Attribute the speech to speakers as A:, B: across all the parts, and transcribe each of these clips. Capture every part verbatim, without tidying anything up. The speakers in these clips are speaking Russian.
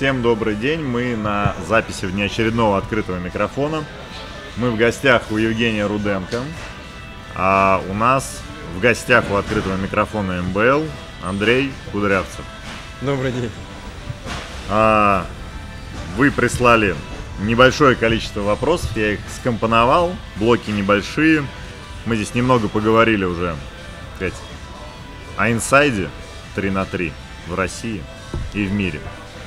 A: Всем добрый день, мы на записи внеочередного открытого микрофона. Мы в гостях у Евгения Руденко, а у нас в гостях у открытого микрофона эм бэ эл Андрей Кудрявцев.
B: Добрый день.
A: А, вы прислали небольшое количество вопросов, я их скомпоновал, блоки небольшие. Мы здесь немного поговорили уже, так сказать, о инсайде три на три в России и в мире.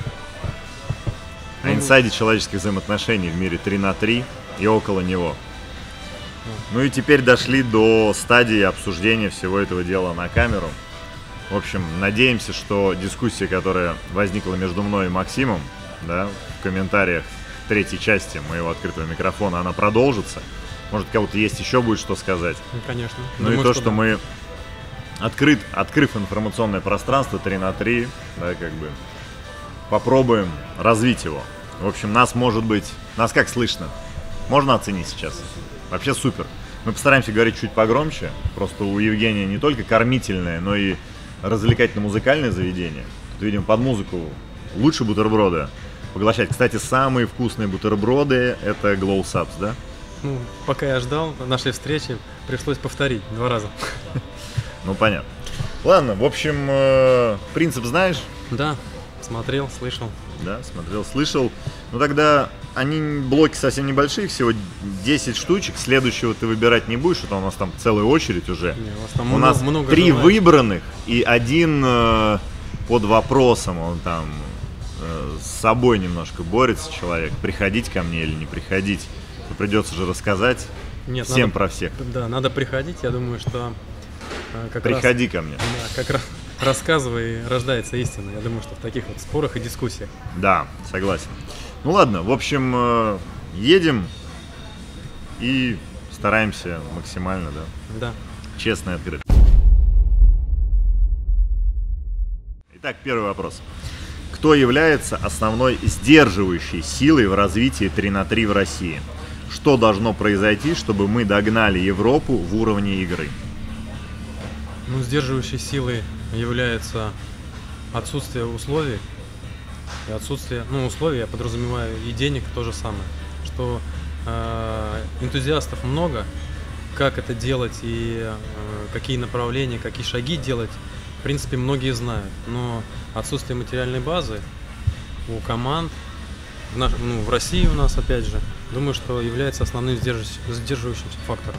A: О инсайде человеческих взаимоотношений в мире три на три и около него. Ну и теперь дошли до стадии обсуждения всего этого дела на камеру. В общем, надеемся, что дискуссия, которая возникла между мной и Максимом, да, в комментариях третьей части моего открытого микрофона, она продолжится. Может, у кого-то есть еще будет что сказать.
B: Ну, конечно.
A: Ну Думаю, и то, что, что да. мы, открыт, открыв информационное пространство три на три, да, как бы, попробуем развить его. В общем, нас, может быть, нас как слышно? Можно оценить сейчас? Вообще супер. Мы постараемся говорить чуть погромче. Просто у Евгения не только кормительное, но и развлекательно-музыкальное заведение. Тут, видимо, под музыку лучше бутерброды поглощать. Кстати, самые вкусные бутерброды — это Glow Subs, да?
B: Ну, пока я ждал нашей встречи, пришлось повторить два раза.
A: Ну, понятно. Ладно, в общем, принцип знаешь?
B: Да, смотрел, слышал.
A: Да, смотрел, слышал. Ну, тогда они, блоки совсем небольшие, всего десять штучек. Следующего ты выбирать не будешь, это у нас там целая очередь уже.
B: Не, у, вас там
A: у
B: много,
A: нас
B: много
A: три
B: желающих. Выбранных
A: и один э, под вопросом. Он там э, с собой немножко борется, человек. Приходить ко мне или не приходить. Придется же рассказать
B: Нет,
A: всем
B: надо,
A: про всех.
B: Да, надо приходить, я думаю, что э, как
A: Приходи
B: раз,
A: ко мне.
B: Да, как раз рассказывай, рождается истина. Я думаю, что в таких вот спорах и дискуссиях.
A: Да, согласен. Ну ладно, в общем, э, едем и стараемся максимально, да?
B: Да.
A: Честно и открыто. Итак, первый вопрос. Кто является основной сдерживающей силой в развитии три на три в России? Что должно произойти, чтобы мы догнали Европу в уровне игры?
B: Ну, сдерживающей силой является отсутствие условий. И отсутствие, ну, условий, я подразумеваю, и денег то же самое. Что э, энтузиастов много, как это делать и э, какие направления, какие шаги делать, в принципе, многие знают. Но отсутствие материальной базы у команд, в, наш, ну, в России у нас, опять же, думаю, что является основным сдерживающим фактором.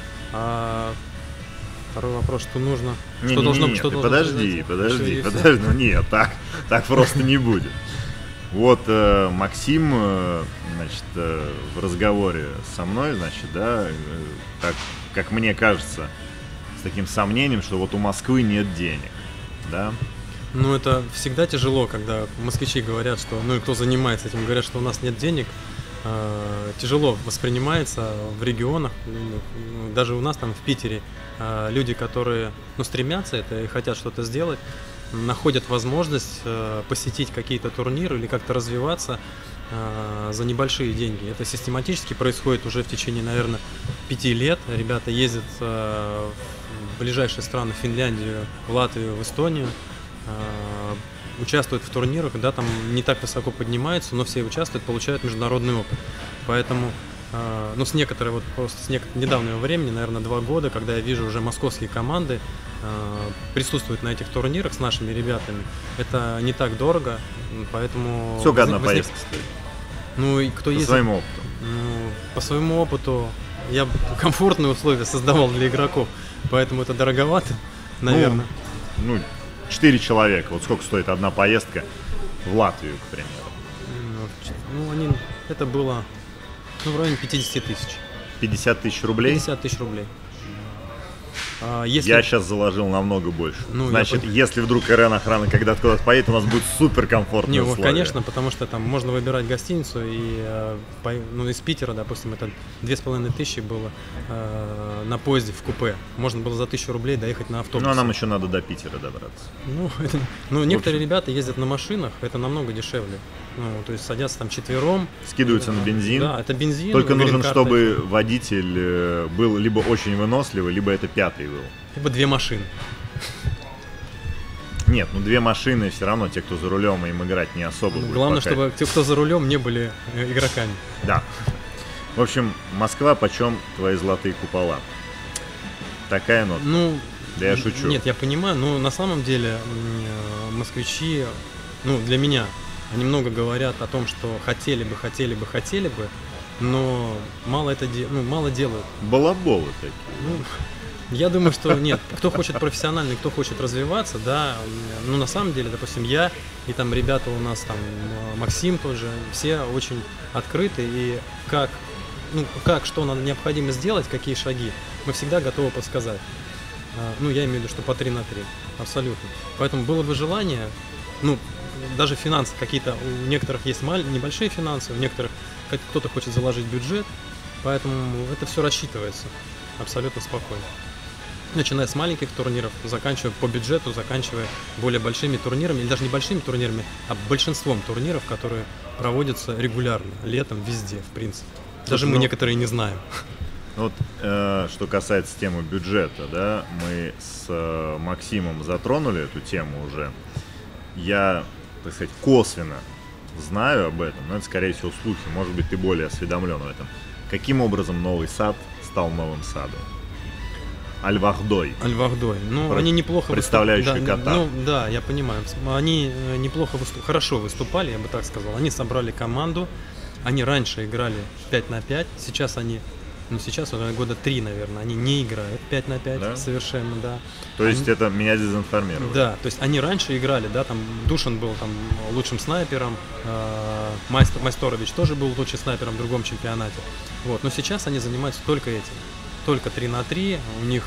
B: А второй вопрос, что нужно,
A: не,
B: что
A: не,
B: должно,
A: не,
B: что
A: ты
B: должно
A: подожди, подожди,
B: все,
A: подожди, ну нет, так, так просто не будет. Вот э, Максим, э, значит, э, в разговоре со мной, значит, да, э, так, как мне кажется, с таким сомнением, что вот у Москвы нет денег, да?
B: Ну, это всегда тяжело, когда москвичи говорят, что, ну и кто занимается этим, говорят, что у нас нет денег. Э, тяжело воспринимается в регионах, ну, даже у нас там в Питере э, люди, которые, ну, стремятся это и хотят что-то сделать, находят возможность э, посетить какие-то турниры или как-то развиваться э, за небольшие деньги. Это систематически происходит уже в течение, наверное, пяти лет. Ребята ездят э, в ближайшие страны, в Финляндию, в Латвию, в Эстонию, э, участвуют в турнирах, да, там не так высоко поднимаются, но все участвуют, получают международный опыт. Поэтому, э, ну, с некоторой, вот просто с некоторого недавнего времени, наверное, два года, когда я вижу уже московские команды присутствуют на этих турнирах с нашими ребятами, это не так дорого, поэтому...
A: Сколько одна поездка стоит?
B: Ну, и кто
A: по
B: ездит...
A: своему опыту?
B: Ну, по своему опыту я комфортные условия создавал для игроков, поэтому это дороговато, наверное.
A: Ну, ну, четыре человека, вот сколько стоит одна поездка в Латвию, к примеру?
B: Ну, они... это было, ну, в районе пятьдесят тысяч.
A: пятьдесят тысяч рублей?
B: пятьдесят тысяч рублей. Если...
A: Я сейчас заложил намного больше.
B: Ну,
A: Значит,
B: я...
A: если вдруг РН охрана когда-то куда-то поедет, у нас будет супер комфортные
B: Не,
A: условия.
B: конечно, потому что там можно выбирать гостиницу, и э, по, ну, из Питера, допустим, это две с половиной тысячи было э, на поезде в купе. Можно было за тысячу рублей доехать на автобусе.
A: Ну, а нам еще надо до Питера добраться.
B: Ну, это, ну некоторые ребята ездят на машинах, это намного дешевле. Ну, то есть садятся там четвером.
A: Скидываются
B: это,
A: на бензин.
B: Да, это бензин.
A: Только нужен, чтобы
B: это...
A: водитель был либо очень выносливый, либо это пятый был.
B: Либо две машины.
A: Нет, ну две машины все равно, те, кто за рулем, им играть не особо будет.
B: Главное,
A: пока.
B: чтобы те, кто за рулем, не были э, игроками.
A: Да. В общем, Москва, почем твои золотые купола? Такая нота.
B: Ну,
A: Да я шучу.
B: Нет, я понимаю, но на самом деле м, москвичи, ну, для меня, они много говорят о том, что хотели бы, хотели бы, хотели бы, но мало это де- ну, мало делают.
A: Балаболы такие.
B: Ну, я думаю, что нет. Кто хочет профессионально, кто хочет развиваться, да, ну, на самом деле, допустим, я и там ребята у нас, там, Максим тоже, все очень открыты, и как, ну, как, что надо необходимо сделать, какие шаги, мы всегда готовы подсказать. А, Ну, я имею в виду, что по три на три, абсолютно. Поэтому было бы желание, ну, даже финансы какие-то, у некоторых есть маль- небольшие финансы, у некоторых как- кто-то хочет заложить бюджет, поэтому это все рассчитывается абсолютно спокойно. Начиная с маленьких турниров, заканчивая по бюджету, заканчивая более большими турнирами, или даже не большими турнирами, а большинством турниров, которые проводятся регулярно, летом, везде, в принципе. Даже
A: Слушай,
B: мы
A: ну-
B: некоторые не знаем.
A: Вот, э, что касается темы бюджета, да, мы с э, Максимом затронули эту тему уже. Я, так сказать, косвенно знаю об этом, но это, скорее всего, слухи. Может быть, ты более осведомлен в этом. Каким образом новый сад стал новым садом? Аль-Вахдой.
B: Аль-Вахдой. Ну,
A: Про-
B: они неплохо
A: представляющий
B: выступ- да,
A: Катар.
B: Ну, да, я понимаю. Они э, неплохо выступ- хорошо выступали, я бы так сказал. Они собрали команду. Они раньше играли пять на пять. Сейчас они, ну, сейчас уже года три, наверное, они не играют пять на пять
A: Да?
B: совершенно, да.
A: То есть
B: Они-
A: это меня дезинформировало.
B: Да, то есть они раньше играли, да, там Душин был там лучшим снайпером, э, Майстор, Майсторович тоже был лучшим снайпером в другом чемпионате. Вот, но сейчас они занимаются только этим. Только три на три, у них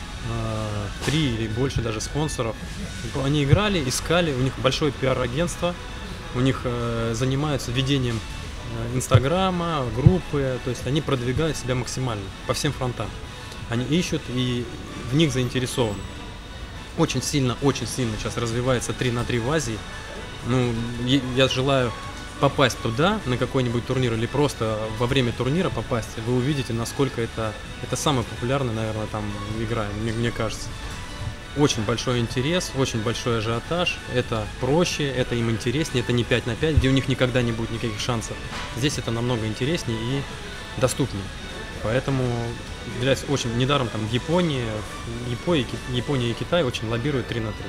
B: э, три или больше даже спонсоров. Они играли, искали, у них большое пиар-агентство, у них э, занимаются ведением э, Инстаграма, группы, то есть они продвигают себя максимально по всем фронтам. Они ищут и в них заинтересованы. Очень сильно, очень сильно сейчас развивается три на три в Азии. Ну, е- я желаю попасть туда, на какой-нибудь турнир, или просто во время турнира попасть, вы увидите, насколько это, это самая популярная, наверное, там игра, мне, мне кажется. Очень большой интерес, очень большой ажиотаж, это проще, это им интереснее, это не пять на пять, где у них никогда не будет никаких шансов. Здесь это намного интереснее и доступнее. Поэтому является очень недаром там в Японии, в Японии, Япония и Китай очень лоббируют три на три.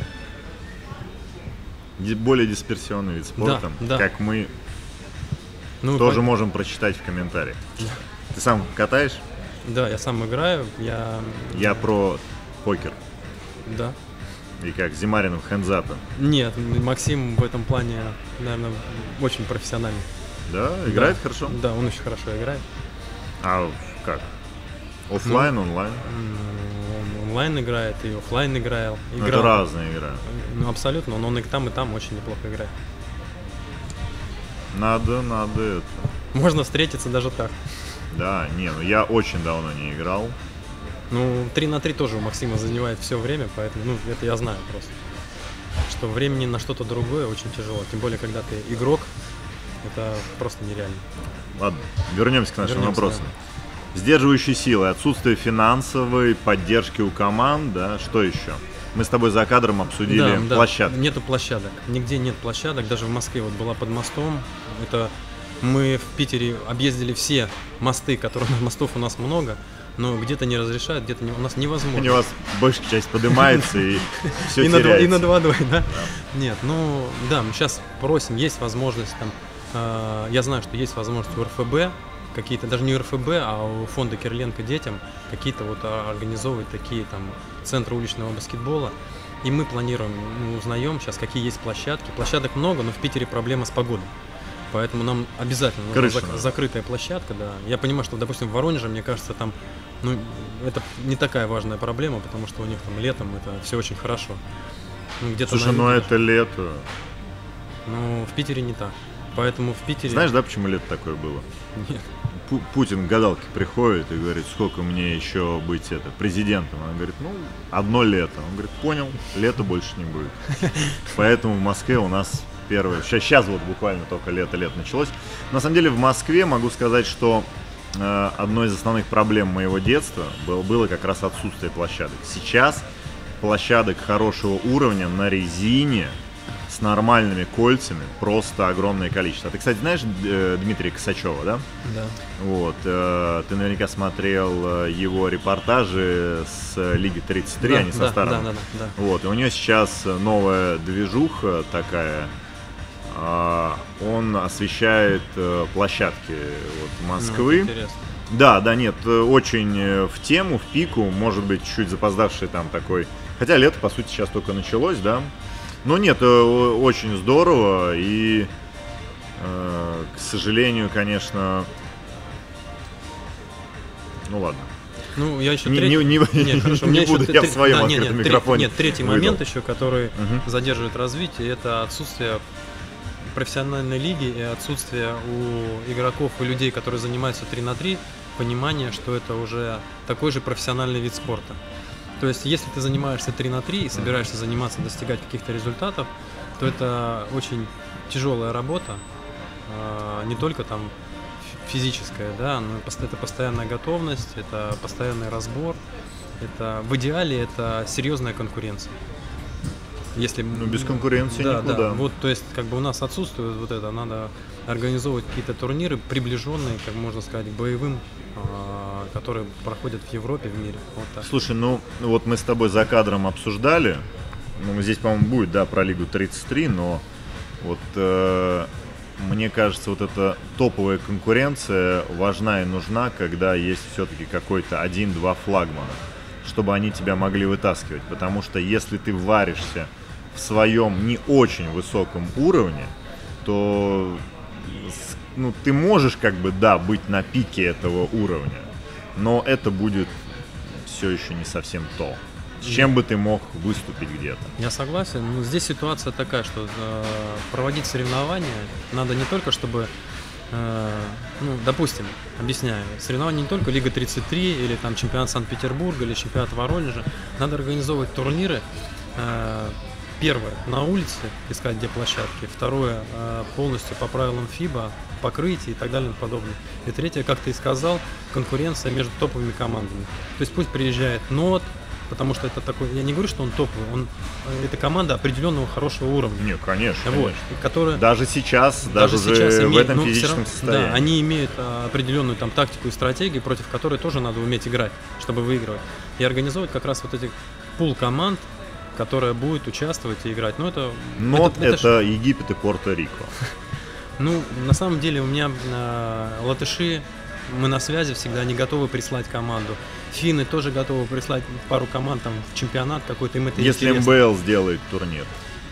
A: Ди- Более дисперсионный вид спорта,
B: да.
A: как мы
B: Ну,
A: тоже
B: по-
A: можем прочитать в комментариях. Ты сам катаешь?
B: Да, я сам играю, я...
A: Я про покер.
B: Да.
A: И как Зимаринов Хэнзапа.
B: Нет, Максим в этом плане, наверное, очень профессиональный.
A: Да, играет
B: Да.
A: хорошо.
B: Да, он очень хорошо играет.
A: А как? Оффлайн, онлайн?
B: М, Он онлайн играет и оффлайн играл.
A: Ну, это
B: играл.
A: разная игра.
B: Ну, абсолютно, он, он и там, и там очень неплохо играет.
A: Надо, надо это.
B: Можно встретиться даже так.
A: Да, не, ну я очень давно не играл.
B: Ну, три на три тоже у Максима занимает все время, поэтому, ну, это я знаю просто. Что времени на что-то другое очень тяжело. Тем более, когда ты игрок, это просто нереально.
A: Ладно, вернемся к нашим
B: Вернемся,
A: вопросам. Сдерживающие силы, отсутствие финансовой поддержки у команд, да, что еще? Мы с тобой за кадром обсудили
B: Да, да,
A: площадки.
B: нету площадок. Нигде нет площадок. Даже в Москве вот была под мостом. Это мы в Питере объездили все мосты, которые мостов у нас много, но где-то не разрешают, где-то не, у нас невозможно.
A: У вас большая часть поднимается и все
B: и, над,
A: теряется.
B: и над водой, да? Нет, ну да, мы сейчас просим, есть возможность там. э, я знаю, что есть возможность у эр эф бэ, какие-то, даже не у эр эф бэ, а у фонда Кириленко детям, какие-то вот а, организовывать такие там центры уличного баскетбола. И мы планируем, мы узнаем сейчас, какие есть площадки. Площадок много, но в Питере проблема с погодой. Поэтому нам обязательно нужна
A: Крыша
B: зак-
A: надо.
B: закрытая площадка, да. Я понимаю, что, допустим, в Воронеже, мне кажется, там, ну, это не такая важная проблема, потому что у них там летом это все очень хорошо. Ну, где-то
A: Слушай,
B: на
A: ну
B: юге
A: это лето.
B: Ну, в Питере не так. Поэтому в Питере...
A: Знаешь, да, почему лето такое было?
B: Нет.
A: Пу- Путин к гадалке приходит и говорит, сколько мне еще быть это, президентом. Он говорит, ну, одно лето. Он говорит, понял, лета больше не будет. Поэтому в Москве у нас первое... Сейчас, сейчас вот буквально только лето-лето началось. На самом деле в Москве могу сказать, что э, одной из основных проблем моего детства было, было как раз отсутствие площадок. Сейчас площадок хорошего уровня на резине с нормальными кольцами просто огромное количество. А ты, кстати, знаешь Дмитрия Косачева, да?
B: Да.
A: Вот, э, ты наверняка смотрел его репортажи с Лиги тридцать три,
B: да,
A: они со
B: да,
A: старым.
B: Да, да, да, да.
A: Вот, и у него сейчас новая движуха такая. Э, он освещает э, площадки вот, Москвы.
B: Ну, интересно.
A: Да, да, нет, очень в тему, в пику, может быть, чуть запоздавший там такой. Хотя лето, по сути, сейчас только началось, да. Но нет, очень здорово, и, э, к сожалению, конечно, ну ладно.
B: Ну, я еще
A: не,
B: третий...
A: не, не,
B: нет, хорошо,
A: не
B: у меня
A: буду
B: еще
A: я
B: три...
A: в своем
B: да,
A: открытом
B: нет,
A: микрофоне.
B: Нет, третий
A: выдал.
B: момент еще, который
A: Угу.
B: задерживает развитие, это отсутствие профессиональной лиги и отсутствие у игроков и людей, которые занимаются три на три, понимания, что это уже такой же профессиональный вид спорта. То есть, если ты занимаешься три на три и собираешься заниматься, достигать каких-то результатов, то это очень тяжелая работа, не только там физическая, да, но это постоянная готовность, это постоянный разбор, это в идеале это серьезная конкуренция. Если
A: ну, без конкуренции
B: да,
A: никуда.
B: Да, вот, то есть, как бы у нас отсутствует вот это, надо организовывать какие-то турниры, приближенные, как можно сказать, к боевым, которые проходят в Европе, в мире. Вот так.
A: Слушай, ну вот мы с тобой за кадром обсуждали, ну здесь, по-моему, будет, да, про Лигу тридцать три, но вот э, мне кажется, вот эта топовая конкуренция важна и нужна, когда есть все-таки какой-то один-два флагмана, чтобы они тебя могли вытаскивать, потому что если ты варишься в своем не очень высоком уровне, то ну, ты можешь как бы, да, быть на пике этого уровня, но это будет все еще не совсем то, с чем бы ты мог выступить где-то.
B: Я согласен, но здесь ситуация такая, что э, проводить соревнования надо не только, чтобы, э, ну, допустим, объясняю, соревнования не только Лига тридцать три или там чемпионат Санкт-Петербурга или чемпионат Воронежа, надо организовывать турниры. Э, Первое, на улице искать где площадки. Второе, полностью по правилам ФИБА, покрытие и так далее и подобное. И третье, как ты и сказал, конкуренция между топовыми командами. То есть пусть приезжает НОТ, потому что это такой, я не говорю, что он топовый, он, это команда определенного хорошего уровня.
A: Не, конечно,
B: вот,
A: конечно.
B: Которая,
A: даже сейчас, даже, даже
B: сейчас
A: уже
B: имеет,
A: в этом
B: ну,
A: физическом
B: равно,
A: состоянии.
B: Да, они имеют а, определенную там тактику и стратегию, против которой тоже надо уметь играть, чтобы выигрывать. И организовать как раз вот эти пул команд, которая будет участвовать и играть. Но это,
A: НОТ
B: это,
A: это,
B: это ж...
A: Египет и Пуэрто-Рико.
B: Ну, на самом деле у меня э, латыши, мы на связи всегда, они готовы прислать команду. Финны тоже готовы прислать пару команд там в чемпионат какой-то, им это
A: Если
B: интересно.
A: эн бэ эл сделает турнир.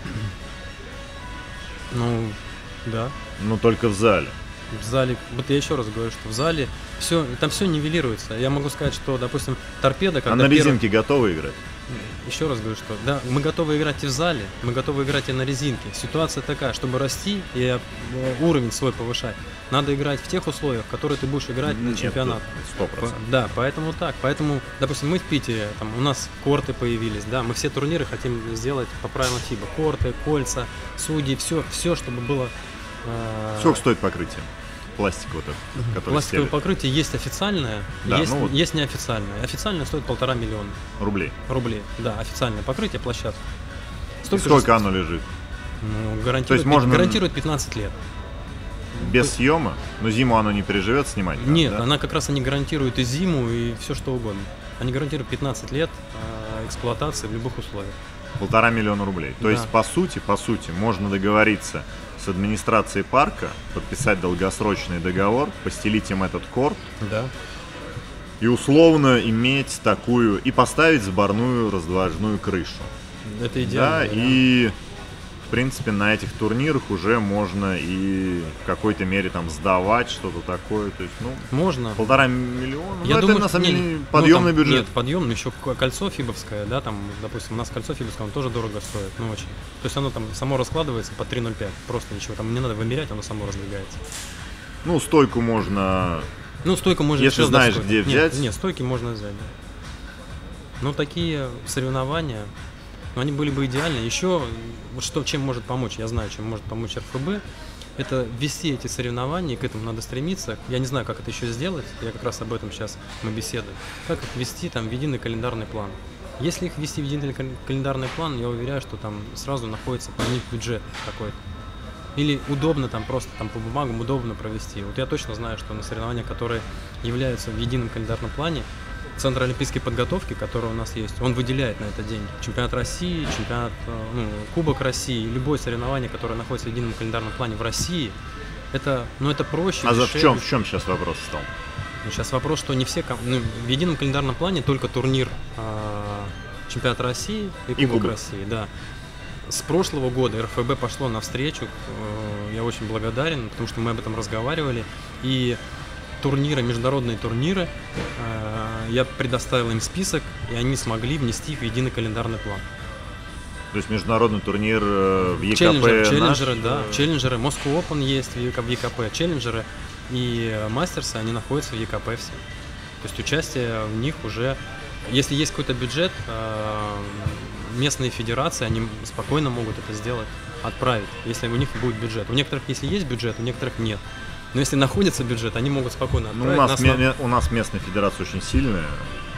B: Ну, да.
A: Но только в зале.
B: В зале, вот я еще раз говорю, что в зале все, там все нивелируется. Я могу сказать, что, допустим, торпеда, когда
A: А на
B: первый...
A: резинке готовы играть?
B: Еще раз говорю, что да, мы готовы играть и в зале, мы готовы играть и на резинке. Ситуация такая, чтобы расти и уровень свой повышать, надо играть в тех условиях, в которые ты будешь играть на чемпионат.
A: Сто процентов.
B: Да, поэтому так. Поэтому, допустим, мы в Питере, там у нас корты появились, да, мы все турниры хотим сделать по правилам ФИБА. Корты, кольца, судьи, все, все, чтобы было. Э...
A: Сколько стоит покрытие? Пластик вот этот, который
B: Пластиковое
A: стелит.
B: покрытие есть официальное,
A: Да,
B: есть,
A: ну вот.
B: есть неофициальное. Официальное стоит полтора миллиона
A: Рублей.
B: рублей. Да, официальное покрытие площадки.
A: Столько, Сколько же... оно лежит?
B: Ну, гарантирует,
A: То есть можно...
B: гарантирует пятнадцать лет.
A: Без То... съема? Но зиму оно не переживет, снимать надо,
B: Нет,
A: да?
B: она как раз они гарантируют и зиму, и все что угодно. Они гарантируют пятнадцать лет э, эксплуатации в любых условиях.
A: Полтора миллиона рублей. То
B: да.
A: есть, по сути, по сути, можно договориться с администрацией парка, подписать долгосрочный договор, постелить им этот корт.
B: Да.
A: И условно иметь такую, и поставить сборную раздвижную крышу.
B: Это идеально.
A: Да, и в принципе на этих турнирах уже можно и в какой-то мере там сдавать что-то такое. То есть, ну,
B: можно.
A: Полтора миллиона.
B: Я
A: ну,
B: думаю,
A: это на самом деле
B: не,
A: подъемный
B: ну, там,
A: бюджет.
B: Нет, подъемный, еще кольцо фибовское, да, там, допустим, у нас кольцо фибовское, оно тоже дорого стоит, ну очень. То есть оно там само раскладывается по три ноль пять, просто ничего, там не надо вымерять, оно само раздвигается.
A: Ну, стойку можно.
B: Ну, стойку можно
A: Если знаешь, где взять.
B: Нет, нет, стойки можно взять, да. Ну, такие соревнования, ну, они были бы идеальны. Еще, вот что, чем может помочь, я знаю, чем может помочь эр эф бэ, это ввести эти соревнования, к этому надо стремиться. Я не знаю, как это еще сделать, я как раз об этом сейчас мы беседуем. Как их ввести там в единый календарный план. Если их ввести в единый кал- календарный план, я уверяю, что там сразу находится под них бюджет какой-то. Или удобно там просто там по бумагам удобно провести. Вот я точно знаю, что на соревнования, которые являются в едином календарном плане, Центр олимпийской подготовки, который у нас есть, он выделяет на это деньги. Чемпионат России, чемпионат, э, ну, Кубок России, любое соревнование, которое находится в едином календарном плане в России, это, ну, это проще.
A: А за в
B: дешевле.
A: чем, в чем сейчас вопрос стал?
B: Ну, сейчас вопрос, что не все, ком- ну, в едином календарном плане только турнир э, чемпионата России и
A: И
B: Кубок
A: Кубок.
B: России, да. С прошлого года эр эф бэ пошло навстречу, э, я очень благодарен, потому что мы об этом разговаривали, и турниры, международные турниры, э, я предоставил им список, и они смогли внести их в единый календарный план.
A: То есть международный турнир э, в е ка
B: Челленджеры,
A: пэ
B: челленджеры,
A: наш,
B: да,
A: э,
B: челленджеры, Moscow Open есть в е ка пэ, челленджеры и мастерсы, они находятся в е ка пэ все. То есть участие в них уже, если есть какой-то бюджет, э, местные федерации, они спокойно могут это сделать, отправить, если у них будет бюджет. У некоторых, если есть бюджет, у некоторых нет. Но если находится бюджет, они могут спокойно
A: Ну,
B: отправить.
A: у нас,
B: Нас
A: ме-
B: на-
A: ме- у нас местная федерация очень сильная.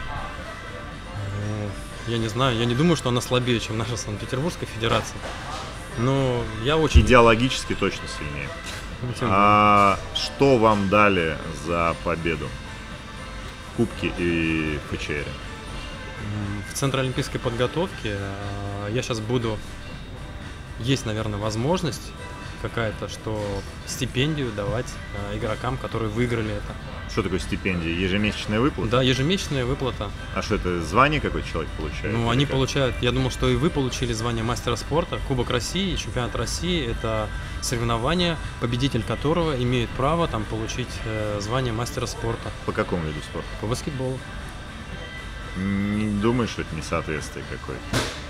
B: Ну, я не знаю, я не думаю, что она слабее, чем наша Санкт-Петербургская федерация. Но я очень...
A: Идеологически точно сильнее.
B: Ну, тем более.
A: А что вам дали за победу в Кубке и в ФЧРе?
B: М, В Центре олимпийской подготовки э, я сейчас буду... Есть, наверное, возможность какая-то, что стипендию давать э, игрокам, которые выиграли это.
A: Что такое стипендия? Ежемесячная выплата?
B: Да, ежемесячная выплата.
A: А что это, звание какой-то человек получает?
B: Ну,
A: Или
B: они
A: как?
B: получают, я думал, что и вы получили звание мастера спорта, Кубок России, чемпионат России. Это соревнование, победитель которого имеет право там получить э, звание мастера спорта
A: По какому виду спорта?
B: по баскетболу.
A: Не думаю, что это несоответствие какое-то.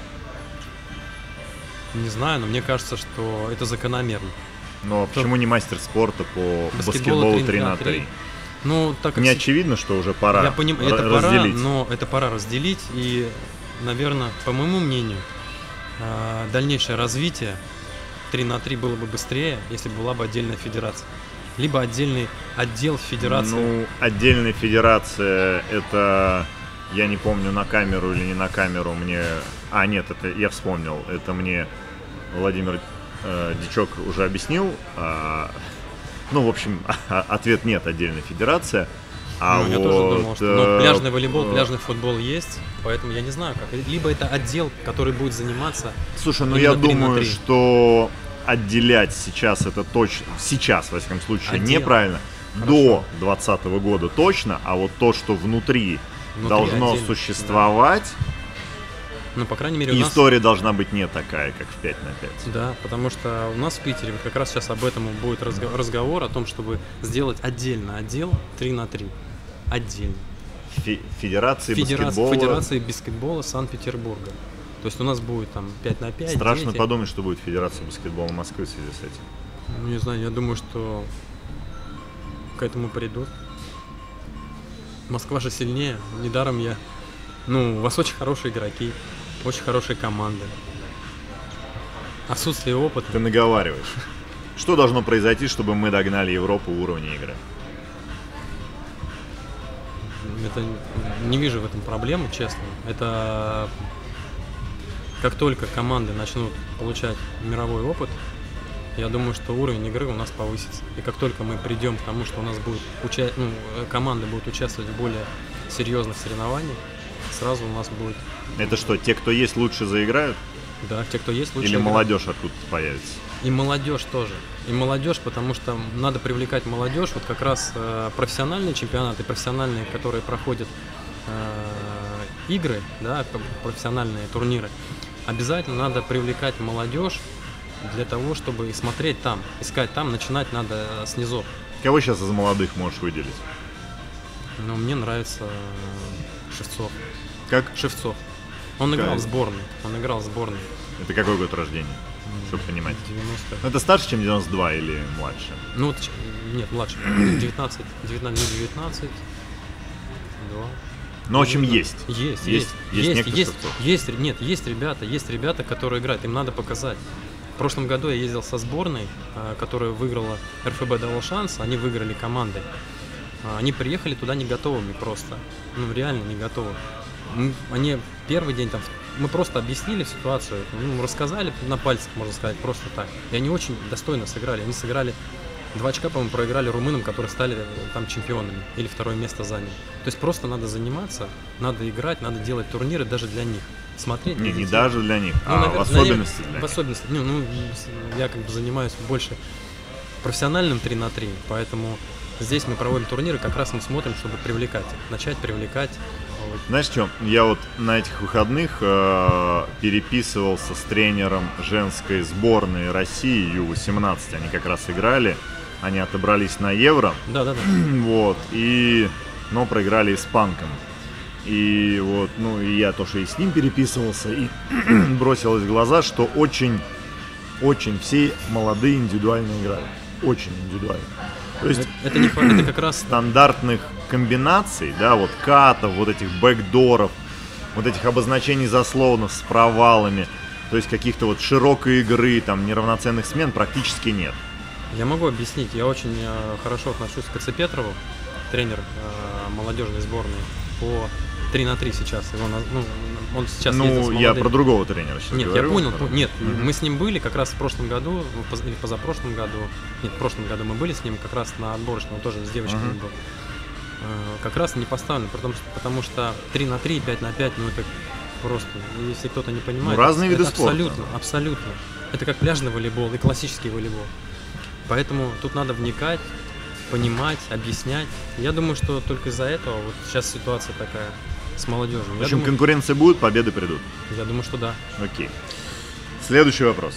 B: Не знаю, но мне кажется, что это закономерно.
A: Но почему не мастер спорта по
B: Баскетболу
A: баскетболу три на три?
B: Ну, так как
A: Не
B: се-
A: очевидно, что уже пора
B: я понимаю,
A: р-
B: это пора,
A: разделить.
B: но это пора разделить. И, наверное, по моему мнению, э, дальнейшее развитие три на три было бы быстрее, если бы была бы отдельная федерация. Либо отдельный отдел федерации.
A: Ну, отдельная федерация, это, я не помню, на камеру или не на камеру мне... А, нет, это я вспомнил, это мне Владимир э, Дичок уже объяснил. А, ну, в общем, ответ нет, отдельная федерация. А
B: Ну, я
A: вот,
B: тоже думал, что ну,
A: э,
B: пляжный волейбол,
A: э,
B: пляжный футбол есть, поэтому я не знаю как. Либо это отдел, который будет заниматься.
A: Слушай, ну
B: именно
A: я
B: три на
A: думаю,
B: три.
A: что отделять сейчас это точно, сейчас, во всяком случае,
B: Отдел.
A: неправильно.
B: Хорошо.
A: До двадцатого года точно, а вот то, что внутри,
B: Внутри
A: должно
B: отдельно,
A: существовать,
B: Ну, по крайней мере, у
A: и
B: нас...
A: история должна быть не такая, как в пять на пять.
B: Да, потому что у нас в Питере вот как раз сейчас об этом будет разго- разговор, о том, чтобы сделать отдельно отдел три на три. Отдельно.
A: Фе- Федерации
B: Федерация,
A: баскетбола.
B: Федерации баскетбола Санкт-Петербурга. То есть у нас будет там пять на пять.
A: Страшно
B: дети.
A: подумать, что будет Федерация баскетбола Москвы в связи с этим.
B: Ну, не знаю, я думаю, что к этому придут. Москва же сильнее. Недаром я... Ну, у вас очень хорошие игроки, очень хорошие команды. Отсутствие опыта.
A: Ты наговариваешь. Что должно произойти, чтобы мы догнали Европу уровня игры?
B: Это не вижу в этом проблемы, честно. Это как только команды начнут получать мировой опыт, я думаю, что уровень игры у нас повысится. И как только мы придем к тому, что у нас будет уча... ну, команды будут участвовать в более серьезных соревнованиях, сразу у нас будет,
A: Это что, те, кто есть, лучше заиграют?
B: да, те, кто есть, лучше
A: Или
B: играть.
A: молодежь откуда-то появится?
B: И молодежь тоже. И молодежь, потому что надо привлекать молодежь. Вот как раз э, профессиональные чемпионаты, профессиональные, которые проходят э, игры, да, как бы профессиональные турниры, обязательно надо привлекать молодежь для того, чтобы смотреть там, искать там, начинать надо с низов.
A: Кого сейчас из молодых можешь выделить?
B: Но мне нравится э, Шевцов.
A: Как?
B: Шевцов. Он играл
A: Кайф.
B: в сборной. Он играл в сборной.
A: Это какой год рождения? Чтобы понимать.
B: девяносто.
A: Ну, это старше, чем девяносто два или младше?
B: Ну вот, ч- нет, младше. девятнадцать, девятнадцать, ну, девятнадцать, два.
A: Ну, в общем,
B: Ну,
A: есть.
B: Есть,
A: Есть-
B: есть,
A: есть
B: есть,
A: некоторые
B: есть,
A: Шевцов.
B: есть, ре- нет, есть ребята, есть ребята, которые играют, им надо показать. В прошлом году я ездил со сборной, а, которая выиграла, эр эф бэ дала шанс, они выиграли командой. А, Они приехали туда не готовыми просто, ну реально не готовы. мы, они первый день там, мы просто объяснили ситуацию, ну, рассказали на пальцах, можно сказать, просто так. И они очень достойно сыграли. Они сыграли два очка, по-моему, проиграли румынам, которые стали там чемпионами или второе место заняли. То есть просто надо заниматься, надо играть, надо делать турниры даже для них. Смотреть.
A: Не, не даже для них,
B: ну,
A: а
B: наверное,
A: в особенности
B: наверное,
A: для
B: в
A: них.
B: особенности. Ну, ну, я как бы занимаюсь больше профессиональным три на три, поэтому здесь мы проводим турниры, как раз мы смотрим, чтобы привлекать их, начать привлекать. Вот.
A: Знаешь что, я вот на этих выходных э, переписывался с тренером женской сборной России ю восемнадцать, они как раз играли, они отобрались на Евро,
B: Да, да, да.
A: вот, и, но проиграли испанкам. И вот, ну, и я тоже и с ним переписывался, и бросилось в глаза, что очень, очень все молодые индивидуально играют. Очень индивидуально. То есть
B: Это, не, это как раз
A: стандартных комбинаций, да, вот катов, вот этих бэкдоров, вот этих обозначений заслонов с провалами, то есть каких-то вот широкой игры, там, неравноценных смен практически нет.
B: Я могу объяснить. Я очень э, хорошо отношусь к Кацепетрову, тренер э, молодежной сборной по три на три сейчас. Его, на- ну, он сейчас ездит с
A: Ну, я
B: молодыми.
A: про другого тренера сейчас
B: Нет,
A: говорю.
B: я понял. по- Нет,
A: Мгм.
B: мы с ним были как раз в прошлом году, в поз- или позапрошлом году. Нет, в прошлом году мы были с ним как раз на отборочном, он тоже с девочками
A: Мгм.
B: был. Э, Как раз не поставлен, потому что, потому что три на три, пять на пять, ну это просто, если кто-то не понимает.
A: Ну, разные
B: это
A: виды спорта.
B: Абсолютно, абсолютно. Это как пляжный волейбол и классический волейбол. Поэтому тут надо вникать, понимать, объяснять. Я думаю, что только из-за этого вот сейчас ситуация такая с молодежью.
A: В
B: Я
A: общем,
B: думаю,
A: конкуренция будет, победы придут.
B: я думаю, что да.
A: Окей. Следующий вопрос.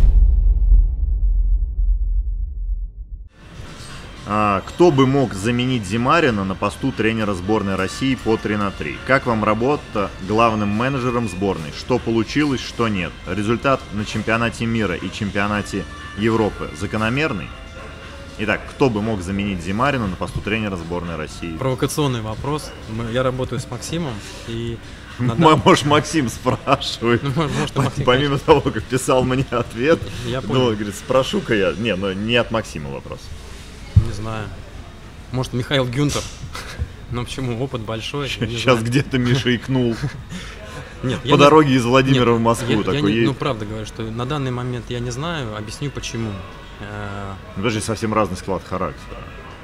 A: А, кто бы мог заменить Зимарина на посту тренера сборной России по три на три? Как вам работа главным менеджером сборной? Что получилось, что нет? Результат на чемпионате мира и чемпионате Европы закономерный? Итак, кто бы мог заменить Зимарина на посту тренера сборной России?
B: Провокационный вопрос. Мы- Я работаю с Максимом, и на
A: М-
B: дан-
A: Может, Максим спрашивает.
B: Ну, может, может, и Максим,
A: Помимо того, как писал мне ответ,
B: Я
A: ну,
B: понял.
A: говорит, спрошу-ка я. Не, ну не от Максима вопрос.
B: Не знаю. Может, Михаил Гюнтер. Ну почему? Опыт большой. я не
A: Сейчас
B: знаю.
A: где-то Миша икнул
B: Нет, я
A: по
B: не-
A: дороге из Владимира
B: Нет,
A: в Москву.
B: я- я
A: Такой
B: не-
A: едет.
B: Ну, правда говорю, что на данный момент я не знаю, объясню почему. Э,
A: Ну, Даже совсем разный склад характера.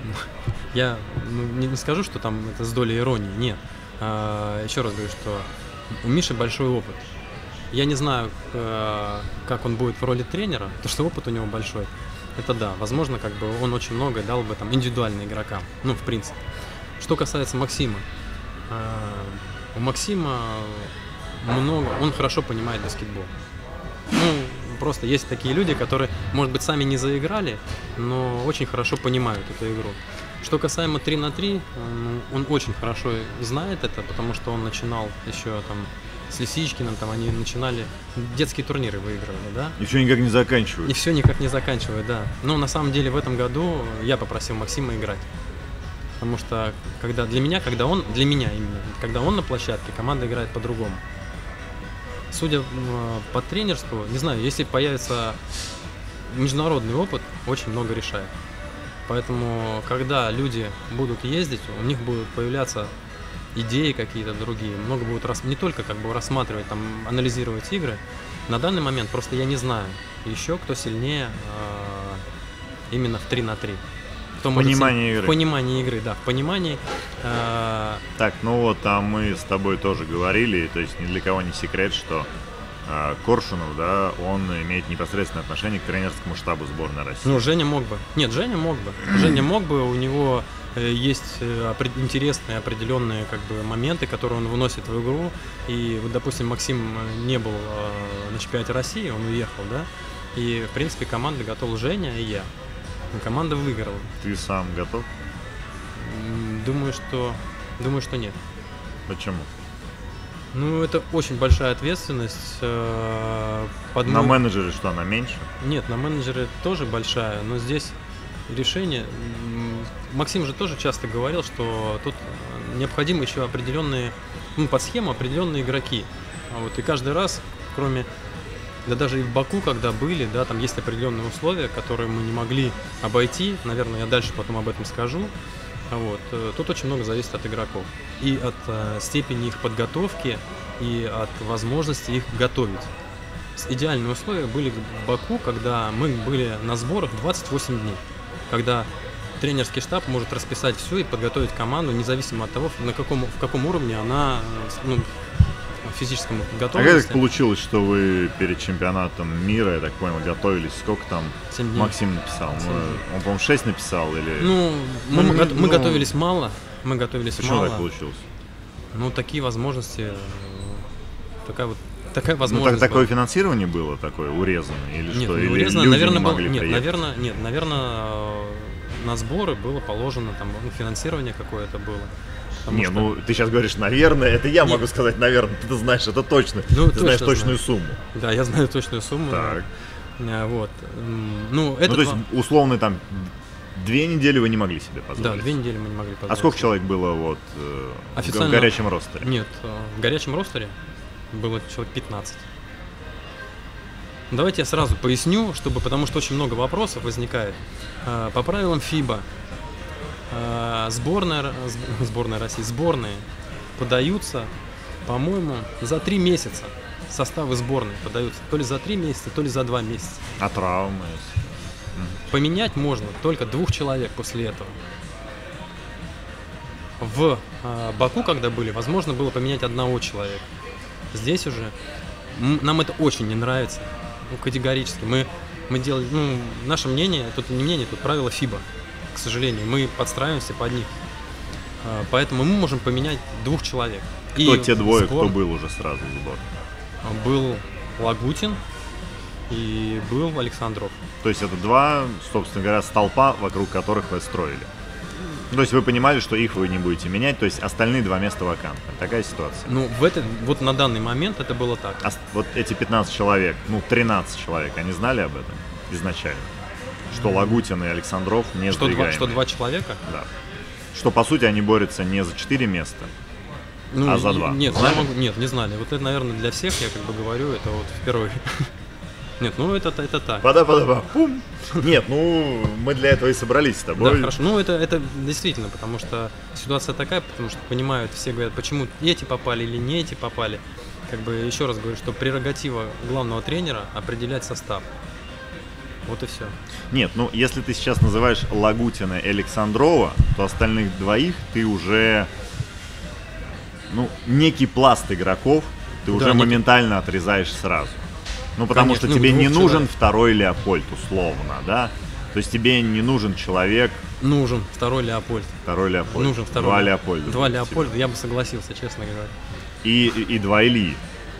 B: Я ну, не, не скажу, что там это с долей иронии, нет. А, еще раз говорю, что у Миши большой опыт. Я не знаю, э, как он будет в роли тренера, то что опыт у него большой. Это да, возможно, как бы он очень многое дал бы там индивидуально игрокам, ну, в принципе. Что касается Максима, э, у Максима много, он хорошо понимает баскетбол. Ну, просто есть такие люди, которые, может быть, сами не заиграли, но очень хорошо понимают эту игру. Что касаемо три на три, он, он очень хорошо знает это, потому что он начинал еще там с Лисичкиным, там они начинали детские турниры выигрывали, да?
A: И все никак не
B: И
A: заканчивают.
B: все никак не заканчивают, да. Но на самом деле в этом году я попросил Максима играть. Потому что когда для меня, когда он, для меня именно, когда он на площадке, команда играет по-другому. Судя э, по тренерству, не знаю, если появится международный опыт, очень много решает. Поэтому, когда люди будут ездить, у них будут появляться идеи какие-то другие, много будут рас... не только как бы рассматривать, там, анализировать игры. На данный момент просто я не знаю еще, кто сильнее э, именно в три на три. Кто может
A: Понимание
B: сильнее-
A: игры.
B: В понимании игры, да, в понимании. э,
A: Так, ну вот, а мы с тобой тоже говорили, то есть ни для кого не секрет, что а, Коршунов, да, он имеет непосредственное отношение к тренерскому штабу сборной России.
B: Ну, Женя мог бы. Нет, Женя мог бы. Женя мог бы, у него э, есть э, опре- интересные определенные как бы моменты, которые он выносит в игру. И вот, допустим, Максим э, не был э, на чемпионате России, он уехал, да. И, в принципе, команда готова Женя и я. И команда выиграла.
A: Ты сам готов?
B: М, Думаю, что. Думаю, что нет.
A: Почему?
B: Ну, это очень большая ответственность. э, под
A: На
B: мой-
A: менеджере что, она меньше?
B: Нет, на менеджере тоже большая, но здесь решение. м, Максим же тоже часто говорил, что тут э, необходимы еще определенные, ну, под схему определенные игроки. А вот и каждый раз, кроме, да даже и в Баку, когда были, да, там есть определенные условия, которые мы не могли обойти. Наверное, я дальше потом об этом скажу. Вот. э, Тут очень много зависит от игроков. И от э, степени их подготовки, и от возможности их готовить. С- Идеальные условия были в Баку, когда мы были на сборах двадцать восемь дней. Когда тренерский штаб может расписать все и подготовить команду, независимо от того, на каком, в каком уровне она, э, с- ну, в физическом
A: А как так
B: готовности.
A: получилось, что вы перед чемпионатом мира, я так понял, готовились? Сколько там
B: семь дней.
A: Максим написал? Ну,
B: Семь дней.
A: он, по-моему, шесть написал или...
B: Ну, мы,
A: Ну,
B: мы го- мы
A: ну,
B: готовились мало. Мы готовились
A: Почему
B: мало.
A: так получилось?
B: Ну, такие возможности. э, Такая вот такая
A: Ну,
B: возможность.
A: так, такое
B: была.
A: финансирование было такое урезанное или
B: Нет,
A: что?
B: не
A: Или
B: урезано,
A: люди
B: наверное,
A: не
B: было.
A: могли
B: Нет,
A: приехать?
B: наверное, нет, наверное, на сборы было положено там ну, финансирование какое-то было. Потому
A: Не,
B: что-
A: ну ты сейчас говоришь, наверное, это я
B: Нет.
A: могу сказать, наверное, ты знаешь, это точно.
B: Ну,
A: ты знаешь
B: точно
A: точную
B: знаю.
A: сумму.
B: Да, я знаю точную сумму. да.
A: Так.
B: А, Вот. М, Ну, это
A: Ну, то есть,
B: два-
A: условно, там, две недели вы не могли себе
B: Да,
A: позволить.
B: две недели мы не могли
A: А
B: позволить.
A: сколько человек было вот э, в
B: Официально-
A: горячем ростере?
B: Нет, э, в горячем ростере было человек пятнадцать. Давайте я сразу поясню, чтобы, потому что очень много вопросов возникает. Э, По правилам ФИБА э, сборная, Р- сб- сборная России, сборные подаются, по-моему, за три месяца. Составы сборной подаются то ли за три месяца, то ли за два месяца.
A: А травмы?
B: Поменять можно только двух человек после этого. В э, Баку, когда были, возможно было поменять одного человека. Здесь уже м, нам это очень не нравится. Ну, категорически. Мы, мы делали, ну, наше мнение, тут не мнение, тут правило ФИБА. К сожалению, мы подстраиваемся под них. Э, Поэтому мы можем поменять двух человек.
A: Кто
B: И
A: те двое,
B: сбор-
A: кто был уже сразу в сбор?
B: Был Лагутин и был Александров.
A: То есть это два, собственно говоря, столпа, вокруг которых вы строили. Ну, то есть вы понимали, что их вы не будете менять, то есть остальные два места вакантны. Такая ситуация.
B: Ну, в этот, вот на данный момент это было так.
A: А с- вот эти пятнадцать человек, ну тринадцать человек, они знали об этом изначально? Что Лагутин и Александров не
B: Что два,
A: сдвигаемые?
B: что два человека?
A: Да. Что по сути они борются не за четыре места.
B: Ну,
A: А за
B: и-
A: два?
B: Нет,
A: Знали?
B: я могу, нет, не знали. Вот это, наверное, для всех, я как бы говорю, это вот впервые. Нет, ну это, это так.
A: Пода, пода, пода. Пум. Нет, ну мы для этого и собрались с
B: Да,
A: тобой.
B: хорошо. Ну, это, это действительно, потому что ситуация такая, потому что понимают, все говорят, почему эти попали или не эти попали. Как бы еще раз говорю, что прерогатива главного тренера определять состав. Вот и все.
A: Нет, ну если ты сейчас называешь Лагутина и Александрова, то остальных двоих ты уже, ну, некий пласт игроков ты
B: Да,
A: уже
B: некий-
A: моментально отрезаешь сразу. Ну, потому
B: Конечно,
A: что
B: ну,
A: тебе не
B: двух
A: нужен
B: человек.
A: второй Леопольд, условно, да? То есть тебе не нужен человек,
B: Нужен второй Леопольд.
A: второй Леопольд.
B: Нужен второй.
A: Два
B: Ле-
A: Леопольда.
B: Два
A: будет
B: Леопольда, я бы согласился, честно говоря.
A: тебе. И, и, и два Ильи.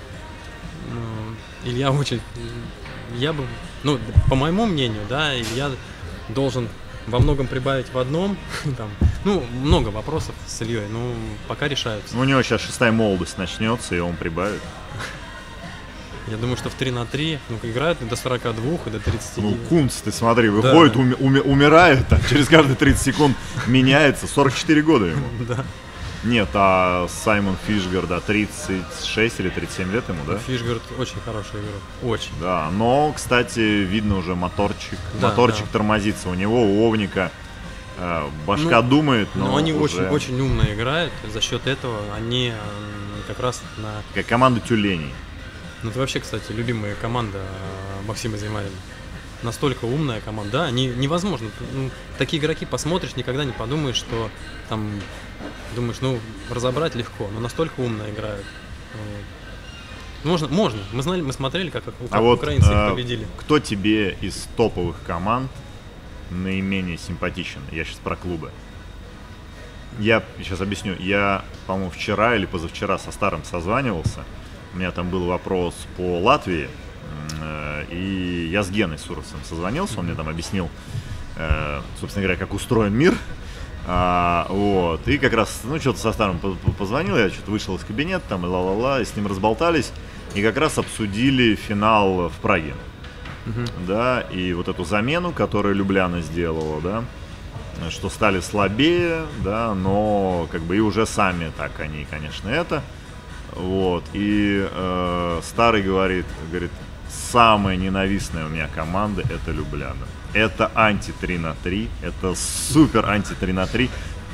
B: Ну, Илья очень... Я бы... Ну, по моему мнению, да, Илья должен во многом прибавить в одном. Там, ну, много вопросов с Ильей, ну, пока решаются.
A: Ну, у него сейчас шестая молодость начнется, и он прибавит.
B: Я думаю, что в три на три, ну, играют и до сорока двух, и до тридцати.
A: Ну, Кунц, ты смотри,
B: Да.
A: выходит, уми- уми- умирает, там, через каждые тридцать секунд меняется, сорок четыре года ему.
B: Да.
A: Нет, а Саймон Фишгар, да, тридцать шесть или тридцать семь лет ему, да?
B: Фишгард очень хороший игрок. Очень.
A: Да, но, кстати, видно уже моторчик,
B: Да,
A: моторчик
B: да.
A: тормозится у него, у Овника э, башка
B: Ну,
A: думает, но
B: Но они
A: уже
B: очень, очень умно играют. За счет этого они м, как раз на...
A: как команда тюленей.
B: Ну, это вообще, кстати, любимая команда э, Максима Зимарина. Настолько умная команда, да, они невозможно. Ну, такие игроки посмотришь, никогда не подумаешь, что там думаешь, ну, разобрать легко, но настолько умно играют. Вот. Можно, можно. Мы знали, мы смотрели, как, как
A: А вот
B: украинцы
A: э,
B: их победили.
A: кто тебе из топовых команд наименее симпатичен? Я сейчас про клубы. Я сейчас объясню. Я, по-моему, вчера или позавчера со Старым созванивался. У меня там был вопрос по Латвии. э, И я с Геной Суросом созвонился. Он мне там объяснил, э, собственно говоря, как устроен мир. А, вот. И как раз, ну, что-то со Старым по- по- позвонил. Я что-то вышел из кабинета, там, и ла-ла-ла, и с ним разболтались. И как раз обсудили финал в Праге.
B: Мгм.
A: Да, и вот эту замену, которую Любляна сделала, да, что стали слабее, да, но как бы и уже сами так они, конечно, это. Вот. И э, Старый говорит, говорит, самая ненавистная у меня команда — это Любляна. Это анти три на три, это супер анти три на три.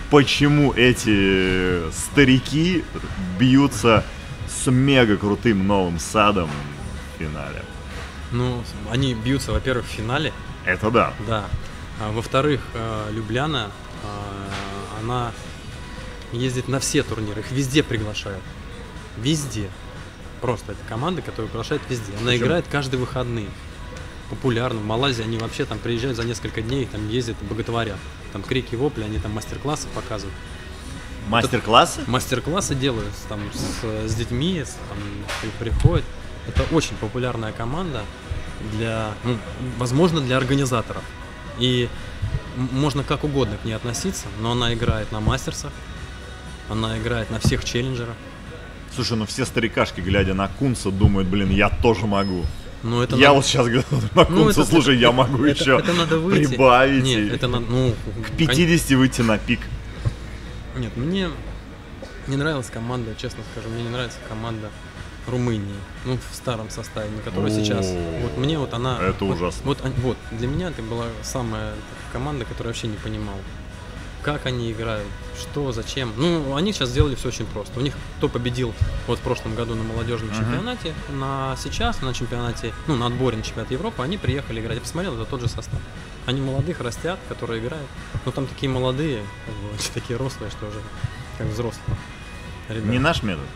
A: почему эти старики бьются с мега крутым новым садом в финале.
B: Ну, они бьются, во-первых, в финале.
A: Это да.
B: Да. А, во-вторых, э, Любляна, э, она ездит на все турниры, их везде приглашают. Везде. Просто это команда, которая приглашает везде. Она
A: Причем...
B: играет каждые выходные. Популярно. В Малайзии они вообще там приезжают за несколько дней, там ездят и боготворят. Там крики, вопли, они там мастер-классы показывают.
A: Мастер-классы?
B: Это, мастер-классы делают там с, с детьми, с, там, приходят. Это очень популярная команда для, ну, возможно, для организаторов. И можно как угодно к ней относиться, но она играет на мастерсах, она играет на всех челленджерах.
A: Слушай, ну все старикашки, глядя на Кунца, думают, блин, я тоже могу.
B: Ну, это
A: я
B: надо...
A: вот сейчас говорю на Кунца, ну, это, слушай, это, я могу
B: это,
A: еще
B: это надо выйти.
A: прибавить.
B: Нет, это надо, ну,
A: к пятидесяти кон... выйти на пик.
B: Нет, мне не нравилась команда, честно скажу, мне не нравится команда Румынии, ну, в старом составе, на которой сейчас. Вот мне вот она...
A: Это
B: вот,
A: ужасно.
B: Вот, вот, для меня это была самая команда, которую я вообще не понимал. Как они играют, что, зачем. Ну, они сейчас сделали все очень просто. У них кто победил вот в прошлом году на молодежном uh-huh. чемпионате, на сейчас на чемпионате, ну, на отборе на чемпионат Европы, они приехали играть. Я посмотрел, это тот же состав. Они молодых растят, которые играют. Но там такие молодые, как бы, такие рослые, что уже как взрослые. Ребята.
A: Не наш метод?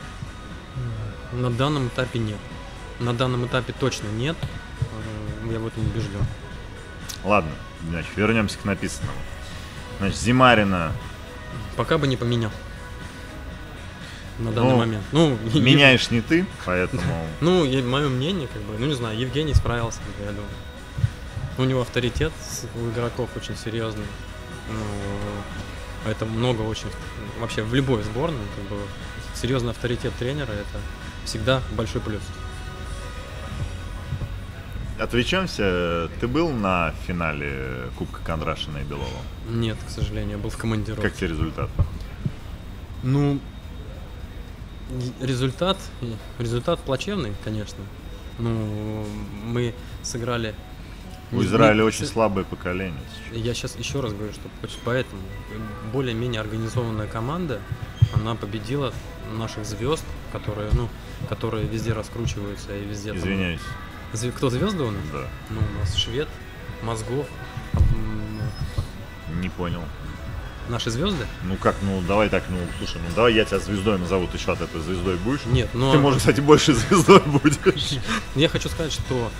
B: На данном этапе нет. На данном этапе точно нет. Я в этом убежден.
A: Ладно, значит, вернемся к написанному. Значит, Зимарина.
B: Пока бы не поменял. На данный ну, момент. Ну,
A: меняешь я... не ты, поэтому.
B: Ну, мое мнение, как бы, ну не знаю, Евгений справился, я думаю. У него авторитет у игроков очень серьезный. Ну, это много очень. Вообще в любой сборной, как бы, серьезный авторитет тренера это всегда большой плюс.
A: Отвлечемся. Ты был на финале Кубка Кондрашина и Белова?
B: Нет, к сожалению, я был в командировке.
A: Как тебе результат?
B: Ну, результат, результат плачевный, конечно. Ну, мы сыграли...
A: У Израиля очень слабое поколение.
B: Я сейчас еще раз говорю, что поэтому более-менее организованная команда, она победила наших звезд, которые, ну, которые везде раскручиваются и везде...
A: Извиняюсь.
B: Там... Кто, звезды у нас?
A: Да.
B: Ну, у нас Швед, Мозгов.
A: Не понял.
B: Наши звезды?
A: Ну как, ну давай так, ну слушай, ну давай я тебя звездой назову, ты что, от этой звездой будешь?
B: Нет, но...
A: Ты, может, кстати, больше звездой будешь.
B: Я хочу сказать, что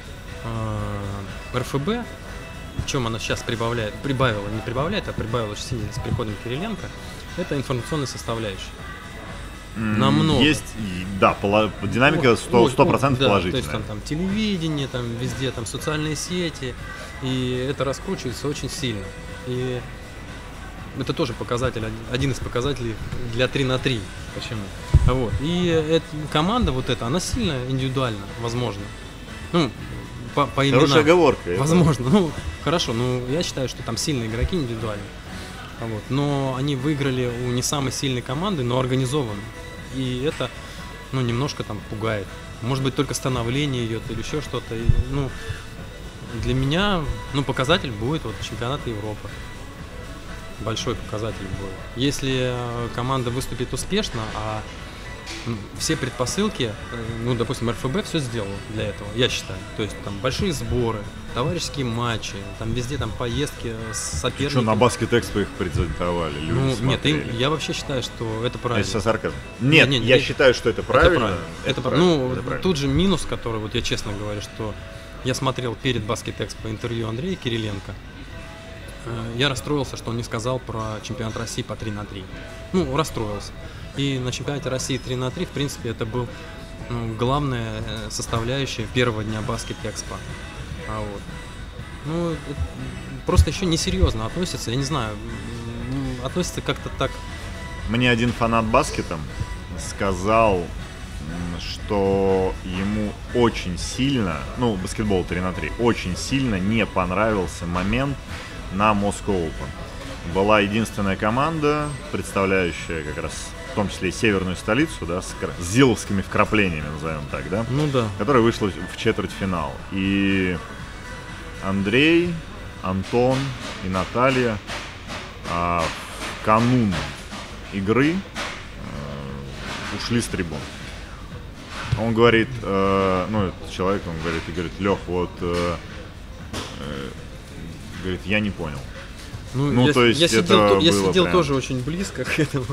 B: эр эф бэ, в чем она сейчас прибавляет, прибавила, не прибавляет, а прибавила очень сильно с приходом Кириленко, это информационная составляющая. Намного.
A: Есть, да, поло... динамика сто процентов
B: да,
A: положительная.
B: То есть там, там телевидение, там везде там социальные сети, и это раскручивается очень сильно. И это тоже показатель, один из показателей для три на три. Почему? Вот. И эта команда вот эта, она сильно индивидуальна, возможно. Ну, по, по именам.
A: Хорошая оговорка.
B: Возможно. Это... Ну, хорошо, ну я считаю, что там сильные игроки индивидуальны. Вот. Но они выиграли у не самой сильной команды, но организованно. И это, ну, немножко там пугает. Может быть, только становление идет или еще что-то. И, ну, для меня, ну, показатель будет вот чемпионат Европы. Большой показатель будет. Если команда выступит успешно, а все предпосылки, ну, допустим, эр эф бэ все сделал для этого, я считаю. То есть там большие сборы, товарищеские матчи, там везде там поездки с соперниками.
A: Что, на Баскет Экспо их презентовали, люди
B: ну,
A: смотрели.
B: Нет, я вообще считаю, что это правильно.
A: Это сарказм. Нет, нет, нет, я нет, считаю, что это правильно.
B: Это правильно.
A: Это
B: это
A: правильно.
B: Ну,
A: это правильно.
B: Тут же минус, который, вот я честно говорю, что я смотрел перед Баскет Экспо интервью Андрея Кириленко. Я расстроился, что он не сказал про чемпионат России по три на три. Ну, расстроился. И на чемпионате России три на три, в принципе, это был, ну, главная составляющая первого дня Баскет Экспо. А вот. Ну, просто еще несерьезно относится, я не знаю, относится как-то так.
A: Мне один фанат баскета сказал, что ему очень сильно, ну, баскетбол три на три, очень сильно не понравился момент на Moscow Open. Была единственная команда, представляющая как раз в том числе и северную столицу, да, с, с зиловскими вкраплениями, назовем так, да,
B: ну да,
A: которая вышла в четвертьфинал. И Андрей, Антон и Наталья а, канун игры э, ушли с трибун. Он говорит, э, ну, этот человек, он говорит, и говорит, Лех, вот, э, э, говорит, я не понял.
B: Ну,
A: ну
B: я,
A: то есть
B: я
A: это
B: сидел, я
A: было
B: сидел
A: прям...
B: тоже очень близко к этому.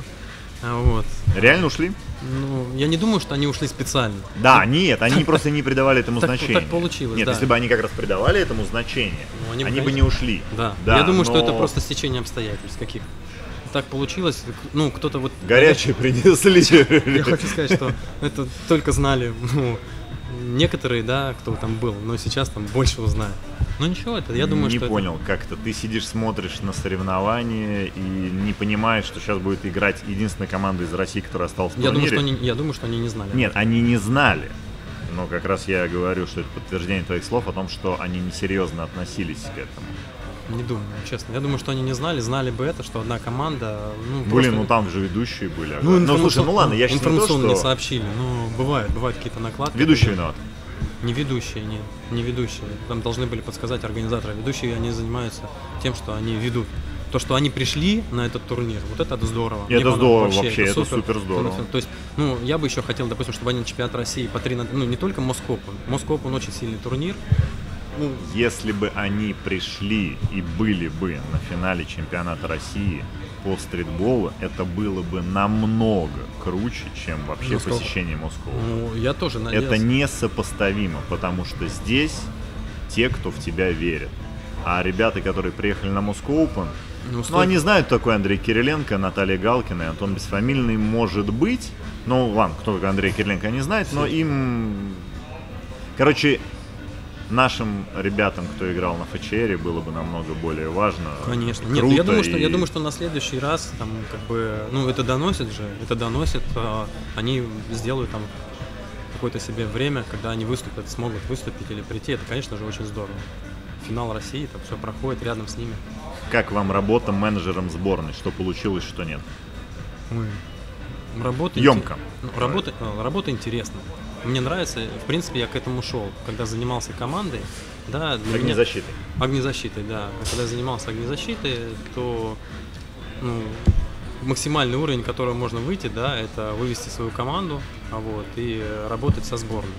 B: А вот.
A: Реально ушли?
B: Ну, я не думаю, что они ушли специально.
A: Да, нет, они просто не придавали этому
B: так,
A: значения.
B: Так получилось,
A: Нет,
B: да.
A: если бы они как раз придавали этому значение,
B: ну, они,
A: они
B: бы,
A: бы не ушли.
B: Да.
A: да
B: я думаю,
A: но...
B: что это просто стечение обстоятельств каких. Так получилось, ну, кто-то вот...
A: Горячие принесли.
B: Я хочу сказать, что это только знали, ну, некоторые, да, кто там был, но сейчас там больше узнают. Ну ничего, это я думаю,
A: не
B: что
A: понял,
B: это...
A: как-то ты сидишь, смотришь на соревнования и не понимаешь, что сейчас будет играть единственная команда из России, которая осталась в
B: я
A: турнире.
B: думаю, что они, я думаю, что они не знали.
A: Нет, они не знали. Но как раз я говорю, что это подтверждение твоих слов о том, что они несерьезно относились к этому.
B: Не думаю, честно. Я думаю, что они не знали, знали бы это, что одна команда. Ну,
A: Блин,
B: просто...
A: ну там же ведущие были.
B: Ну,
A: ну слушай, ну ладно, я сейчас
B: информационно
A: не, то,
B: не
A: что...
B: сообщили. Ну, бывают, бывают какие-то накладки.
A: Ведущие виноват.
B: Не ведущие, нет, не ведущие. Там должны были подсказать организаторы. Ведущие, они занимаются тем, что они ведут. То, что они пришли на этот турнир, вот это здорово.
A: Это
B: Мне
A: здорово
B: вообще,
A: вообще, это
B: супер.
A: супер здорово.
B: То есть, ну, я бы еще хотел, допустим, чтобы они на чемпионат России по три на... Ну, не только Москопу. Москопу очень сильный турнир.
A: Ну, если бы они пришли и были бы на финале чемпионата России по стритболу, это было бы намного круче, чем вообще
B: Москва.
A: посещение Москвы.
B: Ну, я тоже надеялся.
A: Это несопоставимо, потому что здесь те, кто в тебя верит. А ребята, которые приехали на Moscow Open, ну, ну они знают, кто такой Андрей Кириленко, Наталья Галкина и Антон Бесфамильный, может быть. Ну, ладно, кто такой Андрей Кириленко, они знают, но им... Короче, нашим ребятам, кто играл на эф че эр, было бы намного более важно.
B: Конечно.
A: Круто.
B: Нет, я думаю, что
A: и...
B: я думаю, что на следующий раз там как бы, ну это доносит же, это доносит, а, они сделают там какое-то себе время, когда они выступят, смогут выступить или прийти. Это, конечно же, очень здорово. Финал России, там все проходит рядом с ними.
A: Как вам работа менеджером сборной? Что получилось, что нет?
B: Ой. Работа
A: Емко.
B: Ну, работа, работа интересная. Мне нравится, в принципе, я к этому шел, когда занимался командой, да, для
A: огнезащитой.
B: Меня... Огнезащитой, да. Когда я занимался огнезащитой, то ну, максимальный уровень, который можно выйти, да, это вывести свою команду, вот, и работать со сборной.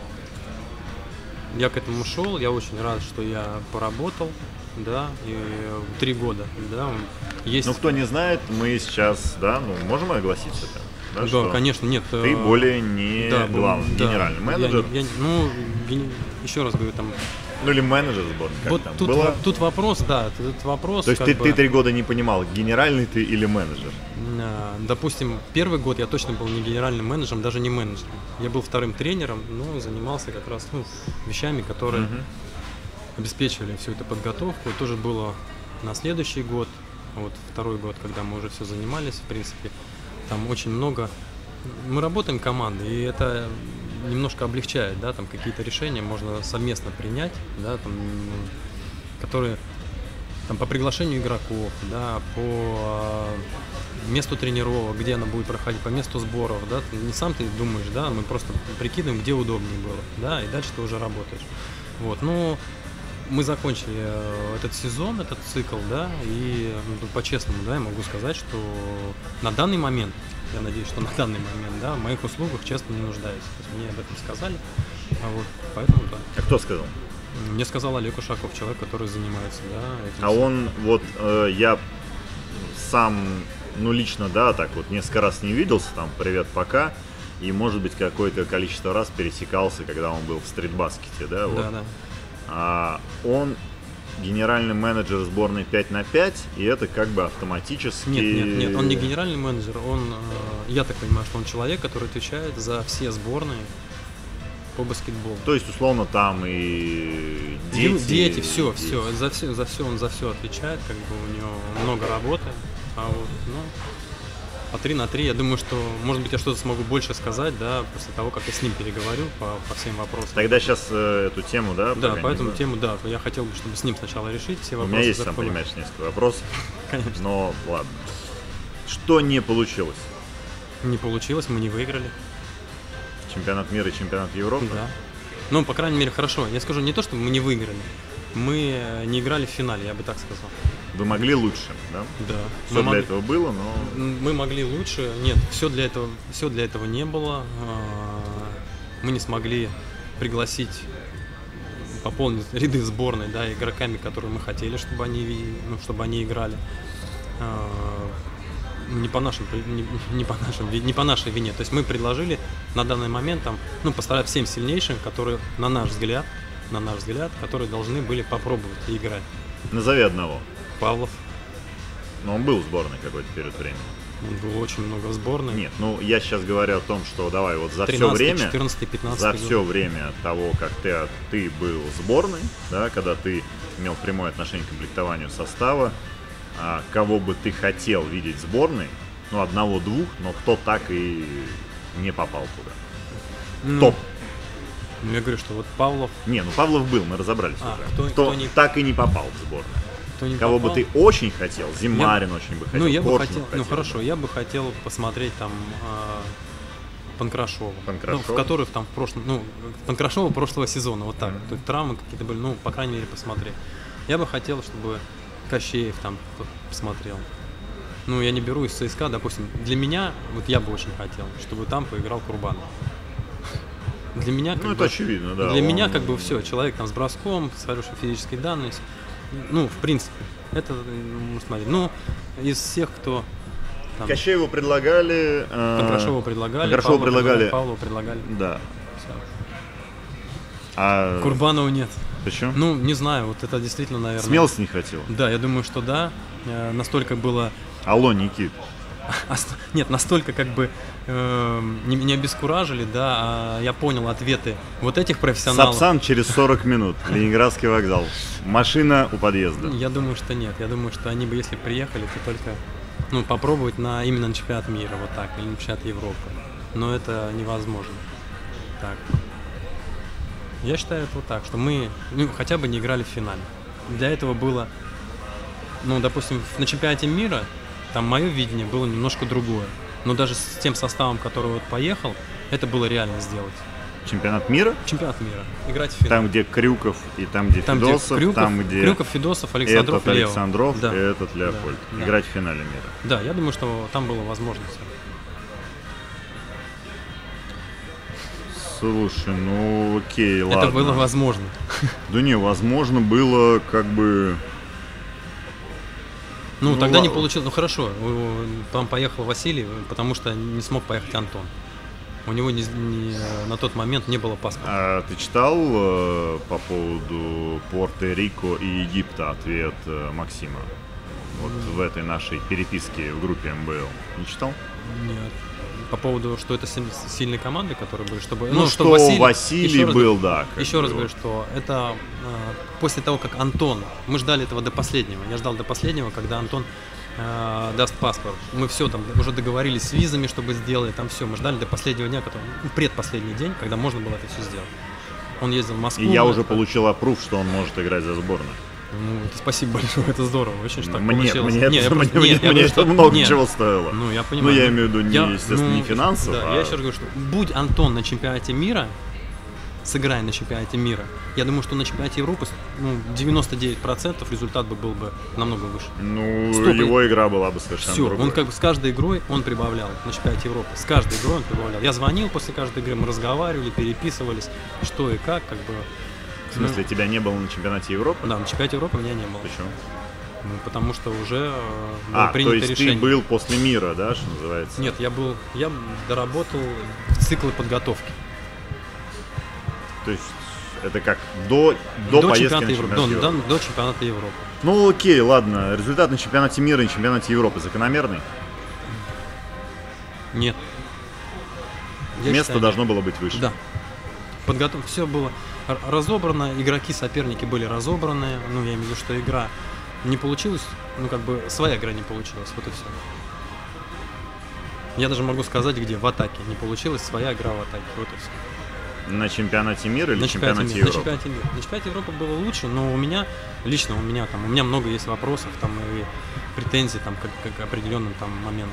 B: Я к этому шел, я очень рад, что я поработал, да, и три года, да. Есть...
A: Ну, кто не знает, мы сейчас, да, ну, можем огласить это? Да,
B: да
A: что
B: конечно, нет.
A: Ты более не
B: да,
A: главный,
B: да,
A: генеральный менеджер.
B: Я, я, ну, ген... еще раз говорю, там...
A: Ну или менеджер сборной, как
B: вот
A: там
B: тут,
A: было?
B: Тут вопрос, да, тут вопрос.
A: То есть ты,
B: бы,
A: ты три года не понимал, генеральный ты или менеджер?
B: Допустим, первый год я точно был не генеральным менеджером, даже не менеджером. Я был вторым тренером, но занимался как раз ну, вещами, которые uh-huh. обеспечивали всю эту подготовку. Тоже было на следующий год, вот второй год, когда мы уже все занимались, в принципе, там очень много. Мы работаем командой, и это немножко облегчает, да, там какие-то решения можно совместно принять, да, там, которые там по приглашению игроков, да, по месту тренировок, где она будет проходить, по месту сборов, да, ты не сам ты думаешь, да, мы просто прикидываем, где удобнее было, да, и дальше ты уже работаешь. Вот, ну, мы закончили этот сезон, этот цикл, да, и ну, по-честному, да, я могу сказать, что на данный момент, я надеюсь, что на данный момент, да, в моих услугах честно не нуждаюсь. То есть мне об этом сказали, а вот, поэтому да.
A: А кто сказал?
B: Мне сказал Олег Ушаков, человек, который занимается, да, этим.
A: А он, вот, э, я сам, ну, лично, да, так вот, несколько раз не виделся, там, привет, пока, и, может быть, какое-то количество раз пересекался, когда он был в стритбаскете, да, вот.
B: Да, да.
A: А он генеральный менеджер сборной пять на пять, и это как бы автоматически...
B: Нет, нет, нет, он не генеральный менеджер, он, э, я так понимаю, что он человек, который отвечает за все сборные по баскетболу.
A: То есть, условно, там и дети...
B: Дети, все, дети. все, за все, за все, он за все отвечает, как бы у него много работы, а вот, ну, по три на три, я думаю, что, может быть, я что-то смогу больше сказать, да, после того, как я с ним переговорю по, по всем вопросам.
A: Тогда сейчас э, эту тему, да?
B: Да, по этому тему, да, я хотел бы, чтобы с ним сначала решить все вопросы.
A: У меня есть, сам понимаешь, несколько вопросов.
B: Конечно.
A: Но ладно. Что не получилось?
B: Не получилось, мы не выиграли.
A: Чемпионат мира и чемпионат Европы?
B: Да. Ну, по крайней мере, хорошо. Я скажу не то, что мы не выиграли. Мы не играли в финале, я бы так сказал.
A: Вы могли лучше, да?
B: Да.
A: Все для
B: могли...
A: этого было, но...
B: Мы могли лучше. Нет, все для этого, все для этого не было. Мы не смогли пригласить, пополнить ряды сборной, да, игроками, которые мы хотели, чтобы они, ну, чтобы они играли. Не по нашим, не, не по нашим, не по нашей вине. То есть мы предложили на данный момент там, ну, поставить всем сильнейшим, которые, на наш взгляд, на наш взгляд, которые должны были попробовать и играть.
A: Назови одного.
B: Павлов.
A: Но он был в сборной какой-то период времени.
B: Он был очень много в сборной.
A: Нет, ну я сейчас говорю о том, что давай вот за все время,
B: четырнадцатый, пятнадцатый
A: за
B: год.
A: все время того, как ты, ты был в сборной, да, когда ты имел прямое отношение к комплектованию состава, а, кого бы ты хотел видеть в сборной, ну одного-двух, но кто так и не попал туда.
B: Ну,
A: Топ.
B: Ну, я говорю, что вот Павлов.
A: Не, ну Павлов был, мы разобрались
B: а,
A: уже.
B: Кто,
A: кто,
B: кто не...
A: так и не попал в сборную.
B: Не
A: Кого
B: попал.
A: бы ты очень хотел, Зимарин
B: я...
A: очень бы хотел,
B: ну, я бы
A: Коршунов
B: хотел,
A: хотел
B: ну хорошо,
A: бы.
B: я бы хотел посмотреть там э, Панкрашова,
A: Панкрашова.
B: Ну, в которых там в прошлом, ну, Панкрашова прошлого сезона, вот так, mm-hmm. то есть травмы какие-то были, ну, по крайней мере, посмотреть. Я бы хотел, чтобы Кощеев там посмотрел. Ну, я не беру из ЦСКА, допустим, для меня, вот я бы очень хотел, чтобы там поиграл Курбанов. Для меня, как
A: ну,
B: бы,
A: это очевидно, да.
B: Для
A: он...
B: меня, как бы, все, человек там с броском, с хорошей физической данностью. Ну, в принципе, это, ну, смотри, ну, из всех, кто... Там,
A: Кощееву предлагали... Э...
B: Панкрашову предлагали,
A: Панкрашову
B: Павлову
A: предлагали.
B: Павлову предлагали.
A: Да.
B: Все.
A: А...
B: Курбанову нет.
A: Почему?
B: Ну, не знаю, вот это действительно, наверное...
A: Смелости не хватило?
B: Да, я думаю, что да. Э, настолько было...
A: Алло, Никит.
B: Нет, настолько как бы э, не, не обескуражили, да, а я понял ответы вот этих профессионалов.
A: Сапсан через сорок минут, Ленинградский вокзал. Машина у подъезда.
B: Я думаю, что нет. Я думаю, что они бы, если приехали, то только ну, попробовать на, именно на чемпионат мира, вот так, или на чемпионат Европы. Но это невозможно. Так. Я считаю это вот так, что мы ну, хотя бы не играли в финале. Для этого было, ну, допустим, на чемпионате мира там мое видение было немножко другое. Но даже с тем составом, который вот поехал, это было реально сделать.
A: Чемпионат мира?
B: Чемпионат мира. Играть в финал.
A: Там, где Крюков, и там, где там, Федосов,
B: где Крюков,
A: там, где
B: Крюков, Федосов, Александров
A: этот
B: и Лео.
A: Александров
B: да.
A: и этот Леопольд.
B: Да.
A: Играть в финале мира.
B: Да, я думаю, что там была возможность.
A: Слушай, ну окей, ладно.
B: Это было возможно.
A: Да не, возможно было как бы...
B: Ну,
A: Ну,
B: тогда
A: ладно.
B: не получилось. Ну, хорошо, там поехал Василий, потому что не смог поехать Антон. У него не, не, на тот момент не было паспорта.
A: А ты читал э, по поводу Пуэрто-Рико и Египта ответ э, Максима? Вот mm. в этой нашей переписке в группе эм бэ эл. Не читал?
B: Нет. По поводу, что это сильные команды, которые были, чтобы...
A: Ну,
B: ну
A: что
B: чтобы Василий,
A: Василий был,
B: раз,
A: да.
B: Еще раз
A: бы,
B: говорю, что это э, после того, как Антон... Мы ждали этого до последнего. Я ждал до последнего, когда Антон э, даст паспорт. Мы все там уже договорились с визами, чтобы сделать. Там все. Мы ждали до последнего дня, который, предпоследний день, когда можно было это все сделать. Он ездил в Москву.
A: И я уже
B: это...
A: получил опруф, что он может играть за сборную.
B: Ну, это спасибо большое, это здорово, очень что так
A: мне,
B: получилось.
A: Мне,
B: не,
A: это,
B: просто,
A: мне,
B: нет,
A: мне
B: говорю,
A: это
B: что,
A: много
B: нет,
A: чего стоило.
B: Ну, я понимаю.
A: Ну, я имею в виду не,
B: я,
A: естественно,
B: ну,
A: не финансово.
B: Да,
A: а...
B: я еще раз говорю, что будь Антон на чемпионате мира, сыграй на чемпионате мира, я думаю, что на чемпионате Европы ну, девяносто девять процентов результат бы был бы намного выше.
A: Ну,
B: Стоп,
A: его игра была бы совершенно
B: все,
A: другой.
B: он как бы с каждой игрой он прибавлял на чемпионате Европы. С каждой игрой он прибавлял. Я звонил после каждой игры, мы разговаривали, переписывались, что и как, как бы.
A: В смысле,
B: ну,
A: тебя не было на чемпионате Европы?
B: Да, на чемпионате Европы меня не было.
A: Почему?
B: Ну, потому что уже э, было
A: а,
B: принято
A: то есть
B: решение.
A: ты был после мира, да, что называется?
B: Нет, я был, я доработал циклы подготовки.
A: То есть это как до, до,
B: до
A: поездки
B: чемпионата
A: на
B: Европы.
A: чемпионат
B: До,
A: Европы?
B: до, до чемпионата Европы.
A: Ну окей, ладно. Результат на чемпионате мира и чемпионате Европы закономерный?
B: Нет. Я
A: Место
B: считаю,
A: должно
B: нет.
A: было быть выше.
B: Да. Подготов... Все было разобрано, игроки, соперники были разобраны. Ну, я имею в виду, что игра не получилась, ну, как бы своя игра не получилась, вот и все. Я даже могу сказать, где в атаке не получилась своя игра в атаке, вот и все.
A: На чемпионате мира или
B: на
A: чемпионате,
B: чемпионате
A: Европы?
B: На чемпионате мира. На чемпионате Европы было лучше, но у меня, лично у меня там, у меня много есть вопросов там и претензий там как, как к определенным там моментам.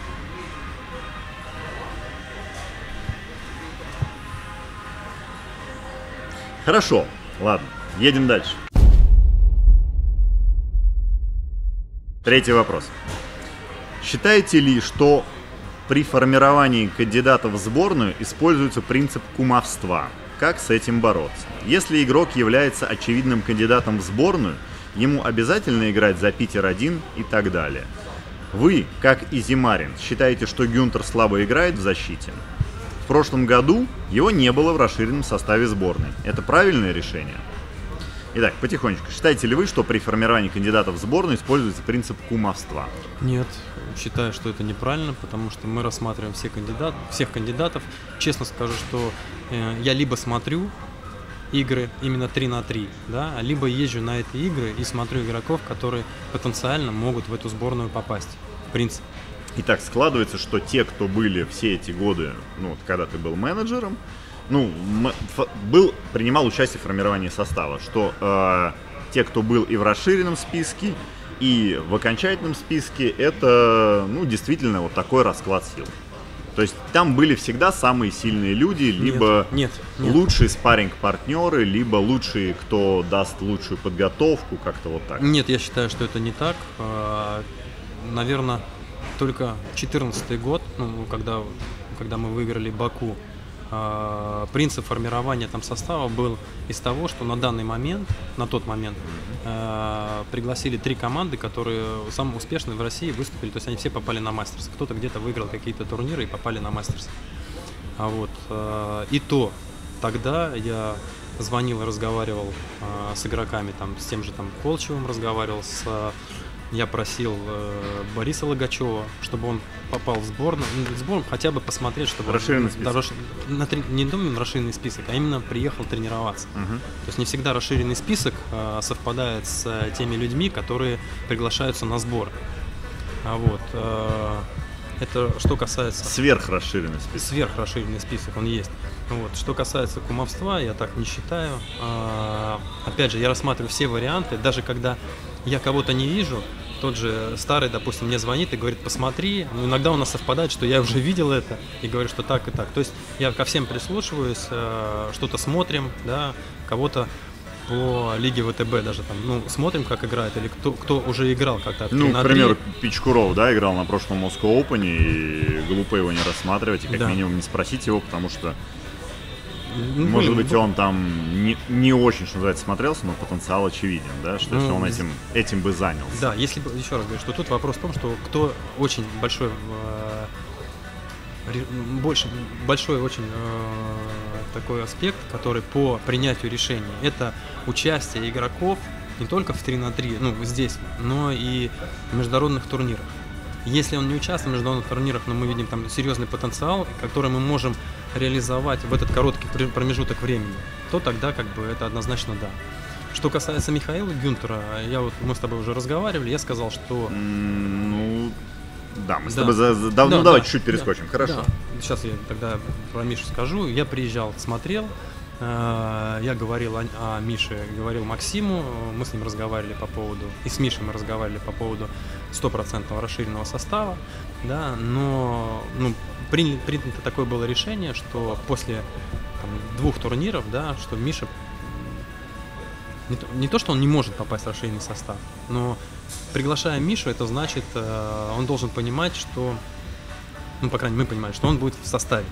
A: Хорошо, ладно, едем дальше. Третий вопрос. Считаете ли, что при формировании кандидатов в сборную используется принцип кумовства? Как с этим бороться? Если игрок является очевидным кандидатом в сборную, ему обязательно играть за Питер один и так далее. Вы, как и Зимарин, считаете, что Гюнтер слабо играет в защите? В прошлом году его не было в расширенном составе сборной. Это правильное решение? Итак, потихонечку. Считаете ли вы, что при формировании кандидатов в сборную используется принцип кумовства?
B: Нет, считаю, что это неправильно, потому что мы рассматриваем все кандидат, всех кандидатов. Честно скажу, что э, я либо смотрю игры именно три на три, да, либо езжу на эти игры и смотрю игроков, которые потенциально могут в эту сборную попасть. В принципе.
A: И так складывается, что те, кто были все эти годы, ну, вот, когда ты был менеджером, ну, был, принимал участие в формировании состава, что э, те, кто был и в расширенном списке, и в окончательном списке, это, ну, действительно вот такой расклад сил. То есть там были всегда самые сильные люди, либо
B: нет, нет, нет.
A: лучшие спарринг-партнеры, либо лучшие, кто даст лучшую подготовку, как-то вот так.
B: Нет, я считаю, что это не так. Наверное, только четырнадцатый год, ну, когда, когда мы выиграли Баку, принцип формирования там состава был из того, что на данный момент, на тот момент, э, пригласили три команды, которые самые успешные в России выступили, то есть они все попали на мастерс. Кто-то где-то выиграл какие-то турниры и попали на мастерс. А вот, э, и то тогда я звонил и разговаривал э, с игроками, там, с тем же там Колчевым разговаривал, с я просил э, Бориса Логачева, чтобы он попал в сборную, в сборную хотя бы посмотреть, чтобы
A: расширенный
B: он, да, на, не именно расширенный список, а именно приехал тренироваться.
A: Uh-huh.
B: То есть не всегда расширенный список э, совпадает с э, теми людьми, которые приглашаются на сбор. А вот э, это что касается
A: сверхрасширенный список.
B: Сверхрасширенный список, он есть. Вот. Что касается кумовства, я так не считаю. А, опять же, я рассматриваю все варианты, даже когда я кого-то не вижу, тот же старый, допустим, мне звонит и говорит, посмотри. Ну, иногда у нас совпадает, что я уже видел это и говорю, что так и так. То есть я ко всем прислушиваюсь, что-то смотрим, да, кого-то по лиге ВТБ даже там, ну, смотрим, как играет, или кто, кто уже играл как-то.
A: Ну, к примеру, Пичкуров, да, играл на прошлом Moscow Open, и глупо его не рассматривать, и как да. минимум не спросить его, потому что ну, может быть, он там не, не очень, что называется, смотрелся, но потенциал очевиден, да, что ну, если он этим, этим бы занялся.
B: Да, если бы, еще раз говорю, что тут вопрос в том, что кто очень большой, э, больше, большой очень э, такой аспект, который по принятию решений, это участие игроков не только в три на три, ну, здесь, но и в международных турнирах. Если он не участвует в международных турнирах, но мы видим там серьезный потенциал, который мы можем реализовать в этот короткий промежуток времени, то тогда как бы это однозначно да. Что касается Михаила Гюнтера, я вот мы с тобой уже разговаривали, я сказал, что
A: ну да, мы с
B: да.
A: тобой за, за, да,
B: да,
A: ну давай
B: да,
A: чуть-чуть перескочим, да, хорошо.
B: Да. Сейчас я тогда про Мишу скажу. Я приезжал, смотрел, э, я говорил о, о Мише, говорил Максиму, мы с ним разговаривали по поводу, и с Мишей мы разговаривали по поводу стопроцентного расширенного состава, да, но ну, приняли, принято такое было решение, что после там, двух турниров, да, что Миша не то, не то, что он не может попасть в расширенный состав, но приглашая Мишу, это значит, э, он должен понимать, что, ну, по крайней мере, мы понимаем, что он будет в составе.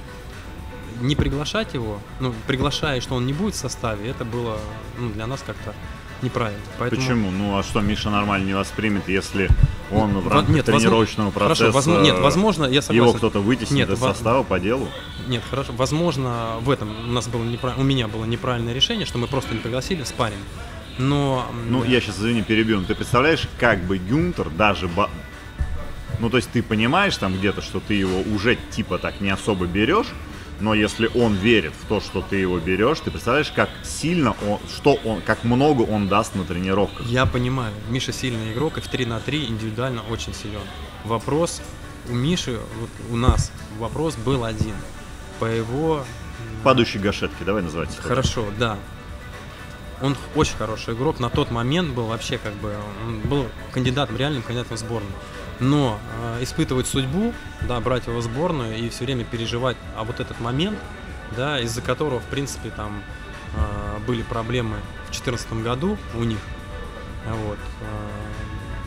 B: Не приглашать его, ну, приглашая, что он не будет в составе, это было ну, для нас как-то неправильно. Поэтому...
A: Почему? Ну, а что Миша нормально не воспримет, если он в рамках
B: нет,
A: тренировочного
B: возможно,
A: процесса,
B: хорошо, возможно, нет, возможно, я согласен.
A: Его кто-то вытеснит нет, из состава по делу?
B: Нет, хорошо, возможно, в этом у нас было неправ... у меня было неправильное решение, что мы просто не пригласили в спарринг. Но...
A: Ну, я сейчас, извини, перебью, но ты представляешь, как бы Гюнтер даже... Ба... Ну, то есть ты понимаешь там где-то, что ты его уже типа так не особо берешь, но если он верит в то, что ты его берешь, ты представляешь, как сильно он, что он, как много он даст на тренировках.
B: Я понимаю, Миша сильный игрок, и в три на три индивидуально очень силен. Вопрос у Миши, вот у нас вопрос был один. По его...
A: Падающей гашетке, давай называть это.
B: Хорошо, да. Он очень хороший игрок, на тот момент был вообще как бы, он был кандидатом, реальным кандидатом в сборную. Но э, испытывать судьбу, да, брать его в сборную и все время переживать, а вот этот момент, да, из-за которого, в принципе, там э, были проблемы в две тысячи четырнадцатом году у них, вот, э,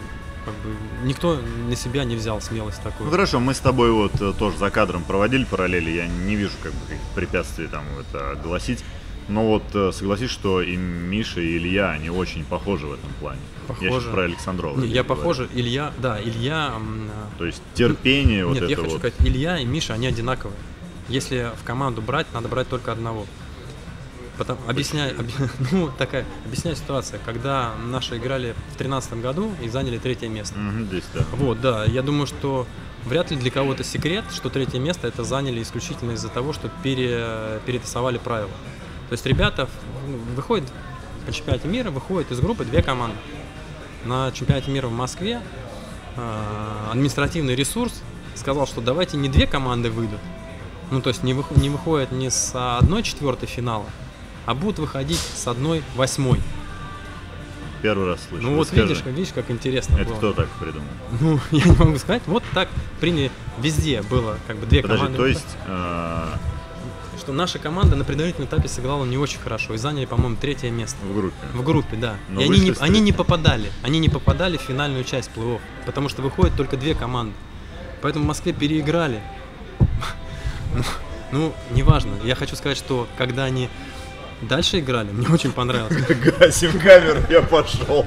B: как бы никто на себя не взял смелость такую.
A: Ну хорошо, мы с тобой вот э, тоже за кадром проводили параллели, я не вижу как бы каких препятствий там это огласить. Но вот э, согласись, что и Миша, и Илья, они очень похожи в этом плане.
B: Похожи.
A: Я сейчас про Александрова.
B: Не, я
A: говорю.
B: похоже, Илья, да, Илья... м,
A: То есть терпение вот
B: Нет,
A: это
B: я хочу
A: вот.
B: сказать, Илья и Миша, они одинаковые. Если в команду брать, надо брать только одного. Потом, объясняй, объ- ну, такая, объясняю ситуацию, когда наши играли в тринадцатом году и заняли третье место.
A: Мгм, здесь, да.
B: Вот, да, я думаю, что вряд ли для кого-то секрет, что третье место это заняли исключительно из-за того, что пере, перетасовали правила. То есть ребята ну, выходят по чемпионате мира, выходят из группы две команды. На чемпионате мира в Москве э, административный ресурс сказал, что давайте не две команды выйдут, ну то есть не, выход, не выходят не с одной четвертой финала, а будут выходить с одной восьмой.
A: Первый раз слышу.
B: Ну вот
A: Расскажи.
B: видишь, как, видишь, как интересно
A: Это
B: было.
A: кто так придумал?
B: Ну, я не могу сказать. Вот так приняли везде было, как бы две
A: Подожди,
B: команды.
A: то есть э,
B: Что наша команда на предварительном этапе сыграла не очень хорошо и заняли, по-моему, третье место.
A: в группе.
B: В группе, да.
A: Но
B: и они
A: вышли
B: не,
A: с
B: они не
A: третьей.
B: попадали. Они не попадали в финальную часть плей-офф, потому что выходят только две команды. Поэтому в Москве переиграли. Ну, ну, неважно. Я хочу сказать, что когда они дальше играли, мне очень понравилось.
A: Гасим камеру, я пошел.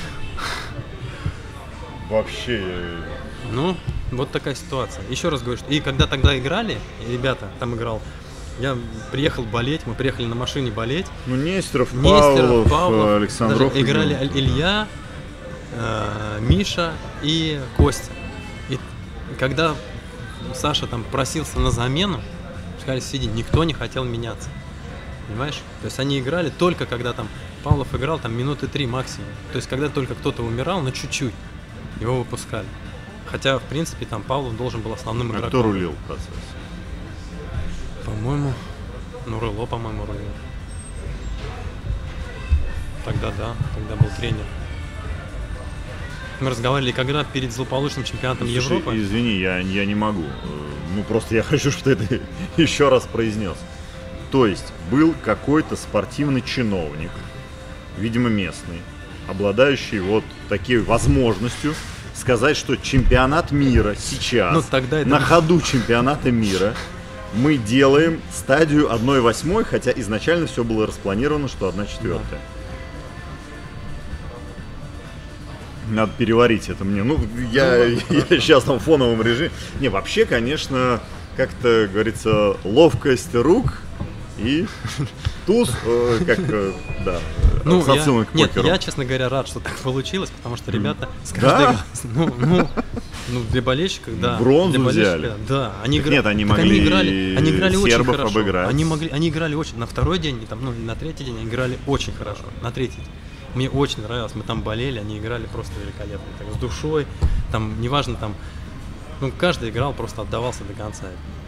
A: Вообще, я-
B: Ну, вот такая ситуация. Еще раз говорю, что и когда тогда играли, и ребята, там играл, я приехал болеть, мы приехали на машине болеть.
A: ну Нестеров,
B: Нестеров,
A: Павлов,
B: Павлов,
A: Александров.
B: даже играли
A: играл.
B: Илья, э, Миша и Костя. И когда Саша там просился на замену, сказали, сиди, никто не хотел меняться. Понимаешь? То есть они играли только когда там Павлов играл там минуты три максимум. То есть когда только кто-то умирал, но чуть-чуть, его выпускали. Хотя, в принципе, там Павлов должен был основным
A: А
B: игроком.
A: кто рулил процесс?
B: По-моему, ну Рыло, по-моему, рулил. Тогда да, тогда был тренер. Мы разговаривали, когда перед злополучным чемпионатом
A: Слушай,
B: Европы.
A: извини, я, я не могу. Э, Ну просто я хочу, чтобы ты это еще раз произнес. То есть был какой-то спортивный чиновник, видимо местный, обладающий вот такой возможностью сказать, что чемпионат мира сейчас,
B: Ну, тогда это-
A: на ходу чемпионата мира, мы делаем стадию одна восьмая, хотя изначально все было распланировано, что одна четвертая. Надо переварить это мне. Ну, я, я сейчас там в фоновом режиме. Не, вообще, конечно, как-то говорится, ловкость рук и туз, э, как, э, да,
B: Ну,
A: с
B: я,
A: отсылом к
B: нет,
A: покеру.
B: я, честно говоря, рад, что так получилось, потому что ребята с
A: Да?
B: каждой... Ну, ну, ну, для болельщиков, да.
A: Бронзу
B: для болельщика,
A: взяли.
B: Да, они,
A: Так
B: игра-
A: нет, они
B: так
A: могли
B: играли, они играли очень
A: сербов
B: хорошо.
A: обыграть.
B: Они, могли, они играли очень... На второй день, и там, ну, на третий день они играли очень хорошо. На третий день. Мне очень нравилось, мы там болели, они играли просто великолепно. Так, с душой, там, неважно, там... Ну, каждый играл, просто отдавался до конца.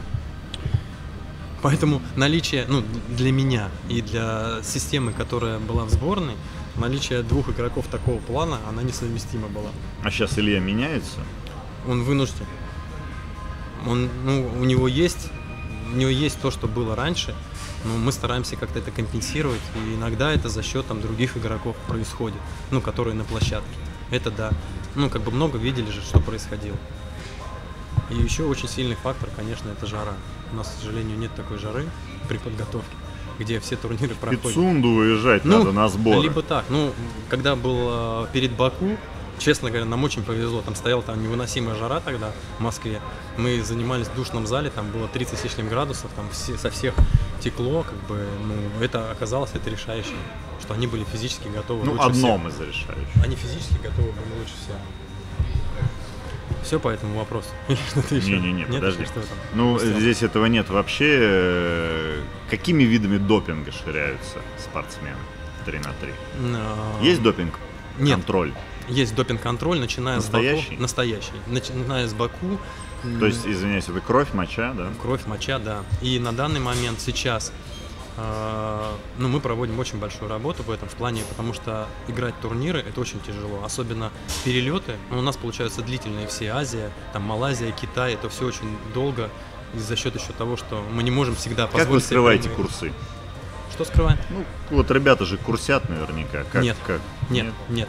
B: Поэтому наличие, ну, для меня и для системы, которая была в сборной, наличие двух игроков такого плана, она несовместима была.
A: А сейчас Илья меняется?
B: Он вынужден. Он, ну, у него есть, у него есть то, что было раньше, но мы стараемся как-то это компенсировать, и иногда это за счет там других игроков происходит, ну, которые на площадке. Это да. Ну, как бы много видели же, что происходило. И еще очень сильный фактор, конечно, это жара. У нас, к сожалению, нет такой жары при подготовке, где все турниры
A: В
B: проходят.
A: Пицунду уезжать
B: Ну,
A: надо на сборы.
B: Либо так. Ну, когда был э, перед Баку, честно говоря, нам очень повезло. Там стояла там невыносимая жара тогда в Москве. Мы занимались в душном зале, там было тридцать с лишним градусов, там все, со всех текло, как бы, ну, это оказалось это решающее, что они были физически готовы
A: Ну,
B: лучше
A: одном
B: всех.
A: из решающих.
B: Они физически готовы были лучше всех. Все по этому вопросу? Или что-то еще?
A: Не-не-не,
B: Нет,
A: подожди.
B: что там?
A: Ну,
B: Пустяк.
A: здесь этого нет вообще. Э, Какими видами допинга ширяются спортсмены три на три?
B: А,
A: Есть допинг?
B: Нет.
A: Контроль?
B: Есть допинг-контроль, начиная
A: Настоящий?
B: с Баку. Настоящий. Начиная с Баку.
A: То есть, извиняюсь, это кровь, моча, да?
B: Кровь, моча, да. И на данный момент сейчас э, ну, мы проводим очень большую работу в этом в плане, потому что играть турниры это очень тяжело. Особенно перелеты. Ну, у нас получаются длительные все Азия, там Малайзия, Китай, это все очень долго. И за счет еще того, что мы не можем всегда позволить.
A: Как вы
B: себе
A: скрываете
B: прямые-
A: курсы?
B: Что скрываем?
A: Ну, вот ребята же курсят наверняка. Как,
B: Нет.
A: Как?
B: Нет, нет.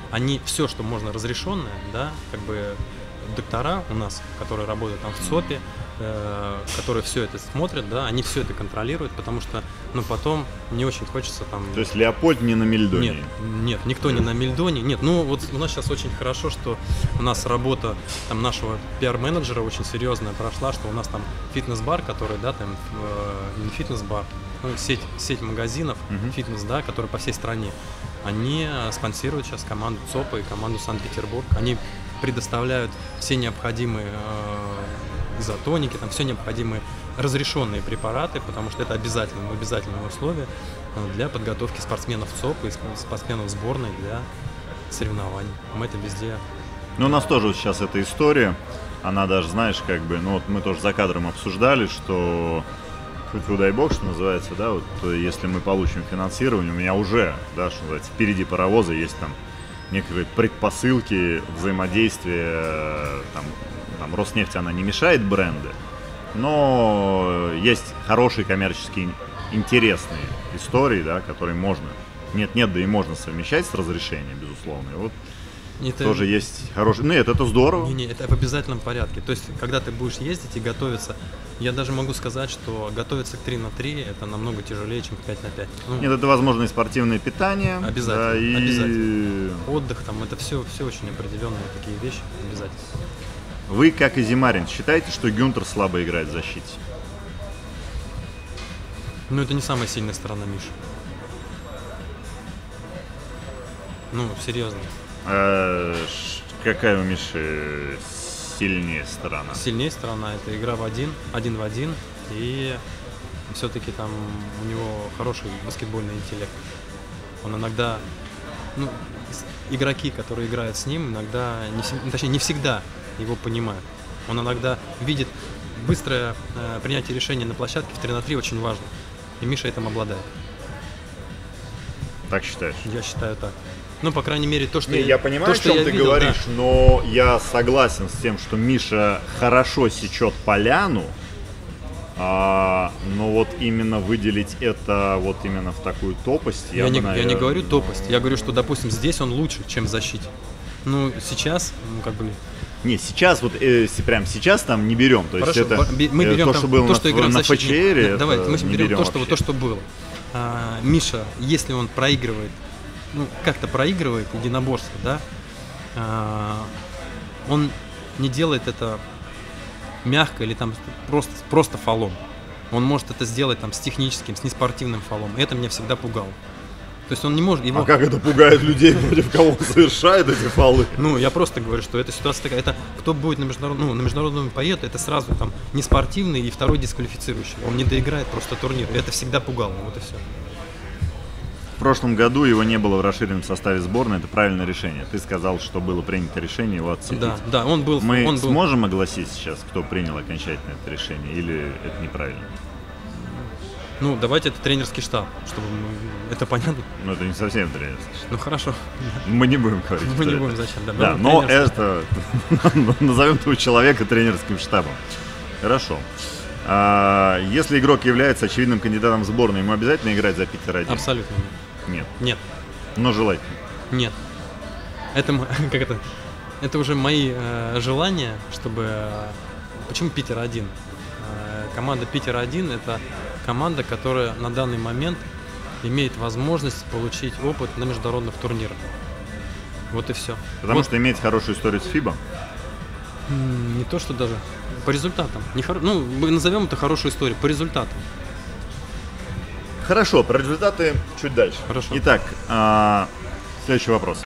B: они все, что можно разрешенное, да, как бы доктора у нас, которые работают там в ЦОПе, э, которые все это смотрят, да, они все это контролируют, потому что, ну, потом не очень хочется там...
A: То есть Леопольд не на Мельдоне?
B: Нет, нет, никто не на Мельдоне, нет, ну, вот у нас сейчас очень хорошо, что у нас работа там нашего пиар-менеджера очень серьезная прошла, что у нас там фитнес-бар, который, да, там, э, не фитнес-бар, ну, сеть, сеть магазинов, uh-huh. фитнес, да, который по всей стране, они спонсируют сейчас команду ЦОПа и команду Санкт-Петербург, они предоставляют все необходимые э, изотоники, там все необходимые разрешенные препараты, потому что это обязательное, обязательное условие для подготовки спортсменов ЦОПа и спортсменов сборной для соревнований. Мы это везде.
A: Ну, у нас тоже вот сейчас эта история, она даже, знаешь, как бы, ну вот мы тоже за кадром обсуждали, что хоть дай бог, что называется, да, вот если мы получим финансирование, у меня уже, да, что называется, впереди паровоза есть там некоторые предпосылки взаимодействия, там, там Роснефть, она не мешает бренды, но есть хорошие коммерческие интересные истории, да, которые можно, нет-нет, да и можно совмещать с разрешением, безусловно. И вот это... тоже есть хороший... Нет, это здорово.
B: Не-не, это в обязательном порядке. То есть, когда ты будешь ездить и готовиться, я даже могу сказать, что готовиться к три на три это намного тяжелее, чем к пять на пять. Ну,
A: нет, это возможно и спортивное питание.
B: Обязательно,
A: да, и...
B: обязательно. Отдых, там, это все, все очень определенные такие вещи, обязательно.
A: Вы, как и Зимарин, считаете, что Гюнтер слабо играет в защите?
B: Ну, это не самая сильная сторона Миши. Ну, серьезно.
A: А, какая у Миши сильнее сторона?
B: Сильнее сторона — это игра в один, один в один, и все-таки там у него хороший баскетбольный интеллект. Он иногда, ну, игроки, которые играют с ним, иногда, не, точнее, не всегда его понимают. Он иногда видит быстрое э, принятие решения на площадке в три на три очень важно, и Миша этим обладает.
A: Так считаешь?
B: Я считаю так. Ну, по крайней мере, то, что
A: Не,
B: я,
A: я понимаю,
B: то,
A: о чем
B: я
A: ты
B: видел,
A: говоришь,
B: да.
A: но я согласен с тем, что Миша хорошо сечет поляну, а, но вот именно выделить это вот именно в такую топость,
B: я,
A: я,
B: не,
A: бы, наверное...
B: я не говорю топость, я говорю, что, допустим, здесь он лучше, чем в защите. Ну, сейчас, ну, как бы...
A: Не, сейчас, вот э, если прям сейчас там не берем, то
B: Хорошо,
A: есть это
B: мы берем
A: э, то,
B: там,
A: что было
B: то,
A: на,
B: что игра в
A: на
B: защите.
A: ФЧР,
B: Нет, давай, мы
A: не
B: берем,
A: берем
B: то, что,
A: вообще.
B: то, что было. А, Миша, если он проигрывает, ну, как-то проигрывает единоборство, да, а, он не делает это мягко или там просто, просто фолом. Он может это сделать там с техническим, с неспортивным фолом. И это меня всегда пугало. То есть он не может его...
A: А как это пугает людей, против кого он совершает эти фолы?
B: Ну, я просто говорю, что эта ситуация такая. Это кто будет на международном, ну, на международном поэт, это сразу там не спортивный и второй дисквалифицирующий. Он не доиграет просто турнир. И это всегда пугало. Вот и все.
A: В прошлом году его не было в расширенном составе сборной, это правильное решение. Ты сказал, что было принято решение его отцепить.
B: Да, да, он был...
A: Мы
B: он был...
A: сможем огласить сейчас, кто принял окончательно это решение, или это неправильно?
B: Ну, давайте это тренерский штаб, чтобы мы... это понятно.
A: Ну, это не совсем тренерский штаб.
B: Ну, хорошо.
A: Мы не будем говорить.
B: Мы не
A: это.
B: будем, зачем. Да,
A: да, но это... Назовем этого человека тренерским штабом. Хорошо. А, если игрок является очевидным кандидатом в сборную, ему обязательно играть за Питер один?
B: Абсолютно нет.
A: Нет.
B: Нет.
A: Но желательно?
B: Нет. Это, как это, это уже мои э, желания, чтобы... Э, почему Питер один? Э, команда Питер один — это команда, которая на данный момент имеет возможность получить опыт на международных турнирах. Вот и все.
A: Потому
B: вот.
A: что имеет хорошую историю с ФИБА?
B: Не то, что даже по результатам. Не хор... Ну, мы назовем это хорошую историю. По результатам.
A: Хорошо, про результаты чуть дальше.
B: Хорошо.
A: Итак, а, следующий вопрос.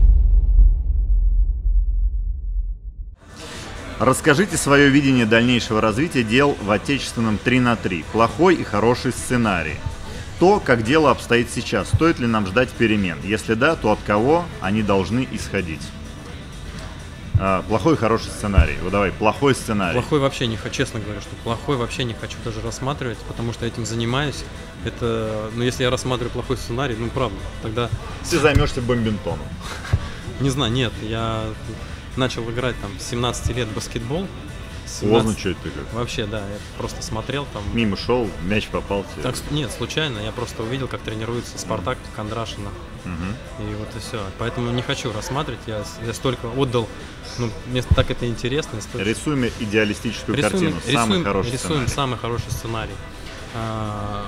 A: Расскажите свое видение дальнейшего развития дел в отечественном три на три. Плохой и хороший сценарий. То, как дело обстоит сейчас, стоит ли нам ждать перемен? Если да, то от кого они должны исходить? А, плохой и хороший сценарий. Вот давай, плохой сценарий.
B: Плохой вообще не хочу, честно говоря, что плохой вообще не хочу даже рассматривать, потому что этим занимаюсь. Это, ну, если я рассматриваю плохой сценарий, ну, правда, тогда...
A: Ты займешься бомбинтоном.
B: Не знаю, нет, я начал играть там с семнадцати лет в баскетбол,
A: Поздно, что это как?
B: Вообще, да, я просто смотрел там.
A: Мимо шел, мяч попал тебе.
B: Так, нет, случайно, я просто увидел, как тренируется Спартак Кондрашина.
A: Угу.
B: И вот и все. Поэтому не хочу рассматривать, я, я столько отдал, ну, мне так это интересно. Столько...
A: Рисуем идеалистическую
B: рисуем,
A: картину, самый
B: рисуем,
A: хороший
B: рисуем
A: сценарий.
B: самый хороший сценарий. А,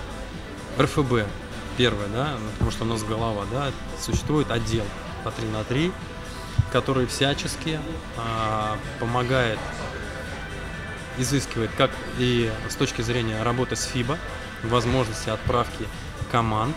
B: РФБ первое, да, потому что у нас голова, да, существует отдел по три на три, который всячески а, помогает, изыскивает, как и с точки зрения работы с ФИБА, возможности отправки команд,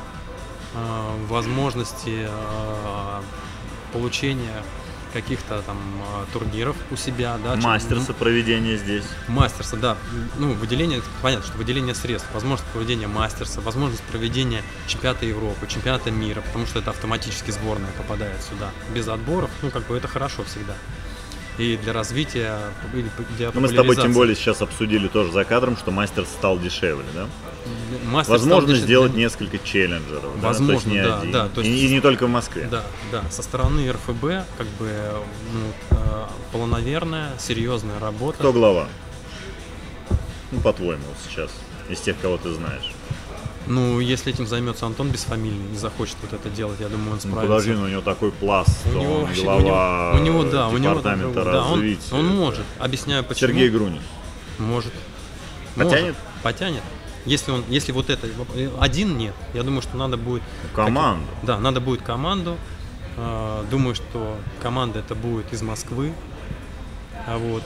B: а, возможности а, получения каких-то там турниров у себя, да.
A: Мастерство проведения здесь.
B: Мастерство, да. Ну, выделение, понятно, что выделение средств, возможность проведения мастерства, возможность проведения чемпионата Европы, чемпионата мира, потому что это автоматически сборная попадает сюда. Без отборов, ну, как бы это хорошо всегда. И для развития, или для
A: Ну, мы с тобой тем более сейчас обсудили тоже за кадром, что мастер стал дешевле, да?
B: Мастер
A: Возможно
B: стал
A: сделать
B: дешевле.
A: несколько челленджеров,
B: Возможно,
A: да? То есть не
B: да,
A: один.
B: да, то есть...
A: И, и не только в Москве.
B: Да, да, со стороны РФБ как бы ну, э, планомерная, серьезная работа.
A: Кто глава? Ну, по-твоему, вот сейчас, из тех, кого ты знаешь.
B: Ну, если этим займется Антон Бесфамильный, не захочет вот это делать, я думаю, он справится.
A: Ну, подожди, но у него такой пласт,
B: у него,
A: он
B: вообще,
A: глава
B: у него, у него, да, у него,
A: департамента
B: да, он,
A: развития.
B: он может, объясняю почему.
A: Сергей Грунин.
B: Может.
A: Потянет?
B: Может, потянет. Если он, если вот это один нет, я думаю, что надо будет
A: Команду.
B: Как, да, надо будет команду. Э, думаю, что команда это будет из Москвы. А вот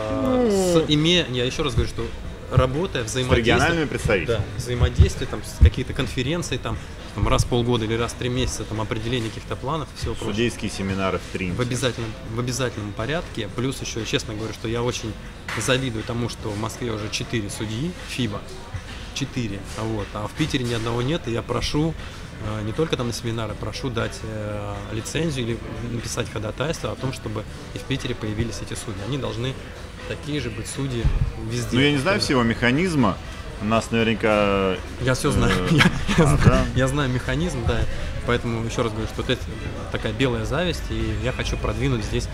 B: э, с, имея, я еще раз говорю, что работая, взаимодействие,
A: с региональными представителями.
B: да, взаимодействие, там, с какие-то конференции, там, там, раз в полгода или раз в три месяца, там, определение каких-то планов и всего прочего.
A: Судейские семинары в Тринте.
B: В обязательном, в обязательном порядке. Плюс еще, честно говорю, что я очень завидую тому, что в Москве уже четыре судьи ФИБА. четыре. Вот. А в Питере ни одного нет, и я прошу, э, не только там на семинары, прошу дать э, лицензию или написать ходатайство о том, чтобы и в Питере появились эти судьи. Они должны такие же быть судьи везде.
A: Ну, я не знаю всего механизма. У нас наверняка...
B: Я все знаю.
A: Э,
B: я, я,
A: а,
B: знаю
A: да?
B: я знаю механизм, да. Поэтому еще раз говорю, что это такая белая зависть, и я хочу продвинуть здесь,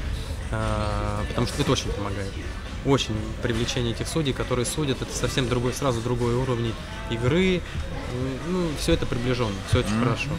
B: э, потому что это очень помогает. Очень привлечение этих судей, которые судят, это совсем другой, сразу другой уровень игры. Ну, все это приближенно, все очень mm-hmm. хорошо.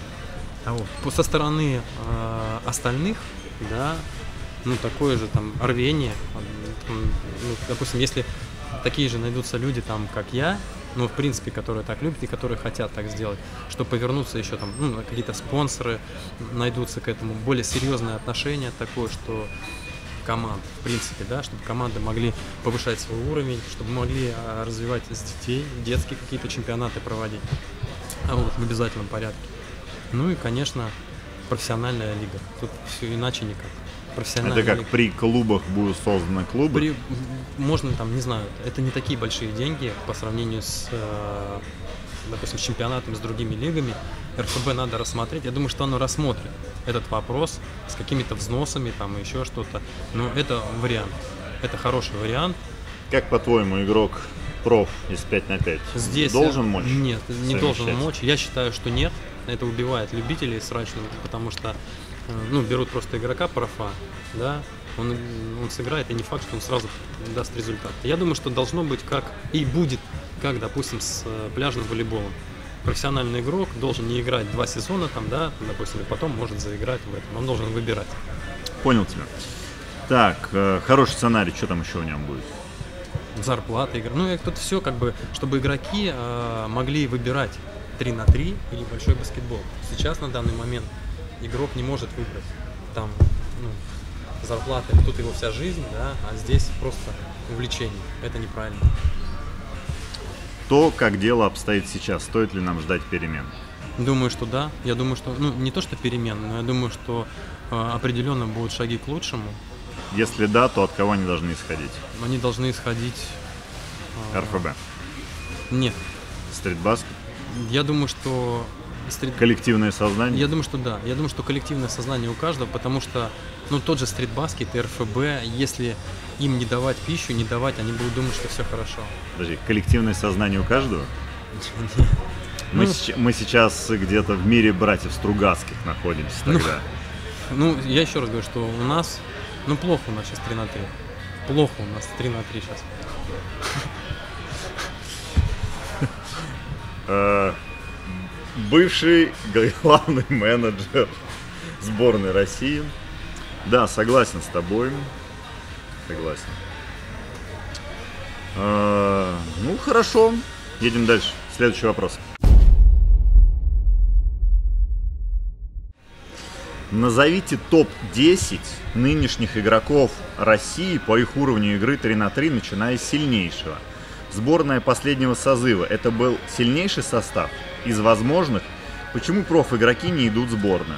B: А вот со стороны э, остальных, да, ну такое же там рвение. Там, ну, допустим, если такие же найдутся люди, там, как я, ну, в принципе, которые так любят и которые хотят так сделать, что повернуться еще там, ну, какие-то спонсоры найдутся к этому, более серьезное отношение такое, что команд, в принципе, да, чтобы команды могли повышать свой уровень, чтобы могли а, развивать из детей, детские какие-то чемпионаты проводить, а вот в обязательном порядке. Ну и, конечно, профессиональная лига. Тут все иначе никак. Профессиональная
A: Это как
B: лига.
A: при клубах будут созданы клубы?
B: При, можно там, не знаю, это не такие большие деньги по сравнению с, э, допустим, с чемпионатами, с другими лигами. РФБ надо рассмотреть. Я думаю, что оно рассмотрит этот вопрос с какими-то взносами, там, еще что-то. Но это вариант. Это хороший вариант.
A: Как, по-твоему, игрок проф из пять на пять
B: Здесь
A: должен мочь?
B: Нет, не
A: совмещать?
B: должен мочь. Я считаю, что нет. Это убивает любителей срачных, потому что ну, берут просто игрока профа, да, он, он сыграет, и не факт, что он сразу даст результат. Я думаю, что должно быть как и будет, как, допустим, с пляжным волейболом. Профессиональный игрок должен не играть два сезона, там, да, допустим, и потом может заиграть в этом. Он должен выбирать.
A: Понял тебя. Так, э, хороший сценарий, что там еще в нем будет?
B: Зарплата, игра. Ну, и тут все, как бы, чтобы игроки э, могли выбирать три на три или большой баскетбол. Сейчас, на данный момент, игрок не может выбрать там ну, зарплаты, тут его вся жизнь, да, а здесь просто увлечение. Это неправильно.
A: То, как дело обстоит сейчас, стоит ли нам ждать перемен?
B: Думаю, что да. Я думаю, что, ну, не то, что перемен, но я думаю, что э, определенно будут шаги к лучшему.
A: Если да, то от кого они должны исходить?
B: Они должны исходить... Э,
A: РФБ?
B: Нет.
A: Стритбаскет?
B: Я думаю, что... Стрит...
A: Коллективное сознание?
B: Я думаю, что да. Я думаю, что коллективное сознание у каждого, потому что, ну, тот же стритбаскет и РФБ, если им не давать пищу, не давать, они будут думать, что все хорошо.
A: Подожди, коллективное сознание у каждого? Мы,
B: Ну,
A: сеч- мы сейчас где-то в мире братьев Стругацких находимся тогда.
B: Ну, я еще раз говорю, что у нас, ну, плохо у нас сейчас три на три. Плохо у нас три на три сейчас.
A: Бывший главный менеджер сборной России. Да, согласен с тобой. Согласен. Ну, хорошо. Едем дальше. Следующий вопрос. Назовите топ десять нынешних игроков России по их уровню игры три на три, начиная с сильнейшего. Сборная последнего созыва. Это был сильнейший состав из возможных. Почему проф-игроки не идут в сборную?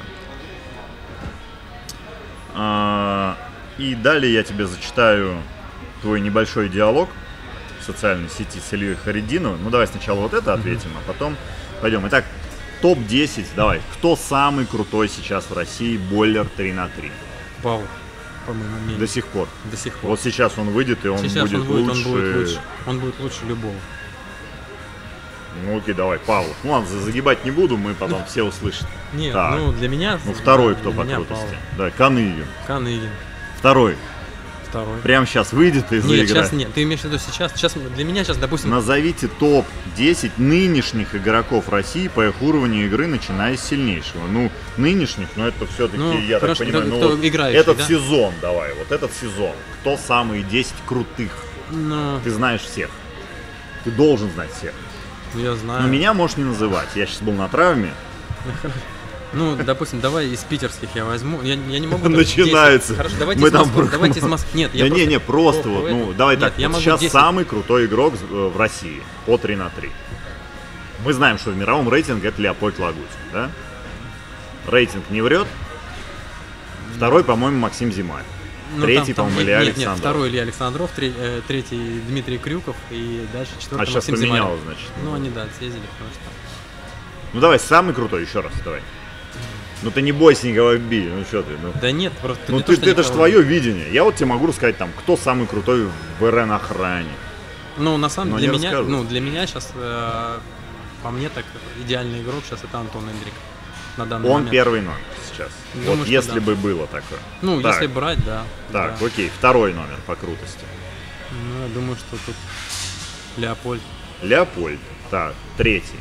A: А, и далее я тебе зачитаю твой небольшой диалог в социальной сети с Ильей Харидиновым. Ну давай сначала вот это ответим, а потом пойдем. Итак, топ десять, давай. Кто самый крутой сейчас в России бойлер три на три?
B: Павел, по моему мнению.
A: До сих пор.
B: До сих пор.
A: Вот сейчас он выйдет, и он,
B: сейчас
A: будет,
B: он, будет,
A: лучше...
B: он будет лучше. Он будет лучше любого.
A: Ну окей, давай, Павел. Ну ладно, загибать не буду, мы потом все услышат.
B: Нет,
A: так.
B: ну для меня...
A: Ну второй
B: да,
A: кто по
B: меня
A: крутости?
B: Павел.
A: Да, Каныгин.
B: Каныгин.
A: Второй.
B: Второй.
A: Прямо сейчас выйдет и заиграет.
B: Нет, сейчас нет. Ты имеешь в виду сейчас? Сейчас для меня сейчас, допустим...
A: Назовите топ десять нынешних игроков России по их уровню игры, начиная с сильнейшего. Ну, нынешних, но это все-таки,
B: ну,
A: я
B: хорошо,
A: так понимаю,
B: кто,
A: ну,
B: кто
A: вот
B: играющий,
A: этот
B: да?
A: сезон, давай, вот этот сезон. Кто самые десять крутых?
B: Ну,
A: Ты знаешь всех. Ты должен знать всех.
B: я знаю.
A: Но меня можешь не называть. Я сейчас был на травме.
B: Ну, допустим, давай из питерских я возьму. Я, я не могу...
A: Начинается.
B: десять. Хорошо, давайте
A: Мы
B: из
A: там
B: Москвы.
A: про-
B: Давайте из Москвы. Нет, я
A: Да
B: просто...
A: не, не, просто
B: по-
A: вот,
B: по
A: ну,
B: этому.
A: давай
B: Нет,
A: так,
B: я
A: вот
B: могу
A: сейчас
B: десять.
A: самый крутой игрок э, в России по три на три. Мы знаем, что в мировом рейтинге это Леопольд Лагутин, да? Рейтинг не врет. Второй, по-моему, Максим Зимарь.
B: Ну,
A: Третий,
B: там- там
A: по-моему,
B: нет,
A: Илья
B: нет,
A: Александров.
B: Нет, второй Илья Александров, тре- э, третий Дмитрий Крюков и дальше четвертый
A: А сейчас
B: Максим Зимарь.
A: поменялось, значит.
B: Ну, они, да, съездили, потому что...
A: Ну давай, самый крутой, еще раз, давай. Ну ты не бойся никого бить, ну что ты, ну.
B: Да нет, просто...
A: Ну
B: не
A: ты,
B: то,
A: ты- это же
B: никого-
A: твое видение. Я вот тебе могу рассказать там, кто самый крутой в РН охране.
B: Ну, на самом
A: Но
B: деле,
A: не
B: для меня,
A: расскажу.
B: ну, для меня сейчас, э, по мне, так идеальный игрок сейчас это Антон Эндрик. На данный
A: Он
B: момент.
A: первый номер сейчас.
B: Думаю,
A: вот
B: что
A: если
B: да.
A: бы было такое.
B: Ну,
A: Так.
B: если брать, да.
A: Так,
B: да.
A: окей, второй номер по крутости.
B: Ну, я думаю, что тут Леопольд.
A: Леопольд. Так, третий.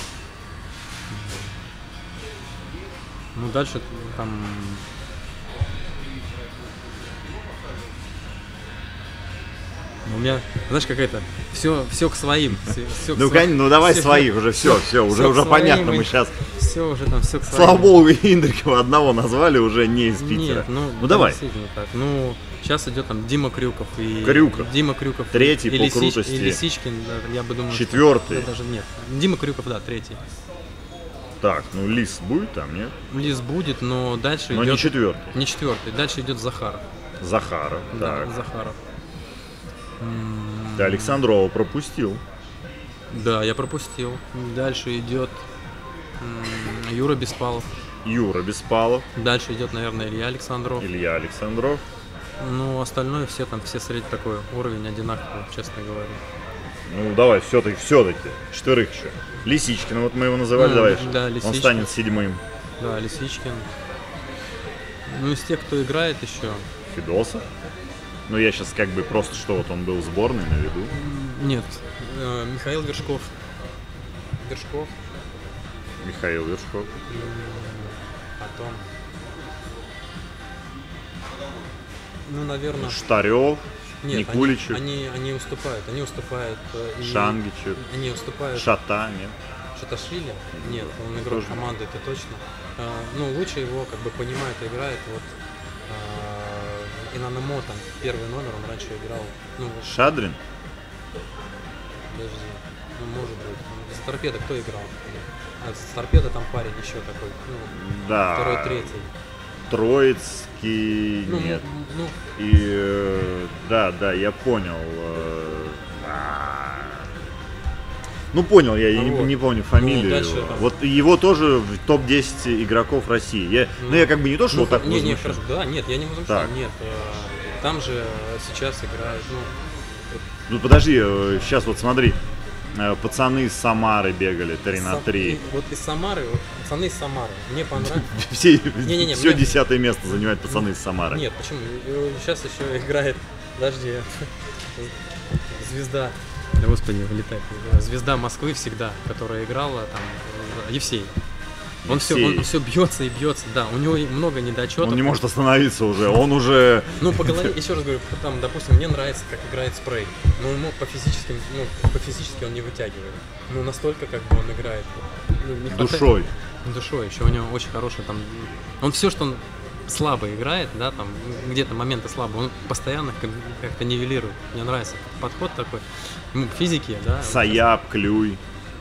B: Ну, дальше там... У меня, знаешь, какая-то все, все к своим. Все, все к
A: Ну,
B: своим.
A: конечно, ну давай
B: Всё-
A: своих уже, все, все, уже,
B: всё
A: уже
B: к своим,
A: понятно,
B: и
A: мы сейчас,
B: Все уже там, все к своим.
A: слава богу, Индрикова одного назвали уже не из Питера.
B: Нет, ну,
A: ну давай.
B: действительно так. Ну, сейчас идет там Дима Крюков и...
A: Крюков.
B: Дима Крюков.
A: Третий
B: и
A: по
B: Лисич-
A: крутости.
B: И Лисичкин, да, я бы думал. что-
A: Четвертый.
B: да, даже нет. Дима Крюков, да, третий.
A: Так, ну Лис будет там, нет?
B: Лис будет, но дальше
A: Но
B: идет...
A: не четвертый.
B: Не четвертый. Дальше идет Захаров.
A: Захаров,
B: Да,
A: так.
B: Захаров.
A: Ты Александрова пропустил.
B: Да, я пропустил. Дальше идет м, Юра Беспалов.
A: Юра Беспалов,
B: Дальше идет, наверное, Илья Александров.
A: Илья Александров.
B: Ну, остальное все там, все средний такой уровень одинаковый, честно говоря.
A: Ну давай, все-таки, все-таки, четверых еще. Лисичкина, вот мы его называли,
B: Ну,
A: давай.
B: да,
A: Он
B: Лисичкин.
A: станет седьмым.
B: Да, Лисичкин. Ну, из тех, кто играет еще.
A: Федосов. Ну я сейчас как бы просто, что вот он был в сборной на виду.
B: Нет. э, Михаил Вершков. Вершков.
A: Михаил Вершков.
B: Потом. Ну, наверное.
A: Штарев,
B: Нет,
A: Никуличев,
B: они, они, они уступают. Они уступают. э, и-
A: Шангичев,
B: Они уступают.
A: Шата, нет?
B: Шаташвили? Нет, он игрок
A: Тоже.
B: команды, это точно. А, ну, лучше его как бы понимает и играет. Вот а, Инанамо, там, первый номер, он раньше играл. Ну, вот,
A: Шадрин?
B: подожди, ну, может быть. Ну, за торпедо кто играл? А за торпедо там парень еще такой. Ну,
A: Да.
B: второй, третий.
A: Троицкий,
B: Ну,
A: нет.
B: ну,
A: И э, да, да, я понял. э, а. Ну понял, я, я не,
B: Вот.
A: не помню фамилию.
B: Ну, дальше
A: его.
B: там-
A: Вот его тоже в топ десять игроков России. Я, ну, я как бы не то, что
B: ну,
A: вот так
B: не, не,
A: возмущен.
B: хорошо, да, нет, я не возмущен,
A: Так.
B: нет. э, Там же сейчас играет, ну,
A: Ну подожди, сейчас вот смотри. э, Пацаны из Самары бегали три на
B: Сам-
A: три.
B: и Вот из Самары, вот, пацаны из Самары, мне понравилось.
A: Все,
B: Не-не-не,
A: все
B: мне-
A: десятое место занимают пацаны из Самары.
B: Нет, почему? Сейчас еще играет Подожди. Звезда. Господи, вылетай. Звезда Москвы всегда, которая играла там Евсей. Он все, он все бьется и бьется, да, у него много недочетов.
A: Он не может остановиться уже, он уже...
B: Ну, по голове, еще раз говорю, там, допустим, мне нравится, как играет Спрей, но ему по физическим, ну, по физически он не вытягивает. Ну, настолько, как бы, он играет. Ну, не хватает...
A: Душой.
B: Душой, еще у него очень хороший там... Он все, что он слабо играет, да, там, где-то моменты слабые, он постоянно как-то нивелирует. Мне нравится подход такой, ну, к физике, да.
A: Саяп, Клюй.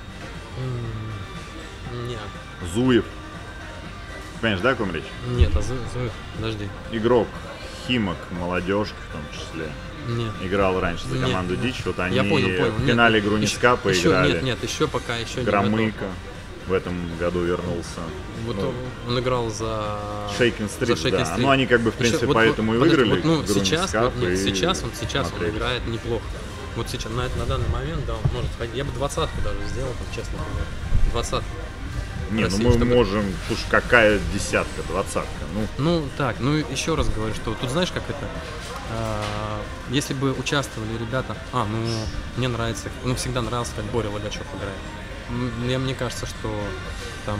B: Нет.
A: Зуев. Понимаешь, да, о ком речь?
B: Нет, а Зу- Зуев, подожди.
A: Игрок Химок, молодежка в том числе.
B: Нет.
A: Играл раньше за команду
B: нет,
A: Дичь. Вот они
B: я понял, понял.
A: в финале
B: нет,
A: Груниска
B: еще,
A: поиграли.
B: Еще, нет, нет, еще пока еще
A: Громыко в этом году вернулся.
B: Вот
A: ну,
B: он, он играл за
A: Шейкин Стрит,
B: за Shaken
A: да.
B: Street.
A: Ну, они как бы, в принципе,
B: еще,
A: поэтому
B: вот,
A: и
B: подожди,
A: выиграли.
B: Вот, ну,
A: Грунис
B: сейчас,
A: Кап
B: вот, нет,
A: и
B: сейчас он сейчас
A: смотрели.
B: он играет неплохо. Вот сейчас, на, на данный момент, да, он может ходить. Я бы двадцатку даже сделал, там, честно говоря. Двадцатку.
A: Не,
B: России,
A: ну мы
B: чтобы...
A: можем, слушай, какая десятка, двадцатка, ну.
B: Ну так, ну еще раз говорю, что тут знаешь, как это, а, если бы участвовали ребята, а, ну мне нравится, ну всегда нравился, как Боря Логачев играет. Мне, мне кажется, что там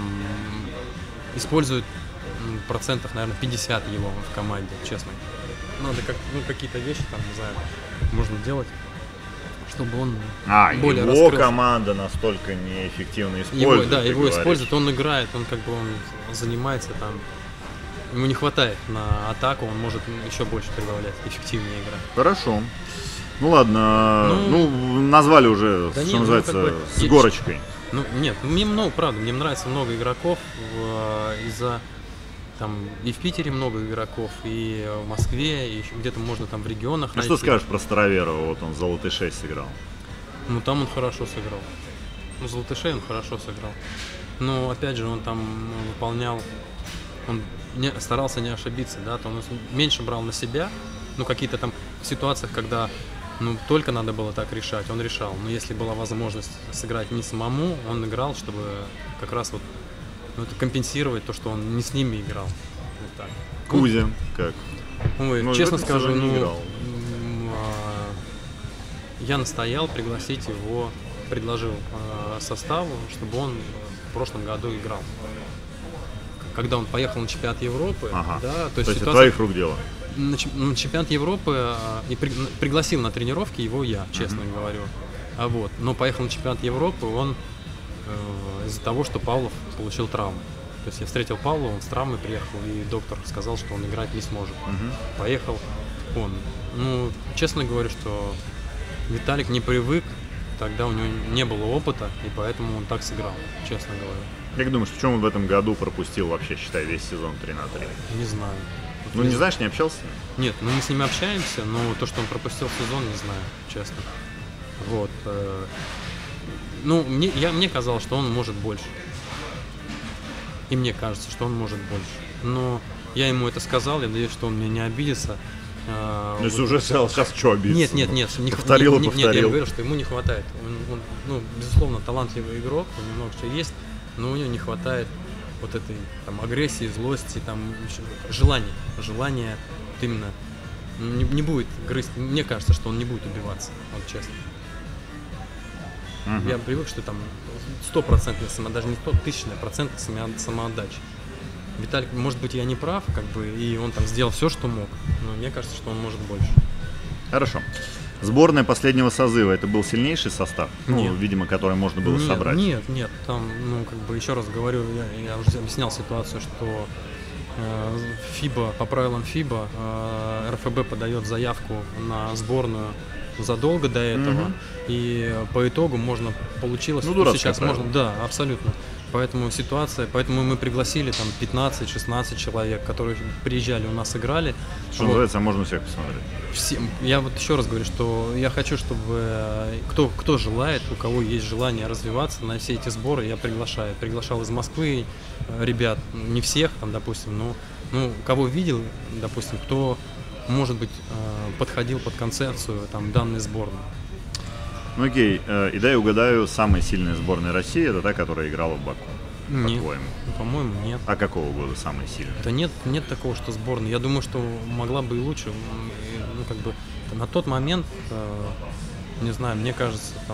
B: используют процентов, наверное, пятьдесят его в команде, честно. Надо как, ну какие-то вещи там, не знаю, можно делать, чтобы он
A: А,
B: более
A: его
B: раскрылся.
A: Команда настолько неэффективно использует.
B: Его, да,
A: ты
B: его
A: говоришь.
B: используют, он играет, он как бы он занимается там. Ему не хватает на атаку, он может еще больше прибавлять, эффективнее играть.
A: Хорошо. Ну ладно,
B: Ну,
A: ну, назвали уже,
B: да
A: что
B: нет, ну,
A: называется,
B: как бы,
A: с
B: есть-
A: горочкой.
B: Ну, нет, мне много, правда, мне нравится много игроков в- из-за там и в Питере много игроков, и в Москве, и еще где-то можно там в регионах
A: Ну
B: найти.
A: что скажешь про Староверова? Вот он за Латышей сыграл.
B: Ну там он хорошо сыграл. Ну, за Латышей он хорошо сыграл. Но опять же, он там ну, выполнял, он не, старался не ошибиться, да, то он меньше брал на себя, ну какие-то там в ситуациях, когда ну только надо было так решать, он решал. Но если была возможность сыграть не самому, он играл, чтобы как раз вот ну, это компенсировать то, что он не с ними играл. Вот так.
A: Кузя, как?
B: Ой,
A: Ну,
B: честно
A: в этом
B: скажу,
A: сезоне
B: ну,
A: играл.
B: м, а, я настоял пригласить его, предложил а, составу, чтобы он в прошлом году играл. Когда он поехал на чемпионат Европы,
A: Ага.
B: да, то
A: То
B: есть,
A: есть это
B: ситуация-
A: твоих рук дело.
B: на, чем- на чемпионат Европы а, и при- пригласил на тренировки его я, честно говорю. А вот, но поехал на чемпионат Европы он э, из-за того, что Павлов получил травму. То есть я встретил Павлова, он с травмой приехал, и доктор сказал, что он играть не сможет.
A: Мгм.
B: Поехал он. Ну, честно говорю, что Виталик не привык, тогда у него не было опыта, и поэтому он так сыграл, честно говоря.
A: Как думаешь, в чем он в этом году пропустил вообще, считай, весь сезон три на три?
B: Не знаю. Вот
A: Ну, не знаешь, не общался?
B: Нет, ну мы с ним общаемся, но то, что он пропустил сезон, не знаю, честно. Вот. э, Ну, мне, я, мне казалось, что он может больше. И мне кажется, что он может больше. Но я ему это сказал, я надеюсь, что он меня не обидится. Э,
A: Ну, если
B: вот-
A: уже сказал, сейчас что обидеться?
B: Нет, нет, нет, не, хв-
A: Повторил и
B: не- не- нет, я
A: повторил.
B: говорю, что ему не хватает. Он, он, ну, безусловно, талантливый игрок, у него много чего есть, но у него не хватает вот этой там агрессии, злости, там еще желания, желания вот именно ну, не, не будет грызть. Мне кажется, что он не будет убиваться, вот честно.
A: Мгм.
B: Я привык, что там стопроцентная само, даже не сто, тысячная процентная само- самоотдача. Виталик, может быть, я не прав, как бы, и он там сделал все, что мог, но мне кажется, что он может больше.
A: Хорошо. Сборная последнего созыва, это был сильнейший состав? Ну,
B: Нет.
A: видимо, который можно было
B: нет,
A: собрать.
B: Нет, нет, там, ну, как бы, еще раз говорю, я, я уже объяснял ситуацию, что э, ФИБА, по правилам ФИБА, э, эр эф бэ подает заявку на сборную задолго до этого,
A: Мгм.
B: и по итогу можно, получилось,
A: Ну, дурацкое
B: сейчас
A: правило.
B: можно, да, абсолютно. Поэтому ситуация, поэтому мы пригласили там пятнадцать-шестнадцать человек, которые приезжали у нас играли.
A: Что
B: Вот.
A: называется, можно всех посмотреть.
B: Всем, я вот еще раз говорю, что я хочу, чтобы э, кто, кто желает, у кого есть желание развиваться на все эти сборы, я приглашаю. Приглашал из Москвы э, ребят, не всех, там, допустим, но ну, кого видел, допустим, кто, может быть, э, подходил под концепцию там, данной сборной.
A: Ну окей, э, и дай угадаю, самая сильная сборная России это та, которая играла в Баку.
B: Нет,
A: по-твоему?
B: ну, по-моему, нет.
A: А какого года самый сильный?
B: Да нет, нет такого, что сборная. Я думаю, что могла бы и лучше. М, и, Ну, как бы на тот момент, э, не знаю, мне кажется, там.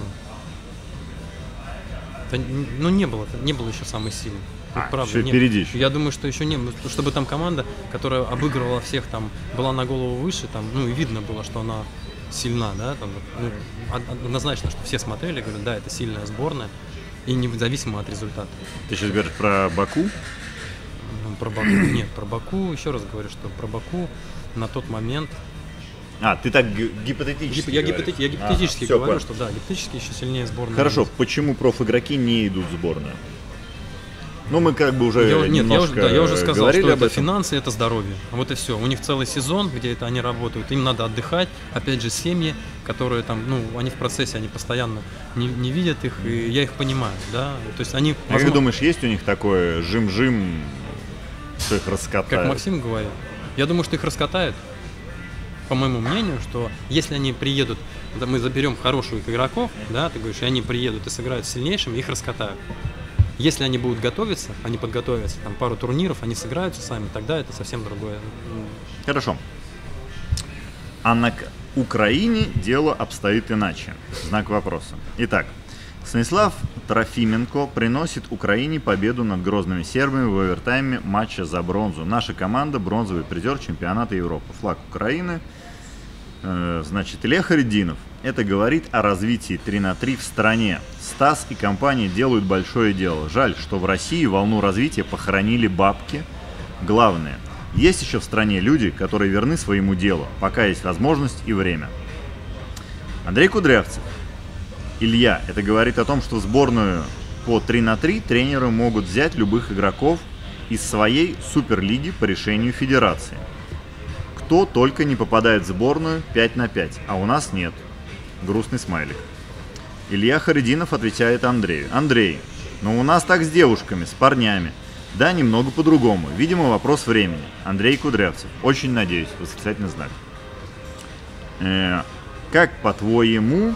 B: Да, н- ну, не было, не было еще самый сильный. Вот
A: А,
B: правда,
A: еще
B: не-
A: впереди еще.
B: Я думаю, что еще не было. Чтобы там команда, которая обыгрывала всех, там, была на голову выше, там, ну, и видно было, что она сильна, да, там, вот, ну, од- однозначно, что все смотрели, говорят, да, это сильная сборная, и независимо от результата.
A: Ты сейчас говоришь про Баку?
B: Ну, про Баку, нет, про Баку, еще раз говорю, что про Баку на тот момент.
A: А, ты так ги- гипотетически
B: Гип- я,
A: говоришь.
B: гипотети- я гипотетически
A: Ага, всё,
B: говорю,
A: понял.
B: что да, гипотетически еще сильнее сборная.
A: Хорошо,
B: есть.
A: почему профигроки не идут в сборную? Ну, мы как бы уже
B: Я, у- нет, я
A: немножко
B: уже, да, я уже сказал,
A: говорили
B: что
A: об
B: это
A: этом.
B: финансы, это здоровье. Вот и все. У них целый сезон, где это они работают, им надо отдыхать. Опять же, семьи, которые там, ну, они в процессе, они постоянно не, не видят их, и я их понимаю, да. То есть они,
A: А как
B: возможно,
A: думаешь, есть у них такое жим-жим, что их раскатает?
B: как Максим говорит, я думаю, что их раскатают. По моему мнению, что если они приедут, да, мы заберем хороших игроков, да, ты говоришь, и они приедут и сыграют с сильнейшими, их раскатают. Если они будут готовиться, они подготовятся, там пару турниров, они сыграются сами, тогда это совсем другое.
A: Хорошо. А на К- Украине дело обстоит иначе. Знак вопроса. Итак, Станислав Трофименко приносит Украине победу над грозными сербами в овертайме матча за бронзу. Наша команда бронзовый призер чемпионата Европы. Флаг Украины. Э, Значит, Илья Харидинов. Это говорит о развитии три на три в стране. Стас и компания делают большое дело. Жаль, что в России волну развития похоронили бабки. Главное, есть еще в стране люди, которые верны своему делу, пока есть возможность и время. Андрей Кудрявцев. Илья, это говорит о том, что в сборную по три на три тренеры могут взять любых игроков из своей суперлиги по решению федерации. Кто только не попадает в сборную пять на пять, а у нас нет. Грустный смайлик. Илья Харидинов отвечает Андрею. Андрей, ну у нас так с девушками, с парнями. Да, немного по-другому. Видимо, вопрос времени. Андрей Кудрявцев. Очень надеюсь. Восклицательный знак. Э, как по-твоему,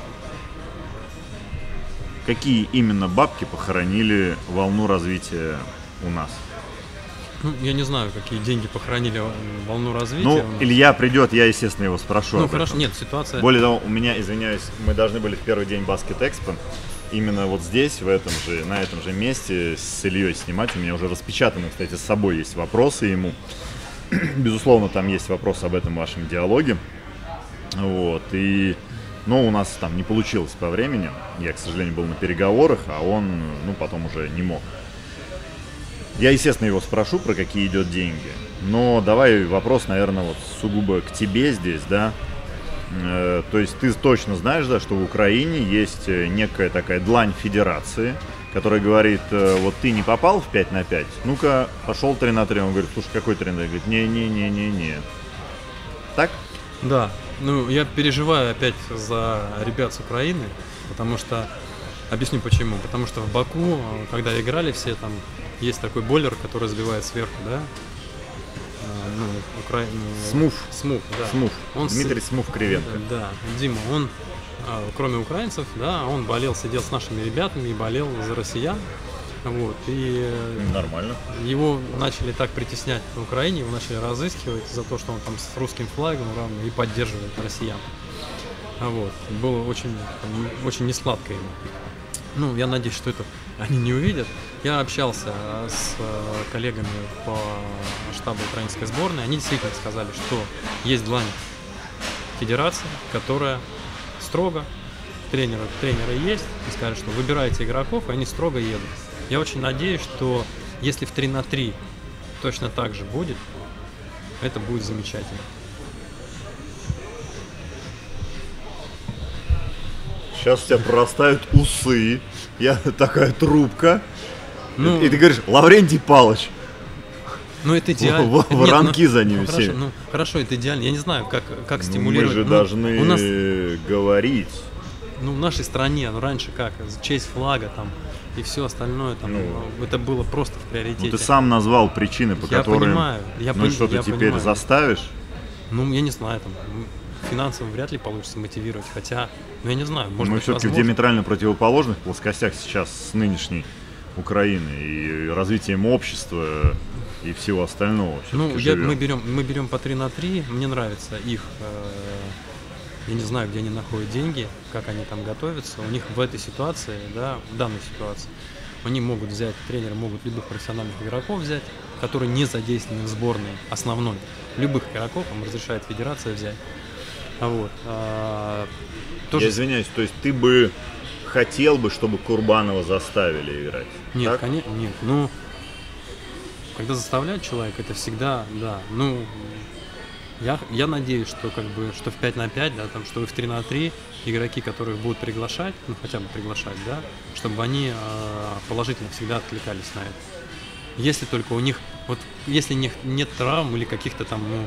A: какие именно бабки похоронили волну развития у нас?
B: Ну, я не знаю, какие деньги похоронили м, волну развития.
A: Ну,
B: у нас.
A: Илья придет, я, естественно, его спрошу.
B: Ну,
A: об
B: хорошо,
A: этом.
B: нет, ситуация.
A: Более того, у меня, извиняюсь, мы должны были в первый день Баскет Экспо именно вот здесь, в этом же, на этом же месте с Ильей снимать. У меня уже распечатаны, кстати, с собой есть вопросы ему. Безусловно, там есть вопрос об этом вашем диалоге. Вот, и... Но у нас там не получилось по времени. Я, к сожалению, был на переговорах, а он, ну, потом уже не мог. Я, естественно, его спрошу, про какие идет деньги. Но давай вопрос, наверное, вот сугубо к тебе здесь, да. Э, то есть ты точно знаешь, да, что в Украине есть некая такая длань федерации, которая говорит, э, вот ты не попал в пять на пять, ну-ка, пошел три на три. Он говорит, слушай, какой три на три? Говорит, не-не-не-не-не. Так?
B: Да, ну я переживаю опять за ребят с Украины, потому что, объясню почему, потому что в Баку, когда играли все, там есть такой бойлер, который сбивает сверху, да, А, ну, Укра... ну,
A: Смув.
B: Смув, да.
A: Смув.
B: Он с-
A: Дмитрий Смув Кривенко.
B: Да, Дима, он, а, кроме украинцев, да, он болел, сидел с нашими ребятами и болел за россиян, вот, и э,
A: Нормально.
B: его начали так притеснять на Украине, его начали разыскивать за то, что он там с русским флагом равно и поддерживает россиян. А вот. Было очень, там, очень несладко ему. Ну, я надеюсь, что это они не увидят. Я общался с э, коллегами по штабу украинской сборной. Они действительно сказали, что есть длань федерации, которая строго, тренеры, тренеры есть, и сказали, что выбирайте игроков, и они строго едут. Я очень надеюсь, что если в три на три точно так же будет, это будет замечательно.
A: Сейчас у тебя прорастают усы, я такая трубка,
B: Ну,
A: и ты говоришь, Лаврентий Палыч.
B: ну это идеально.
A: В- в-
B: Нет,
A: воронки
B: ну,
A: за ними
B: ну,
A: все.
B: Хорошо, ну, хорошо, это идеально. Я не знаю, как, как
A: Ну, мы
B: стимулировать.
A: же
B: Ну,
A: должны
B: у нас,
A: говорить.
B: ну, в нашей стране, ну, раньше как, честь флага там и все остальное, там,
A: Ну,
B: ну, это было просто в приоритете.
A: Ну, ты сам назвал причины, по
B: Я
A: которым...
B: понимаю, я
A: ну и
B: пон-
A: что, ты
B: я
A: теперь
B: понимаю.
A: заставишь?
B: Ну, я не знаю, там, м, финансово вряд ли получится мотивировать, хотя, ну, я не знаю, может
A: Мы
B: быть,
A: все-таки в
B: возможно.
A: диаметрально противоположных плоскостях сейчас с нынешней Украины и развитием общества и всего остального.
B: Ну, я, мы берем, мы берем по три на три, мне нравится их, э, я не знаю, где они находят деньги, как они там готовятся, у них в этой ситуации, да, в данной ситуации, они могут взять, тренеры могут любых профессиональных игроков взять, которые не задействованы в сборной основной, любых игроков им разрешает федерация взять. А вот. А, тоже...
A: Я извиняюсь, то есть ты бы хотел бы, чтобы Курбанова заставили играть?
B: Нет, конечно, нет, ну, когда заставляют человека, это всегда, да, ну, я, я надеюсь, что как бы, что в пять на пять, да, там, что в три на три игроки, которых будут приглашать, ну, хотя бы приглашать, да, чтобы они э, положительно всегда откликались на это. Если только у них, вот, если них нет травм или каких-то там, ну,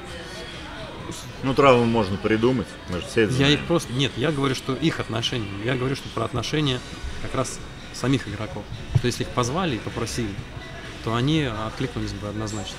A: Ну, травму можно придумать, мы же все это знаем.
B: Я их просто... Нет, я говорю, что их отношения. Я говорю, что про отношения как раз самих игроков. Что если их позвали и попросили, то они откликнулись бы однозначно.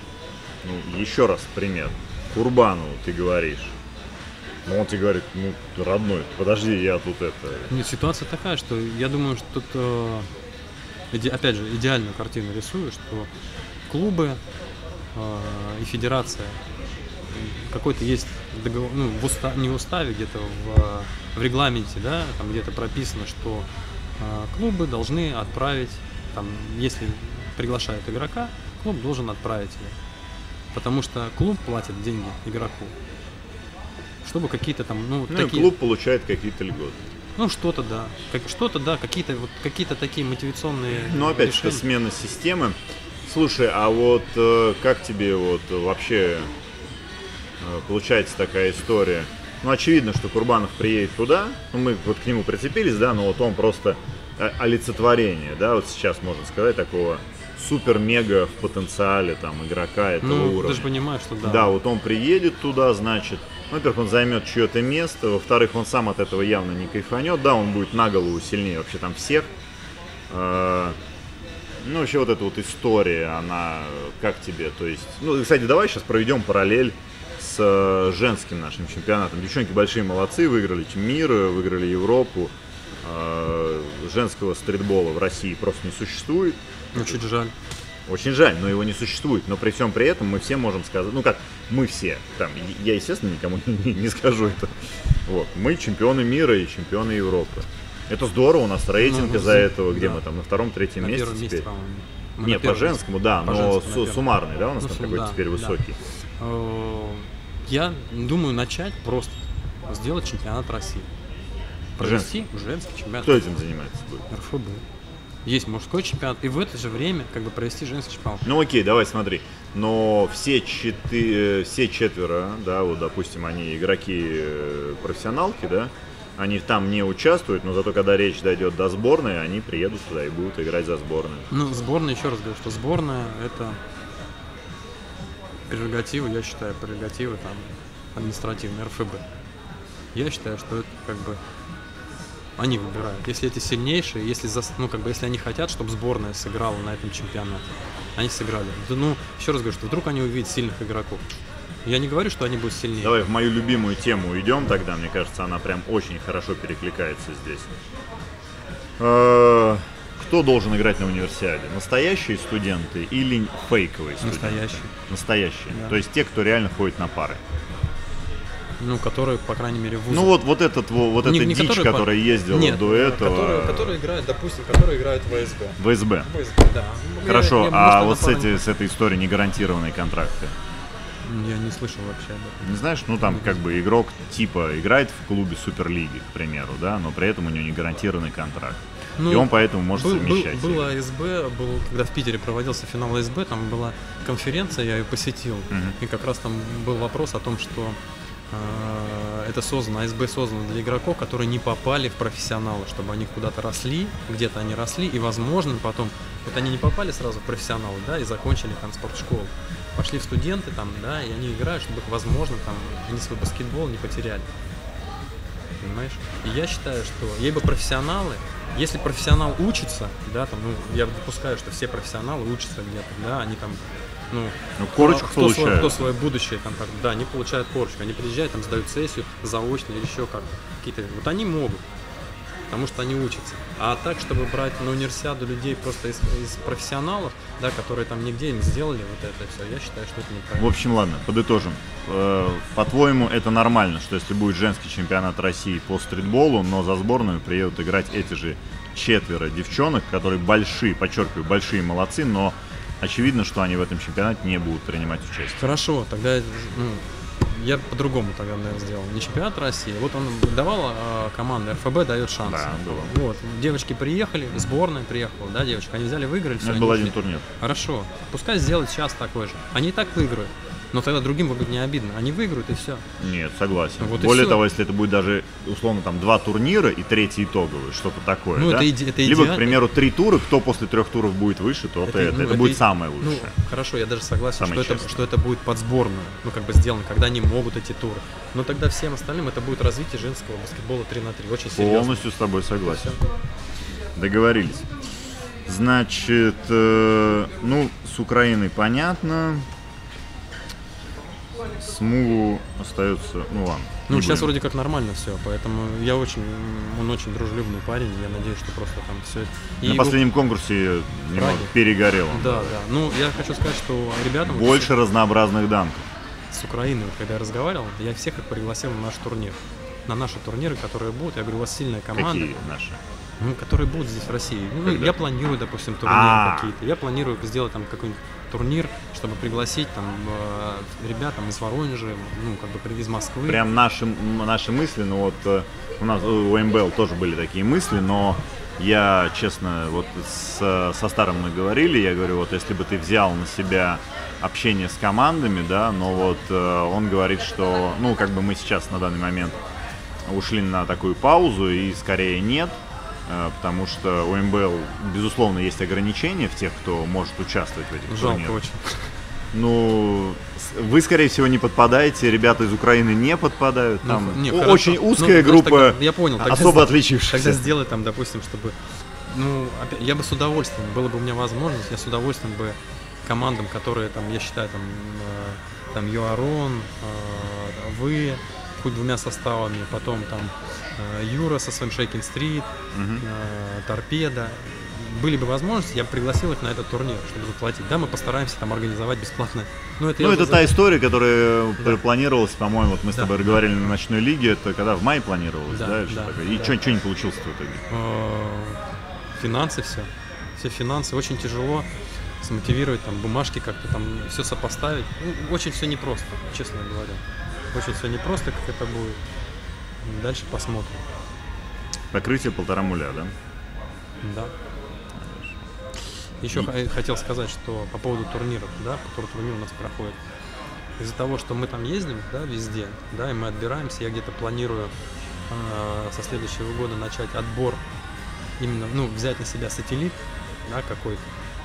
A: Ну, еще раз пример. Курбанову ты говоришь. Ну, он тебе говорит, ну, родной, подожди, я тут это...
B: Нет, ситуация такая, что я думаю, что тут, э, иде... опять же, идеальную картину рисую, что клубы э, и федерация какой-то есть договор, ну, в уста, не в уставе, где-то в, в регламенте, да, там где-то прописано, что э, клубы должны отправить, там, если приглашают игрока, клуб должен отправить его. Потому что клуб платит деньги игроку, чтобы какие-то там, ну,
A: ну
B: такие...
A: и клуб получает какие-то льготы.
B: Ну, что-то, да. Как, что-то, да, какие-то вот какие-то такие мотивационные
A: Ну, опять же,
B: решения.
A: это смена системы. Слушай, а вот э, как тебе вот вообще... Получается такая история. Ну, очевидно, что Курбанов приедет туда, ну, мы вот к нему прицепились, да, но вот он просто олицетворение, да, вот сейчас можно сказать, такого супер-мега в потенциале там игрока этого
B: ну,
A: уровня.
B: Ты же понимаешь, что да.
A: Да, вот он приедет туда, значит, ну, во-первых, он займет чье-то место, во-вторых, он сам от этого явно не кайфанет, да, он будет на голову сильнее вообще там всех. Ну, вообще вот эта вот история, она как тебе, то есть, ну, кстати, давай сейчас проведем параллель с женским нашим чемпионатом. Девчонки большие молодцы, выиграли мир, выиграли Европу. Женского стритбола в России просто не существует.
B: Очень жаль.
A: Очень жаль, но его не существует. Но при всем при этом мы все можем сказать, ну как, мы все, там, я, естественно, никому не, не скажу это. Вот, мы чемпионы мира и чемпионы Европы. Это здорово, у нас рейтинг ну, из-за этого, где да. мы там на втором-третьем месте теперь. Месте, по-моему. Не, по женскому, да, по но женскому, с, суммарный, да, у нас ну, там какой-то да, теперь высокий.
B: Да. Я думаю начать просто сделать чемпионат России. Провести женский, женский чемпионат.
A: Кто этим занимается будет?
B: эр эф бэ. Есть мужской чемпионат, и в это же время как бы провести женский чемпионат.
A: Ну окей, давай смотри. Но все, четы... все четверо, да, вот допустим, они игроки профессионалки, да, они там не участвуют, но зато когда речь дойдет до сборной, они приедут туда и будут играть за сборную.
B: Ну, сборная, еще раз говорю, что сборная это прерогативы, я считаю, прерогативы там административные эр эф бэ. Я считаю, что это как бы они выбирают. Если эти сильнейшие, если, за, ну, как бы, если они хотят, чтобы сборная сыграла на этом чемпионате, они сыграли. Да, ну, еще раз говорю, что вдруг они увидят сильных игроков. Я не говорю, что они будут сильнее.
A: Давай в мою любимую тему уйдем тогда. Мне кажется, она прям очень хорошо перекликается здесь. Кто должен играть на универсиаде? Настоящие студенты или фейковые студенты?
B: Настоящие.
A: Настоящие.
B: Да.
A: То есть те, кто реально ходит на пары.
B: Ну, которые, по крайней мере, в вузах.
A: Ну вот, вот этот вот
B: не,
A: эта
B: не
A: дичь,
B: которые,
A: которая ездила
B: Нет,
A: до этого.
B: Которые, которые играют, допустим, которые играют в вэ эс бэ.
A: вэ эс бэ.
B: вэ эс бэ, да.
A: Хорошо,
B: я, я,
A: а
B: может,
A: вот с, эти, с этой историей негарантированные контракты?
B: Я не слышал вообще об этом.
A: Не знаешь, ну там как бы игрок типа играет в клубе Суперлиги, к примеру, да, но при этом у него не гарантированный контракт. Ну, и он поэтому может был, совмещать.
B: Был, было а эс бэ, был, когда в Питере проводился финал а эс бэ, там была конференция, я ее посетил, uh-huh. и как раз там был вопрос о том, что э, это создано, а эс бэ создано для игроков, которые не попали в профессионалы, чтобы они куда-то росли, где-то они росли, и возможно потом, вот они не попали сразу в профессионалы, да, и закончили там спортшколу, пошли в студенты там, да, и они играют, чтобы, возможно, там, они свой баскетбол не потеряли. Понимаешь? И я считаю, что либо профессионалы, если профессионал учится, да, там, ну, я допускаю, что все профессионалы учатся где-то, да, они там, ну,
A: ну корочку
B: кто,
A: получают.
B: Свое, кто свое будущее, там, как, да, они получают корочку, они приезжают, там, сдают сессию заочно или еще как какие-то, вот они могут. потому что они учатся. А так, чтобы брать на универсиаду людей просто из, из профессионалов, да, которые там нигде им сделали вот это все, я считаю, что это неправильно.
A: В общем, ладно, подытожим. По-твоему, это нормально, что если будет женский чемпионат России по стритболу, но за сборную приедут играть эти же четверо девчонок, которые большие, подчеркиваю, большие молодцы, но очевидно, что они в этом чемпионате не будут принимать участие.
B: Хорошо, тогда ну, я по-другому тогда, наверное, сделал. Не чемпионат России. Вот он давал э, команда эр эф бэ дает шанс.
A: Да, было.
B: Вот, девочки приехали, сборная приехала, да, девочка, они взяли, выиграли. Все,
A: это был один турнир.
B: Хорошо, пускай сделают сейчас такой же. Они и так выиграют. Но тогда другим будет не обидно. Они выиграют и все.
A: Нет, согласен.
B: Вот
A: Более того, если это будет даже, условно, там два турнира и третий итоговый, что-то такое,
B: ну,
A: да?
B: это, иде- это
A: Либо,
B: идеально.
A: к примеру, три тура, кто после трех туров будет выше, то это, это,
B: ну,
A: это будет
B: и-
A: самое лучшее.
B: Ну, хорошо, я даже согласен,
A: Самое
B: что это,
A: честное.
B: что это будет под сборную. Ну, как бы сделано, когда они могут эти туры. Но тогда всем остальным это будет развитие женского баскетбола три на три. Очень серьезно.
A: Полностью с тобой согласен.
B: Всё.
A: Договорились. Значит, э, ну, с Украиной понятно. С МУ остается, ну ладно.
B: Ну,
A: не
B: сейчас
A: будем.
B: вроде как нормально все, поэтому я очень, он очень дружелюбный парень, я надеюсь, что просто там все.
A: На последнем конкурсе немного
B: Праге.
A: перегорел. он.
B: Да, да. Ну, я хочу сказать, что ребятам вот
A: Больше разнообразных данков.
B: с Украины, вот когда я разговаривал, я всех их пригласил на наш турнир. На наши турниры, которые будут, я говорю, у вас сильная команда.
A: Какие наши?
B: Ну, которые будут здесь в России. Ну,
A: Когда?
B: я планирую, допустим, турниры
A: А.
B: какие-то. Я планирую сделать там какой-нибудь турнир, чтобы пригласить там э, ребят там из Воронежа, ну, как бы при- из Москвы.
A: Прям наши, м- наши мысли, ну вот э, у нас у эм бэ эл тоже были такие мысли, но я, честно, вот с, со Старым мы говорили, я говорю, вот если бы ты взял на себя общение с командами, да, но вот э, он говорит, что, ну, как бы мы сейчас на данный момент ушли на такую паузу, и скорее нет, э, потому что у эм бэ эл, безусловно, есть ограничения в тех, кто может участвовать в этих
B: Жалко
A: турнирах.
B: очень.
A: Ну, с- вы, скорее всего, не подпадаете, ребята из Украины не подпадают.
B: Ну,
A: Там
B: не,
A: о-
B: хорошо.
A: очень
B: Ну,
A: узкая
B: значит,
A: группа,
B: тогда- я понял, тогда
A: особо
B: с-
A: отличившихся.
B: Тогда сделай там, допустим, чтобы, ну, опять- я бы с удовольствием, было бы у меня возможность, я с удовольствием бы командам, которые там, я считаю, там, э, там ЮАРОН, э, вы, хоть двумя составами, потом там э, Юра со своим Shaking Street,
A: Мгм.
B: э, Торпеда. Были бы возможности, я бы пригласил их на этот турнир, чтобы заплатить. Да, мы постараемся там организовать бесплатно. Ну, это, я
A: Ну,
B: уже
A: это
B: за-
A: та история, которая
B: Да.
A: планировалась, по-моему, вот мы с
B: Да.
A: тобой говорили на ночной лиге, это когда в мае планировалось, да?
B: Да,
A: или что
B: да,
A: такое? И
B: да.
A: что не получилось в итоге?
B: Э, финансы все. Все финансы. Очень тяжело смотивировать, там, бумажки как-то там все сопоставить. Ну, очень все непросто, честно говоря. Очень все непросто, как это будет. Дальше посмотрим.
A: Покрытие полтора муля, да?
B: Да. Еще х- хотел сказать, что по поводу турниров, да, который турнир у нас проходит. Из-за того, что мы там ездим, да, везде, да, и мы отбираемся, я где-то планирую э, со следующего года начать отбор, именно, ну, взять на себя сателлит, да, какой-то.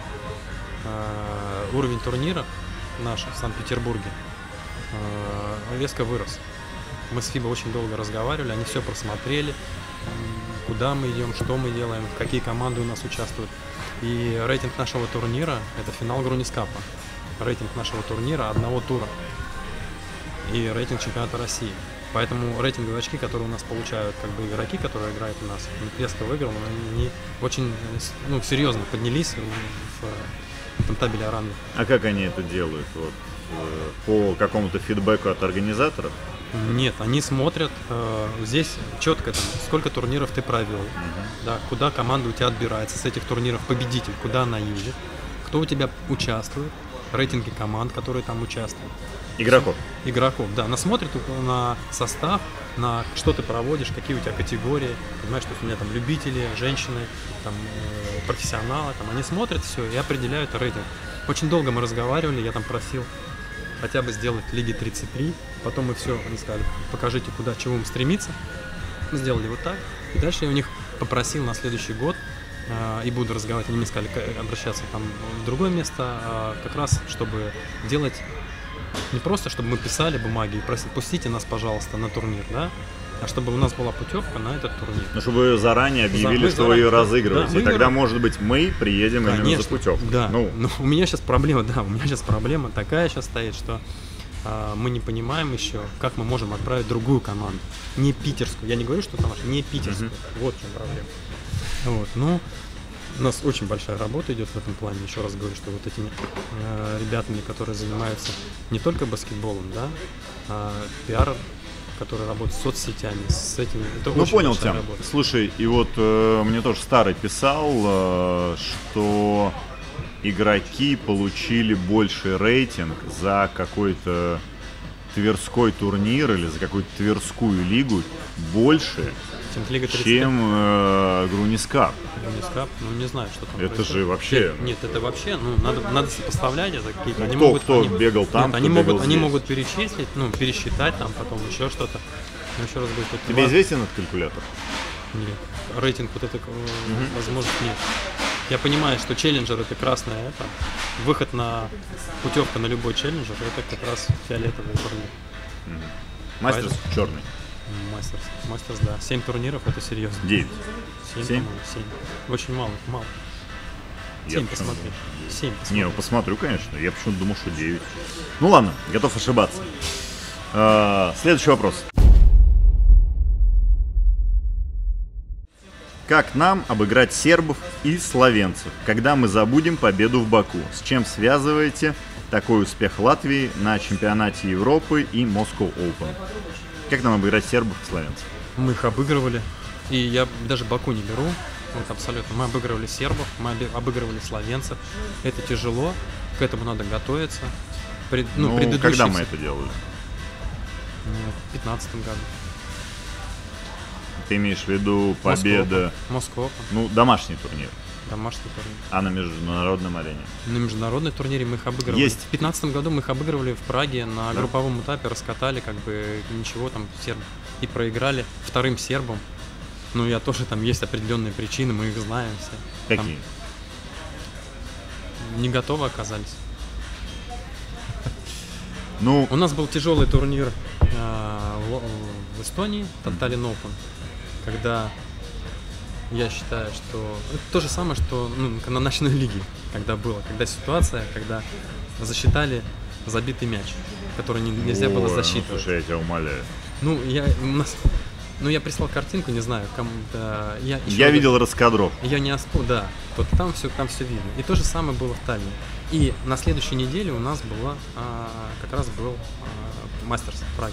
B: Э, уровень турнира наш в Санкт-Петербурге э, резко вырос. Мы с ФИБА очень долго разговаривали, они все просмотрели, м, куда мы идем, что мы делаем, какие команды у нас участвуют. И рейтинг нашего турнира – это финал Грунискапа. Рейтинг нашего турнира одного тура. И рейтинг чемпионата России. Поэтому рейтинговые очки, которые у нас получают как бы игроки, которые играют у нас, резко выиграл, но они очень, ну, серьезно поднялись в, в этом табеле о ранге.
A: А как они это делают? Вот, э, по какому-то фидбэку от организаторов?
B: Нет, они смотрят э, здесь четко, там, сколько турниров ты провел, да, куда команда у тебя отбирается с этих турниров, победитель, куда она едет, кто у тебя участвует, рейтинги команд, которые там участвуют.
A: Игроков.
B: Игроков, да, она смотрит на состав, на что ты проводишь, какие у тебя категории, понимаешь, что у меня там любители, женщины, там, э, профессионалы, там, они смотрят все и определяют рейтинг. Очень долго мы разговаривали, я там просил хотя бы сделать Лиги тридцать три, потом мы все, они сказали, покажите, куда, чего им стремиться, мы сделали вот так, и дальше я у них попросил на следующий год, э, и буду разговаривать, они мне сказали к- обращаться там в другое место, э, как раз, чтобы делать не просто, чтобы мы писали бумаги и просили, пустите нас, пожалуйста, на турнир, да, а чтобы у нас была путевка на этот турнир.
A: Ну, чтобы вы заранее объявили,
B: мы
A: что
B: заранее,
A: вы ее
B: да,
A: разыгрываете.
B: да,
A: и
B: мы
A: тогда,
B: ее-
A: может быть, мы приедем именно за путевку.
B: Да.
A: Ну,
B: Но у меня сейчас проблема, да, у меня сейчас проблема такая сейчас стоит, что а, мы не понимаем еще, как мы можем отправить другую команду, не питерскую. Я не говорю, что там не питерскую. Mm-hmm. Вот в чем проблема. Вот, ну, у нас очень большая работа идет в этом плане. Еще раз говорю, что вот этими э, ребятами, которые занимаются не только баскетболом, да, а пиар, которые работают с соцсетями, с этими. Это
A: ну,
B: очень
A: понял
B: большая
A: тебя.
B: работа.
A: Слушай, и вот э, мне тоже Старый писал, э, что игроки получили больший рейтинг за какой-то Тверской турнир или за какую-то Тверскую лигу больше,
B: чем, Лига
A: чем э, Грунискап.
B: Грунискап, ну не знаю, что там
A: Это
B: происходит.
A: же вообще...
B: Нет, нет, это вообще, ну надо, надо сопоставлять это какие-то.
A: Ну,
B: они
A: кто,
B: могут,
A: кто
B: они,
A: бегал там,
B: нет,
A: кто
B: они
A: бегал
B: могут,
A: здесь.
B: они могут перечислить, ну пересчитать там потом еще что-то. Но еще раз говорю, что
A: Тебе
B: два...
A: известен этот калькулятор?
B: Нет, рейтинг вот это, угу. возможно, нет. Я понимаю, что челленджер это красное, это выход на путевка на любой челленджер, это как раз фиолетовый турнир.
A: Угу. Мастерс
B: Поэтому...
A: черный.
B: Мастерс, Мастерс, да. Семь турниров это серьезно.
A: Девять.
B: Семь,
A: Семь?
B: по-моему, семь. Очень мало, мало.
A: Я
B: Семь посмотри. Семь посмотри.
A: Не, ну посмотрю, конечно. Я почему-то думал, что девять. Ну ладно, готов ошибаться. А, следующий вопрос. Как нам обыграть сербов и словенцев, когда мы забудем победу в Баку? С чем связываете такой успех Латвии на чемпионате Европы и Moscow Open? Как нам обыграть сербов и словенцев?
B: Мы их обыгрывали. И я даже Баку не беру. Вот абсолютно. Мы обыгрывали сербов, мы обыгрывали словенцев. Это тяжело, к этому надо готовиться. Пред, ну,
A: ну когда мы это делали?
B: В пятнадцатом году.
A: Ты имеешь в виду победа...
B: Москва.
A: Ну, домашний турнир.
B: Домашний турнир.
A: А на международном арене?
B: На международном турнире мы их обыгрывали.
A: Есть.
B: В пятнадцатом году мы их обыгрывали в Праге на да. групповом этапе, раскатали, как бы ничего там серб. И проиграли вторым сербам. Ну, я тоже, там есть определенные причины, мы их знаем все.
A: Какие?
B: Там не готовы оказались.
A: Ну,
B: у нас был тяжелый турнир э, в, в Эстонии, Tallinn Open, когда я считаю, что это то же самое, что ну, на ночной лиге, когда было, когда ситуация, когда засчитали забитый мяч, который не, нельзя
A: Ой,
B: было засчитывать.
A: Ну, слушай, я тебя умоляю.
B: Ну, я у нас, ну, я прислал картинку, не знаю, кому-то. Я,
A: я видел раз... раскадров.
B: Я не оспу, да. Вот там все, там все видно. И то же самое было в Таллине. И на следующей неделе у нас была, а, как раз был а, Мастерс в Праге.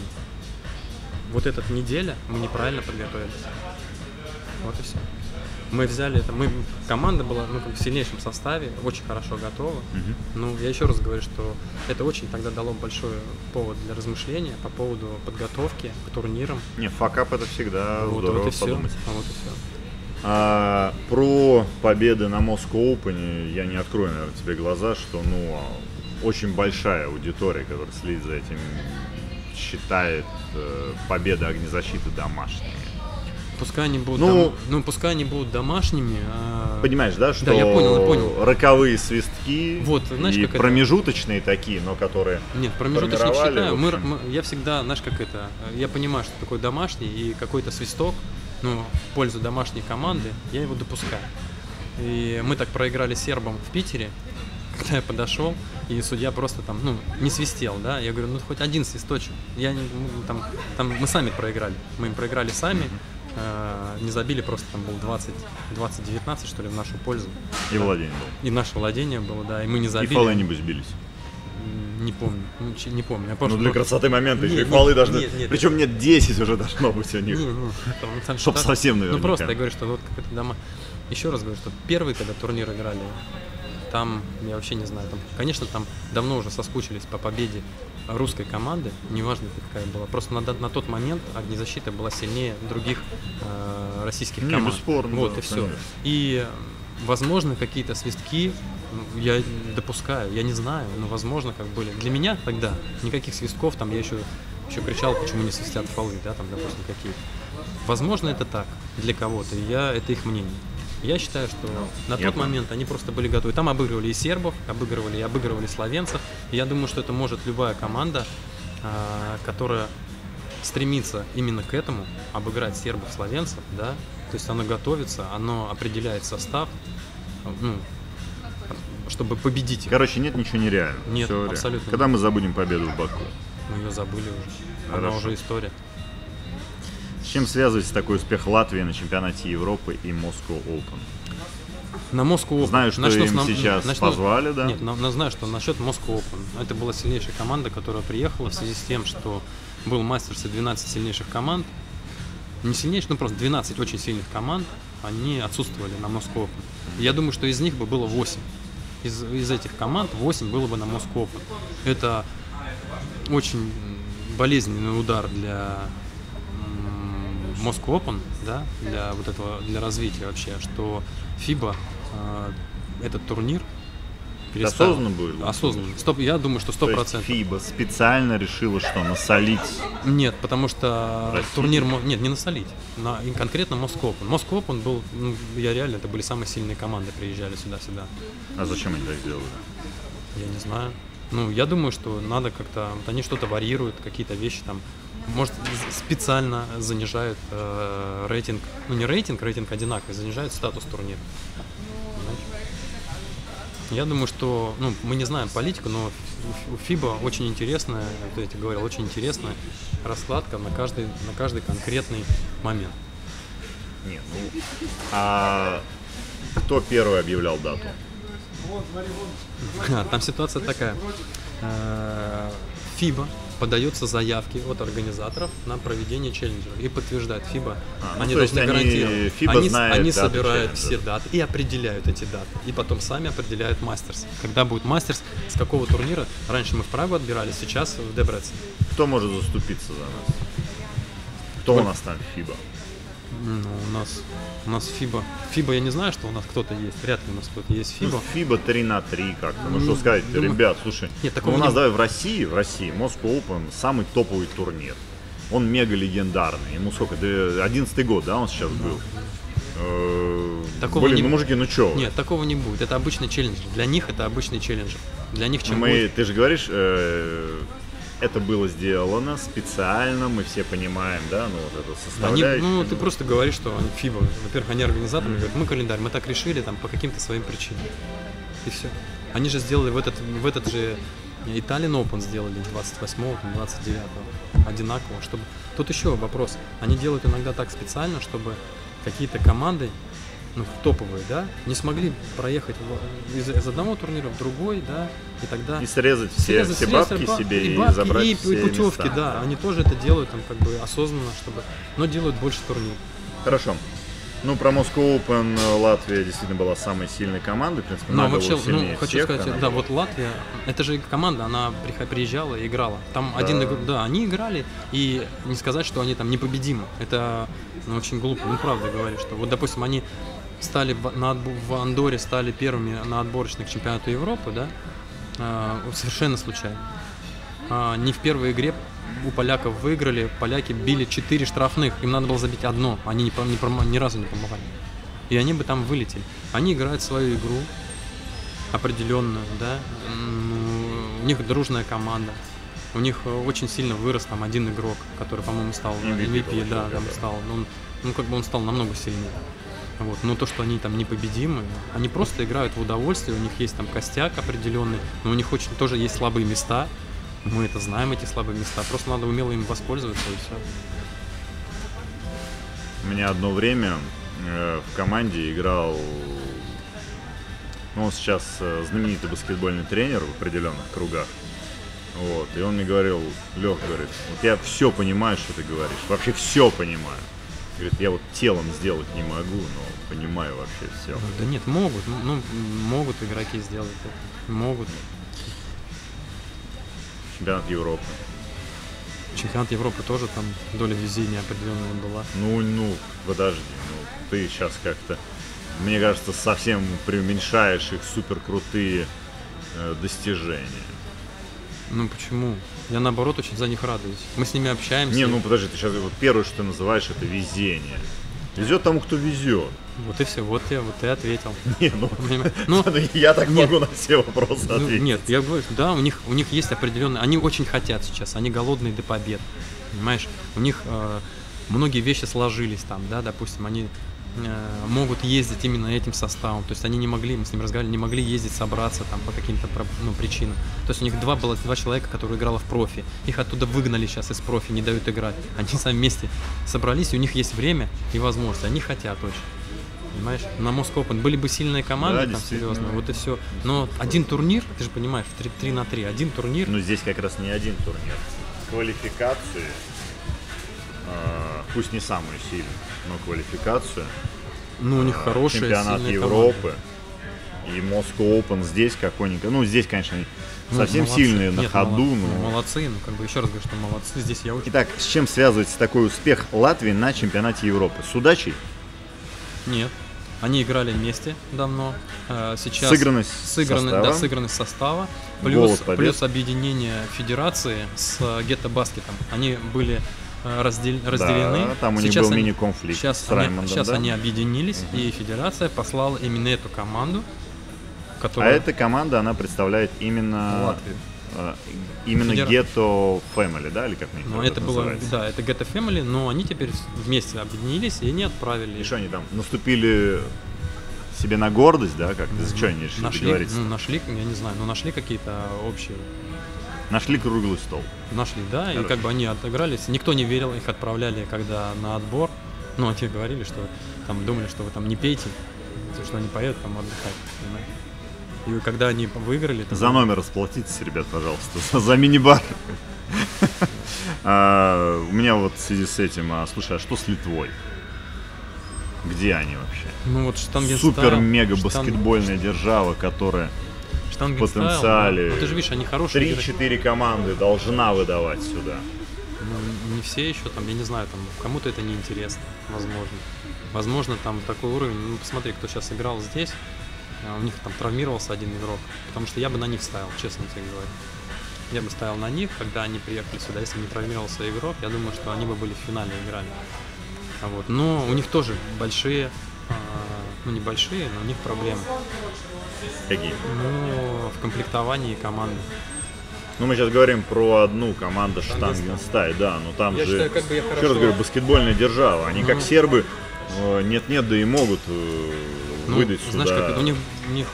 B: Вот эта неделя мы неправильно подготовились. Вот и все. Мы взяли это, мы, команда была ну, в сильнейшем составе, очень хорошо готова. Uh-huh. Ну, я еще раз говорю, что это очень тогда дало большой повод для размышления по поводу подготовки к турнирам.
A: Не, факап это всегда
B: вот,
A: здорово
B: вот
A: подумать.
B: А вот и все.
A: А, про победы на Moscow Open я не открою, наверное, тебе глаза, что ну очень большая аудитория, которая следит за этим, считает э, победы огнезащиты домашними.
B: Пускай они будут,
A: ну,
B: дом... ну, пускай они будут домашними. А...
A: Понимаешь, да, что
B: да, я понял, я понял.
A: роковые свистки
B: вот, знаешь,
A: и
B: как
A: промежуточные это... такие, но которые
B: Нет, промежуточные не считаю. Мы, мы, я всегда, знаешь, как это, я понимаю, что такое домашний и какой-то свисток, ну, в пользу домашней команды, я его допускаю. И мы так проиграли сербам в Питере, когда я подошел, и судья просто там, ну, не свистел, да, я говорю, ну, хоть один свисточек. Я не, там, там мы сами проиграли, мы им проиграли сами. Не забили, просто там был двадцать девятнадцать, что ли, в нашу пользу.
A: И владение было.
B: И наше владение было, да, и мы не забили.
A: И фолы небось бились.
B: Не помню, не помню. Я
A: ну для красоты момента еще и фолы должны. Нет, нет, Причем нет, десять уже должно быть у них. Ну, Чтоб совсем, наверное.
B: Ну просто я говорю, что вот какой-то дома. Еще раз говорю, что первый, когда турнир играли, там, я вообще не знаю, там, конечно, там давно уже соскучились по победе русской команды, неважно какая была, просто на, на тот момент огнезащита была сильнее других э, российских
A: не,
B: команд.
A: Бесспорно,
B: вот
A: да,
B: и все.
A: конечно.
B: И, возможно, какие-то свистки я допускаю, я не знаю, но, возможно, как были. Для меня тогда никаких свистков, там я еще, еще кричал, почему не свистят фолы, да, там, допустим, какие. Возможно, это так для кого-то, и я, это их мнение. Я считаю, что на
A: я
B: тот
A: понял.
B: момент они просто были готовы. Там обыгрывали и сербов, обыгрывали и обыгрывали словенцев. И я думаю, что это может любая команда, которая стремится именно к этому, обыграть сербов, словенцев, да. То есть оно готовится, оно определяет состав, ну, чтобы победить их.
A: Короче, нет ничего нереального.
B: Нет,
A: Все
B: абсолютно.
A: Реально. Когда мы забудем победу в Баку?
B: мы ее забыли уже. Она
A: Хорошо.
B: уже история.
A: С чем связывается такой успех Латвии на чемпионате Европы и Moscow Open?
B: На Moscow Open.
A: Знаю, что
B: Начну с
A: им
B: нам-
A: сейчас
B: начну-
A: позвали, да?
B: Нет, на- на- знаю, что насчет Moscow Open. Это была сильнейшая команда, которая приехала в связи с тем, что был мастерс и двенадцать сильнейших команд. Не сильнейших, ну просто двенадцать очень сильных команд, они отсутствовали на Moscow Open. Я думаю, что из них бы было восемь. Из, из этих команд восемь было бы на Moscow Open. Это очень болезненный удар для м, Moscow Open, да, для вот этого, для развития вообще, что фиба э, этот турнир переставил.
A: Осознанно будет?
B: Осознанно. Стоп, я думаю, что сто
A: То есть
B: процентов.
A: фиба специально решила, что насолить.
B: Нет, потому что
A: России?
B: турнир, мо- нет, не насолить, на, и конкретно Moscow Open. Moscow Open был, ну, я реально, это были самые сильные команды, приезжали сюда-сюда.
A: А зачем они так сделали?
B: Я не знаю. Ну, я думаю, что надо как-то, вот они что-то варьируют, какие-то вещи там, может, з- специально занижают э, рейтинг, ну не рейтинг, рейтинг одинаковый, занижают статус турнира. Понимаешь? Я думаю, что, ну, мы не знаем политику, но у- у ФИБА очень интересная, вот я тебе говорил, очень интересная раскладка на каждый, на каждый конкретный момент.
A: Не, ну, а кто первый объявлял дату?
B: Там ситуация такая. Э, ФИБА подается заявки от организаторов на проведение челленджеров и подтверждает ФИБА.
A: А, ну,
B: они
A: то есть
B: должны
A: они-
B: гарантировать.
A: ФИБА
B: они
A: знает
B: они
A: даты
B: собирают
A: челленджеров.
B: все даты и определяют эти даты. И потом сами определяют мастерс. Когда будет мастерс, с какого турнира. Раньше мы в Прагу отбирали, сейчас в Дебрецен.
A: Кто может заступиться за нас? Кто у нас там фиба?
B: Ну, у нас у нас ФИБА. ФИБА, я не знаю, что у нас кто-то есть. Вряд ли у нас кто-то есть ФИБА.
A: Ну, фиба три на три как-то. Ну,
B: Ну,
A: что сказать,
B: думаю-
A: ребят, слушай,
B: Нет,
A: ну,
B: такого
A: у нас,
B: не-
A: давай, в России, в России, Moscow Open самый топовый турнир. Он мега легендарный. Ему сколько? Да, одиннадцатый год, да, он сейчас был? Э,
B: Такого
A: Блин,
B: не
A: ну,
B: бу-
A: мужики, ну чё? вы?
B: Нет, такого не будет. Это обычный челленджер. Для них это обычный челленджер. Для них чем
A: Мы,
B: будет-
A: ты же говоришь, э, это было сделано специально, мы все понимаем, да, ну вот это
B: Они,
A: составляющая.
B: ну, ты просто говоришь, что они ФИБА. Во-первых, они организаторы, говорят, мы календарь, мы так решили там по каким-то своим причинам. И все. Они же сделали в этот, в этот же Italian Open сделали двадцать восьмого, двадцать девятого одинаково, чтобы. Тут еще вопрос. Они делают иногда так специально, чтобы какие-то команды, ну, топовые, да, не смогли проехать в- из, из одного турнира в другой, да, и тогда.
A: И срезать все,
B: Срезать,
A: все
B: срезать
A: бабки
B: ба-
A: себе и,
B: бабки,
A: забрать
B: и,
A: все
B: и путевки,
A: места.
B: да, они тоже это делают там как бы осознанно, чтобы, но делают больше турниров.
A: Хорошо. Ну, про Moscow Open э, Латвия действительно была самой сильной командой, в принципе,
B: Но
A: на голову
B: вообще, ну,
A: сильнее
B: хочу
A: всех
B: сказать,
A: она
B: да,
A: была.
B: вот Латвия, это же команда, она прихо- приезжала и играла. Там один, игр- да, они играли, и не сказать, что они там непобедимы. Это, ну, очень глупо, ну, правда говорю, что вот, допустим, они стали в, на отбо- в Андоре стали первыми на отборочных к чемпионату Европы, да, а, вот совершенно случайно. А, не в первой игре у поляков выиграли, поляки били четыре штрафных, им надо было забить одно, они не, про- не прома- ни разу не помогали. И они бы там вылетели. Они играют свою игру определенную, да. М, У них дружная команда. У них э, очень сильно вырос там один игрок, который, по-моему, стал
A: эм ви пи
B: эм ви пи,
A: получил,
B: да,
A: да,
B: там
A: да.
B: стал. Он, ну, как бы он стал намного сильнее. Вот. Но то, что они там непобедимы, они просто играют в удовольствие, у них есть там костяк определенный, но у них очень тоже есть слабые места. Мы это знаем, эти слабые места. Просто надо умело им воспользоваться и все.
A: У меня одно время э, в команде играл, ну, он сейчас э, знаменитый баскетбольный тренер в определенных кругах. Вот, и он мне говорил, Лех, говорит, вот я все понимаю, что ты говоришь, вообще все понимаю. Говорит, я вот телом сделать не могу, но понимаю вообще все.
B: Да нет, могут, ну, могут игроки сделать это. Могут.
A: Чемпионат Европы.
B: Чемпионат Европы тоже там доля везения определенная была.
A: Ну, ну, подожди, ну, ты сейчас как-то, мне кажется, совсем преуменьшаешь их супер крутые э, достижения.
B: Ну почему? Я наоборот очень за них радуюсь. Мы с ними общаемся.
A: Не, ну подожди, ты сейчас вот первое, что ты называешь, это везение. Везет тому, кто везет.
B: Вот и все, вот я, вот ты ответил.
A: Не, ну,
B: Понимаешь? Ну,
A: я так
B: нет.
A: могу на все вопросы
B: ну,
A: ответить.
B: нет, я говорю, да, у них, у них есть определенные, они очень хотят сейчас, они голодные до побед, понимаешь? У них э, многие вещи сложились там, да, допустим, они э, могут ездить именно этим составом. То есть они не могли, мы с ним разговаривали, не могли ездить, собраться там по каким-то ну, причинам. То есть у них два было два человека, которые играли в профи. Их оттуда выгнали сейчас из профи, не дают играть. Они сами вместе собрались, и у них есть время и возможность. Они хотят очень. Понимаешь? На Moscow Open были бы сильные команды,
A: да,
B: там серьезно, вот и все. Но один турнир, ты же понимаешь, три на три, один турнир.
A: Ну здесь как раз не один турнир. Квалификации, э, пусть не самую сильную, но квалификацию.
B: Ну, у них
A: э,
B: хорошая,
A: чемпионат Европы команда. И Moscow Open здесь какой-нибудь. Ну, здесь, конечно,
B: ну,
A: совсем
B: молодцы.
A: сильные на
B: Нет,
A: ходу.
B: Молодцы,
A: но...
B: молодцы, ну, как бы еще раз говорю, что молодцы. Здесь я очень...
A: Итак, с чем связывается такой успех Латвии на чемпионате Европы? С удачей?
B: Нет. Они играли вместе давно. Сейчас
A: сыгранность
B: сыгранность,
A: состава.
B: Да, сыгранность состава. Плюс, плюс объединение федерации с Гетто-Баскетом. Они были раздел, разделены.
A: Да, там у них
B: сейчас
A: был
B: они,
A: мини-конфликт
B: сейчас
A: с
B: они,
A: Раймондом.
B: Сейчас
A: да?
B: они объединились, угу. И федерация послала именно эту команду.
A: Которая... А эта команда, она представляет именно...
B: Латвию.
A: Именно
B: Федер...
A: Ghetto Family, да, или как мне
B: ну, это было,
A: называется?
B: Да, это Ghetto Family, но они теперь вместе объединились и они отправили.
A: И что они там, наступили себе на гордость, да, как? Mm-hmm. За что они решили
B: нашли,
A: договориться?
B: Ну, нашли, я не знаю, но нашли какие-то общие.
A: Нашли круглый стол.
B: Нашли, да,
A: Хорошо.
B: И как бы они отыгрались. Никто не верил, их отправляли, когда на отбор. Ну, они говорили, что там думали, что вы там не пейте, что они поедут там отдыхать, понимаете? И когда они выиграли... Там...
A: За номер расплатитесь, ребят, пожалуйста, за мини-бар. а, у меня вот в связи с этим, а, слушай, а что с Литвой? Где они вообще?
B: Ну вот Штангенстайл.
A: Супер-мега-баскетбольная Штанг... держава, которая в потенциале...
B: Да. Ну, ты же видишь, они хорошие.
A: три-четыре команды должна выдавать сюда.
B: Ну, не все еще, там, я не знаю, там кому-то это не интересно, возможно. Возможно, там такой уровень, ну, посмотри, кто сейчас играл здесь. У них там травмировался один игрок, потому что я бы на них ставил, честно тебе говорю. Я бы ставил на них, когда они приехали сюда. Если не травмировался игрок, я думаю, что они бы были в финале играли. Вот. Но у них тоже большие, ну не большие, но у них проблемы.
A: Какие?
B: Ну, в комплектовании команды.
A: Ну, мы сейчас говорим про одну команду Штангенстай, да, но там
B: я
A: же,
B: считаю, как бы я
A: еще
B: хорошо...
A: раз говорю, баскетбольная держава. Они ну... как сербы, нет-нет, да и могут
B: ну,
A: выдать
B: знаешь,
A: сюда.
B: Как у них, у них,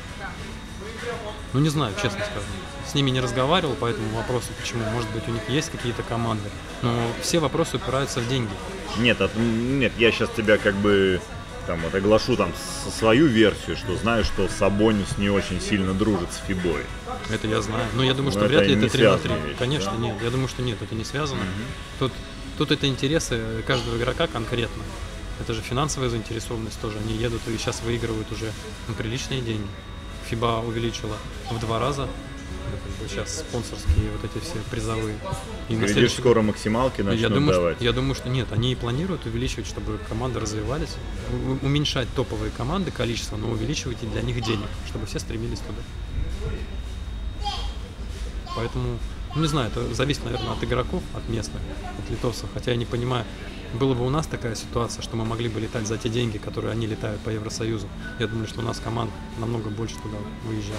B: ну не знаю, честно скажу, с ними не разговаривал по этому вопросу, почему, может быть, у них есть какие-то команды, но все вопросы упираются в деньги.
A: Нет, от, нет, я сейчас тебя как бы там вот оглашу там свою версию, что знаю, что Сабонис не очень сильно дружит с Фибой.
B: Это я знаю, но я думаю, что
A: но
B: вряд ли
A: это
B: это три на три.
A: Вещи,
B: Конечно,
A: да?
B: нет, я думаю, что нет, это не связано. Mm-hmm. Тут, тут это интересы каждого игрока конкретно. Это же финансовая заинтересованность тоже. Они едут и сейчас выигрывают уже ну, приличные деньги. Фиба увеличила в два раза. Сейчас спонсорские вот эти все призовые.
A: И на следующий... скоро максималки начнут
B: я думаю,
A: давать.
B: Что, я думаю, что нет. Они и планируют увеличивать, чтобы команды развивались. У- уменьшать топовые команды количество, но увеличивать и для них денег, чтобы все стремились туда. Поэтому, ну не знаю, это зависит, наверное, от игроков, от местных, от литовцев. Хотя я не понимаю, была бы у нас такая ситуация, что мы могли бы летать за те деньги, которые они летают по Евросоюзу. Я думаю, что у нас команд намного больше туда выезжало.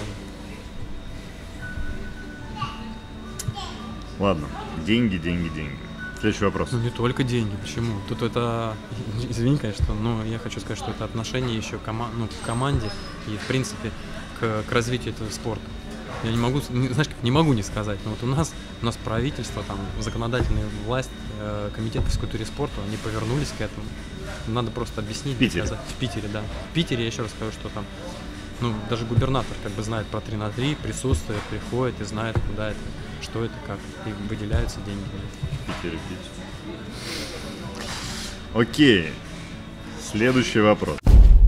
A: Ладно, деньги, деньги, деньги. Следующий вопрос.
B: Ну не только деньги, почему? Тут это, извини, конечно, но я хочу сказать, что это отношение еще кома- ну, к команде и, в принципе, к, к развитию этого спорта. Я не могу, знаешь, как не могу не сказать, но вот у нас, у нас правительство, там, законодательная власть, э, комитет по физкультуре и спорту, они повернулись к этому. Надо просто объяснить.
A: В Питере?
B: Сказать. В Питере, да. В Питере я еще раз скажу, что там, ну, даже губернатор как бы знает про три на три, присутствует, приходит и знает, куда это, что это, как, и выделяются деньги.
A: В Питере, в Питере. Окей. Следующий вопрос.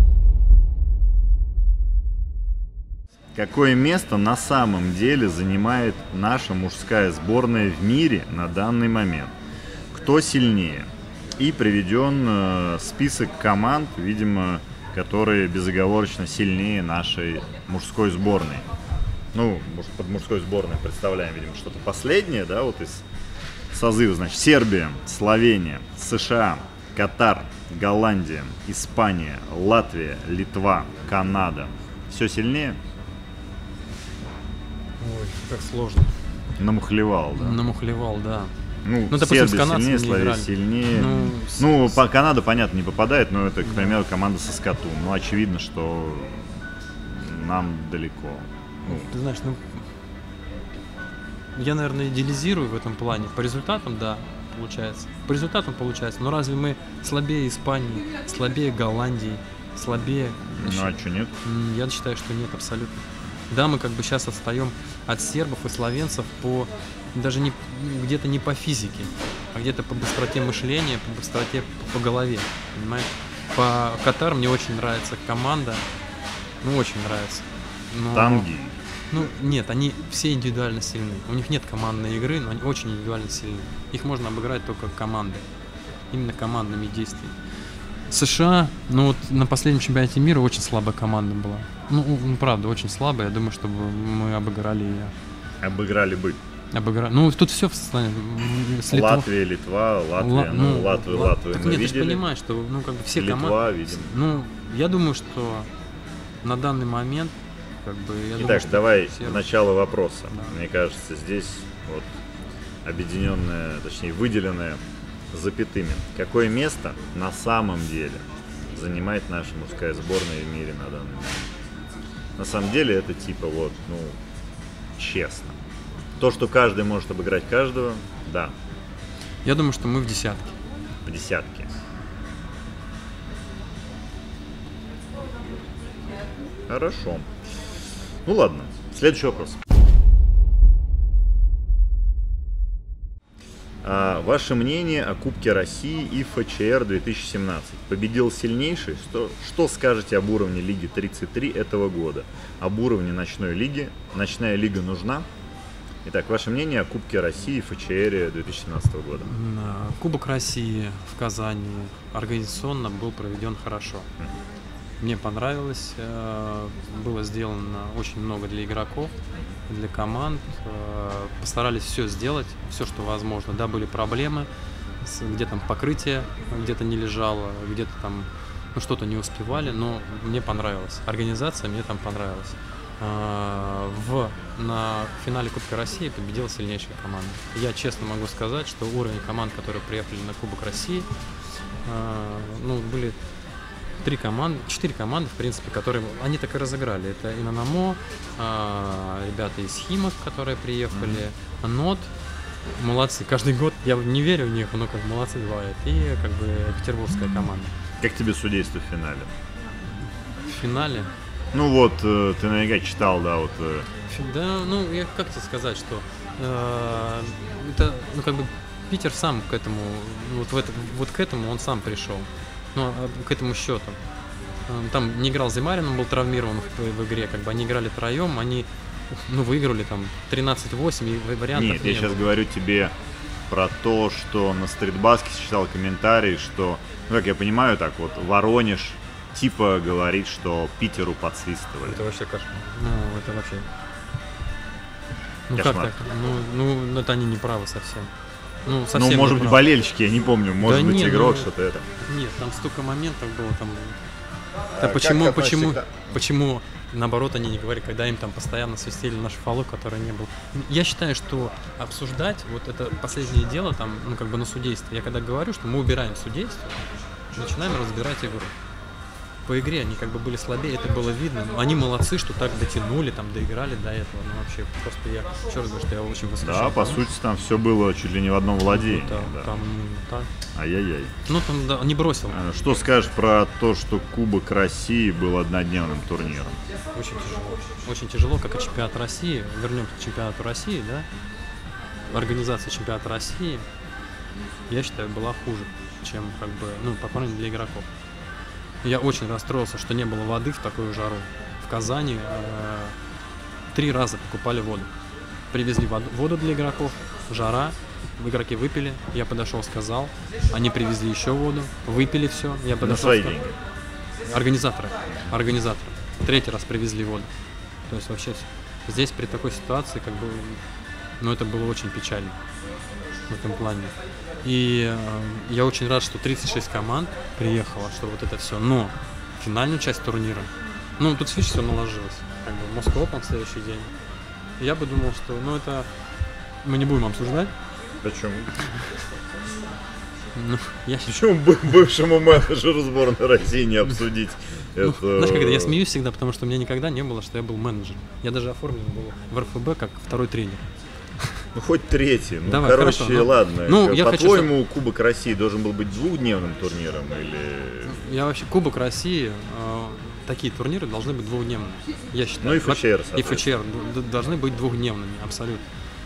A: Какое место на самом деле занимает наша мужская сборная в мире на данный момент? Кто сильнее? И приведен э, список команд, видимо, которые безоговорочно сильнее нашей мужской сборной. Ну, под мужской сборной представляем, видимо, что-то последнее, да, вот из созыва, значит, Сербия, Словения, США, Катар, Голландия, Испания, Латвия, Литва, Канада. Все сильнее?
B: Ой, как сложно.
A: Намухлевал, да?
B: Намухлевал, да.
A: Ну,
B: Ну, допустим, с
A: Сербия
B: канадцами
A: сильнее,
B: не
A: Словения
B: играли.
A: сильнее.
B: Ну,
A: Ну,
B: с-
A: по Канада, понятно, не попадает, но это, к примеру, команда со Скату. Ну, очевидно, что нам далеко. Ну,
B: Ты знаешь, ну, я, наверное, идеализирую в этом плане. По результатам, да, получается. По результатам получается. Но разве мы слабее Испании, слабее Голландии, слабее...
A: ну а что, нет?
B: М, Я считаю, что нет, абсолютно. Да, мы как бы сейчас отстаем от сербов и словенцев по даже не где-то не по физике, а где-то по быстроте мышления, по быстроте по, по голове, понимаешь? По Катар мне очень нравится команда, ну очень нравится. Но-
A: Танги.
B: Ну нет, они все индивидуально сильны. У них нет командной игры, но они очень индивидуально сильны. Их можно обыграть только командой, именно командными действиями. США, ну вот на последнем чемпионате мира очень слабая команда была. Ну, ну, правда, очень слабая. Я думаю, чтобы мы обыграли ее.
A: Обыграли бы.
B: Обыграли. Ну, тут все в состоянии. С Литва-
A: Латвия, Литва, Латвия,
B: Ла-
A: ну, Латвию,
B: Ла-
A: Латвию
B: Так
A: мы
B: нет, ты же
A: видели.
B: понимаешь, что ну как бы все
A: Литва,
B: команды.
A: видим.
B: Ну, я думаю, что на данный момент, как бы, я думаю,
A: Итак,
B: что
A: давай
B: все-
A: начало вопроса.
B: Да.
A: Мне кажется, здесь вот объединенное, точнее выделенное запятыми. Какое место на самом деле занимает наша мужская сборная в мире на данный момент? На самом деле это типа вот, ну, честно. То, что каждый может обыграть каждого, да,
B: Я думаю, что мы в десятке.
A: в десятке. Хорошо. Ну ладно, следующий вопрос. А, ваше мнение о Кубке России и ФЧР две тысячи семнадцать. Победил сильнейший? Что, что скажете об уровне Лиги тридцать три этого года? Об уровне ночной лиги? Ночная лига нужна? Итак, ваше мнение о Кубке России и ФЧР две тысячи семнадцатого года?
B: М, а, Кубок России в Казани организационно был проведен хорошо. Мне понравилось, э, было сделано очень много для игроков, для команд. э, Постарались все сделать, все, что возможно. Да, были проблемы, с- где там покрытие где-то не лежало, где-то там ну, что-то не успевали, но мне понравилось. Организация мне там понравилась. А, В, на финале Кубка России победила сильнейшая команда. Я честно могу сказать, что уровень команд, которые приехали на Кубок России, а, ну, были три команды, четыре команды, в принципе, которые они так и разыграли. Это Инанамо, а, ребята из Химок, которые приехали, Нот, молодцы. Каждый год я не верю в них, но как молодцы бывают. И как бы петербургская команда.
A: Как тебе судейство в финале?
B: В финале,
A: Ну вот, э, ты наверняка читал, да, вот э,
B: фи- да, ну я как тебе сказать, что э, это, ну как бы Питер сам к этому, вот в это, вот к этому он сам пришел. Ну, а к этому счету. Э, Там не играл Зимарин, он был травмирован в, в игре, как бы они играли троем, они ну, выиграли там тринадцать восемь, и вариантов
A: Нет, я
B: не
A: сейчас
B: было.
A: говорю тебе про то, что на стритбаскете читал комментарии, что, ну, как я понимаю, так вот, Воронеж типа говорит, что Питеру подсвистывали.
B: Это вообще кошмар. Ну, это вообще... Ну,
A: Кошмар.
B: как так? Ну, ну, это они не правы совсем. Ну, совсем
A: Ну,
B: не
A: может быть,
B: правы.
A: болельщики, я не помню, может
B: Да
A: быть,
B: не,
A: игрок,
B: ну,
A: что-то это.
B: Нет, там столько моментов было, там...
A: А
B: Да
A: как
B: почему,
A: относишься
B: почему,
A: к-
B: почему, наоборот, они не говорят, когда им там постоянно свистели наш фолу, который не был. Я считаю, что обсуждать, вот это последнее дело, там, ну, как бы на судейство. Я когда говорю, что мы убираем судейство, начинаем разбирать игру. По игре они как бы были слабее, это было видно. Но они молодцы, что так дотянули, там, доиграли до этого. Ну, вообще, просто я еще раз говорю, что я очень восхищен.
A: Да, по сути, там все было чуть ли не в одном владении.
B: Да,
A: да.
B: там, так.
A: Ай-яй-яй.
B: Ну, там, да, не бросил.
A: А Что скажешь про то, что Кубок России был однодневным турниром?
B: Очень тяжело. Очень тяжело, как и чемпионат России. Вернемся к чемпионату России, да. Организация чемпионата России, я считаю, была хуже, чем как бы, ну, по крайней мере, для игроков. Я очень расстроился, что не было воды в такую жару. В Казани э, три раза покупали воду. Привезли воду, воду для игроков, жара, игроки выпили, я подошел, сказал, они привезли еще воду, выпили все, я
A: На
B: подошел,
A: свои
B: сказал-
A: деньги.
B: Организаторы. Организаторы. Третий раз привезли воду. То есть вообще с- здесь при такой ситуации как бы, ну это было очень печально в этом плане. И э, я очень рад, что тридцать шесть команд приехало, что вот это все. Но финальную часть турнира, ну тут видишь, все наложилось. Как бы Москва Open в следующий день. Я бы думал, что, ну это мы не будем обсуждать,
A: Почему?
B: Ну, я...
A: Почему бы- бывшему менеджеру сборной России не обсудить
B: Ну,
A: это?
B: знаешь, как это, я смеюсь всегда, потому что у меня никогда не было, что я был менеджером. Я даже оформлен был в эр эф бэ как второй тренер.
A: Ну хоть третий. Ну,
B: Давай,
A: короче,
B: хорошо, ну,
A: ладно.
B: ну, я хочу,
A: По-твоему, Кубок России должен был быть двухдневным турниром или...
B: Я вообще, Кубок России, э, такие турниры должны быть двухдневными, я считаю.
A: Ну и эф че эр,
B: И эф че эр д- д- должны быть двухдневными, абсолютно.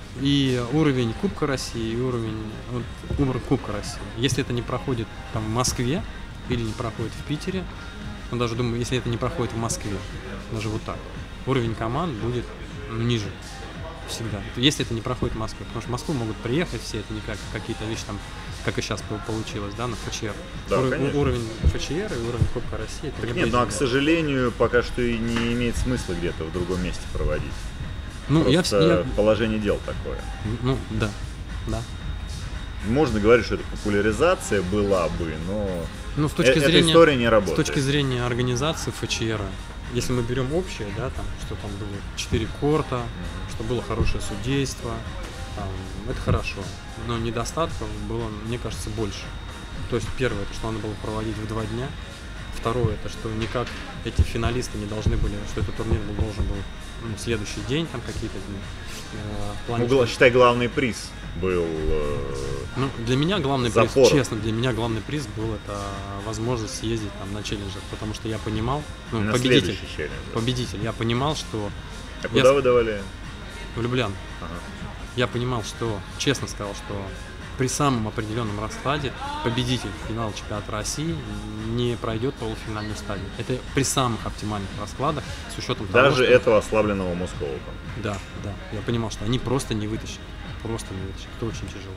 B: И уровень Кубка России, и уровень, вот, уровень Кубка России. Если это не проходит там в Москве или не проходит в Питере, ну, даже думаю, если это не проходит в Москве, даже вот так, уровень команд будет ну, ниже всегда. Если это не проходит в Москве, потому что в Москву могут приехать все, это не как какие-то вещи там, как и сейчас получилось, да, на эф че эр.
A: Да,
B: Ур-
A: конечно.
B: уровень эф че эр и уровень Кубка России. Это
A: Так нет, ну а к сожалению, пока что и не имеет смысла где-то в другом месте проводить.
B: ну, я,
A: Просто
B: вс- я,
A: положение дел такое.
B: ну, да, да.
A: Можно говорить, что это популяризация была бы, но
B: Ну, с точки
A: э- эта
B: зрения,
A: история не
B: с
A: работает.
B: точки зрения организации эф че эр, если мы берем общее, да, там, что там были четыре корта, что было хорошее судейство, там, это хорошо, но недостатков было, мне кажется, больше. То есть первое, это что надо было проводить в два дня, второе, это что никак эти финалисты не должны были, что этот турнир был, должен был ну, следующий день, там какие-то дни. Э, в плане,
A: Ну, гла-
B: что-
A: считай, главный приз был... э,
B: Ну, для меня главный
A: Запор.
B: приз, честно, для меня главный приз был это возможность съездить там на челленджер, потому что я понимал, ну,
A: на
B: победитель,
A: следующий челлендж.
B: победитель, я понимал, что
A: А
B: я
A: куда
B: с-
A: вы давали?
B: в Люблян,
A: Ага.
B: я понимал, что, честно сказал, что при самом определенном раскладе победитель финала чемпионата России не пройдет полуфинальную стадию. Это при самых оптимальных раскладах, с учетом того,
A: Даже
B: что...
A: этого ослабленного Москвы.
B: Да, да, я понимал, что они просто не вытащат, просто не вытащат, это очень тяжело.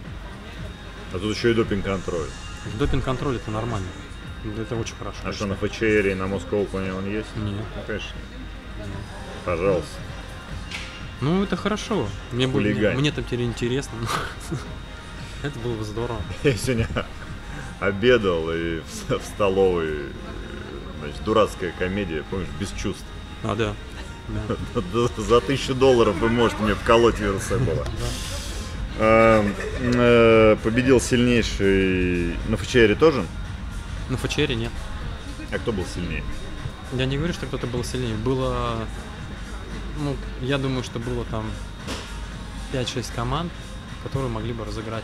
A: А тут еще и допинг-контроль.
B: Допинг-контроль это нормально, это очень хорошо.
A: А
B: я
A: что, на
B: считаю.
A: эф че эр и на Moscow Open он есть?
B: Нет.
A: Ну, конечно. Пожалуйста.
B: Ну, это хорошо. Мне, будет,
A: Хулигань.
B: мне там теперь интересно. Это было бы здорово.
A: Я сегодня обедал и в, в столовой, э, значит, дурацкая комедия, помнишь, без чувств.
B: А, да. да.
A: За тысячу долларов вы можете мне вколоть вируса было. Победил сильнейший на эф че эр тоже?
B: На эф че эр нет.
A: А кто был сильнее?
B: Я не говорю, что кто-то был сильнее. Было, ну, я думаю, что было там пять-шесть команд, которые могли бы разыграть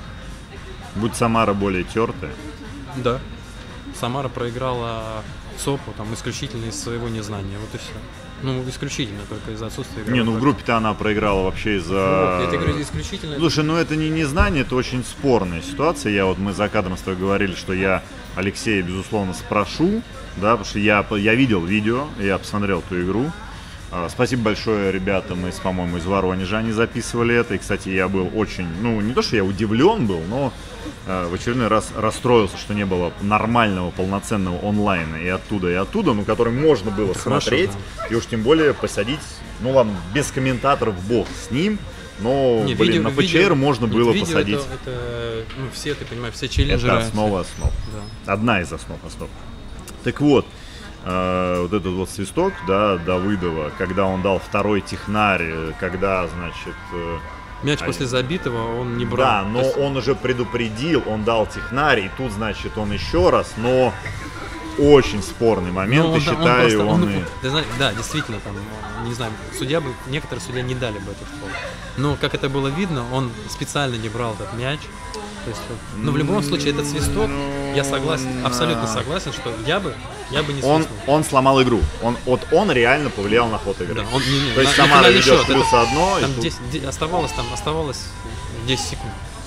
B: их.
A: Будь Самара более тертая.
B: Да. Самара проиграла ЦОПу там исключительно из своего незнания. Вот и все. Ну, исключительно только из-за отсутствия
A: Не, ну в
B: игровой
A: группе-то она проиграла вообще
B: практики.
A: из-за...
B: Ну, вот, я тебе говорю, исключительно.
A: Слушай, ну это не незнание, это очень спорная ситуация. Я вот, мы за кадром с тобой говорили, что я Алексея, безусловно, спрошу, да, потому что я, я видел видео, я посмотрел эту игру. А, Спасибо большое ребятам из, по-моему, из Воронежа, они записывали это. И, кстати, я был очень, ну, не то, что я удивлен был, но э, в очередной раз расстроился, что не было нормального, полноценного онлайна и оттуда, и оттуда, ну, который можно было
B: Это хорошо,
A: смотреть, и уж тем более посадить, ну, ладно, без комментаторов бог с ним, но,
B: Не,
A: блин,
B: видео-
A: на эф че эр
B: видео-
A: можно
B: нет,
A: было
B: видео
A: посадить.
B: Это, это, ну, все, ты понимаешь, все челленджеры.
A: Это основа основ.
B: Да.
A: Одна из основ основ. Так вот, э, вот этот вот свисток, да, Давыдова, когда он дал второй технарь, э, когда, значит... э,
B: Мяч
A: а-
B: после забитого он не брал.
A: да,
B: То
A: но
B: есть-
A: он уже предупредил, он дал технарь, и тут, значит, он еще раз, но очень спорный момент,
B: Ну,
A: и
B: он да- он
A: считаю,
B: просто-
A: он,
B: он,
A: и...
B: ты знаешь, да, действительно, там, не знаю, судья бы, некоторые судья не дали бы этот фол. Но, как это было видно, он специально не брал этот мяч. То есть, вот, но в любом случае, этот свисток, я согласен, абсолютно согласен, что я бы, я бы не
A: Он,
B: свистнул.
A: он сломал игру. Он, вот он реально повлиял на ход игры.
B: Да, он, не, не,
A: То есть
B: на- на
A: Самара
B: финальный
A: ведет
B: счет,
A: плюс
B: это-
A: одно, и
B: Там
A: тут-
B: десять де- оставалось, там оставалось десять секунд.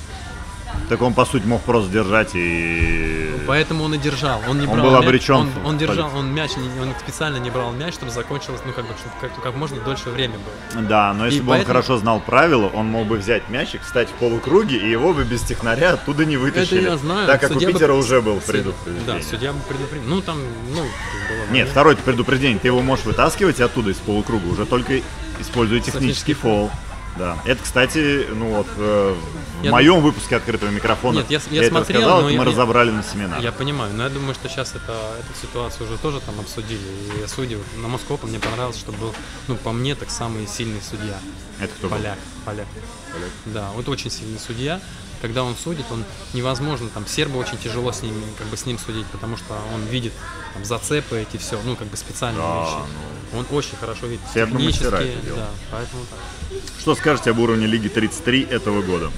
A: Так он, по сути, мог просто держать и...
B: Поэтому он и держал. Он не
A: Он
B: брал
A: был
B: мяч,
A: обречен
B: Он,
A: в
B: он держал,
A: полете.
B: он мяч, не- он специально не брал мяч, чтобы закончилось, ну как бы, чтобы как, как можно дольше время было.
A: Да, но если
B: И
A: бы он
B: поэтому-
A: хорошо знал правила, он мог бы взять мячик, встать в полукруге, и его бы без технаря оттуда не вытащили.
B: Это я знаю.
A: Так как у
B: Судья бы-
A: Питера уже был
B: Судья-
A: предупреждение.
B: Да, судья бы предупредил. Ну там, ну, было
A: Нет, второе предупреждение. Ты его можешь вытаскивать оттуда из полукруга, уже только используя технический
B: Технический
A: фол. Да. Это, кстати, ну вот э, в
B: Я
A: моем выпуске открытого микрофона
B: Нет, я, я
A: это
B: смотрел,
A: рассказал,
B: но
A: это мы
B: я,
A: разобрали на семинаре.
B: Я понимаю, но я думаю, что сейчас это, эту ситуацию уже тоже там обсудили. И судьи, на Москву мне понравилось, что был, ну, по мне, так самый сильный судья.
A: Это кто был?
B: Поляк. Поляк.
A: Поляк.
B: Да, вот очень сильный судья. Когда он судит, он невозможно, там, сербы очень тяжело с ним, как бы с ним судить, потому что он видит там, зацепы эти все, ну, как бы специальные
A: Да,
B: вещи.
A: ну...
B: Он очень хорошо видит
A: Сербы мастера это
B: технические,
A: делают.
B: да, поэтому так.
A: Что скажете об уровне Лиги тридцать три этого года?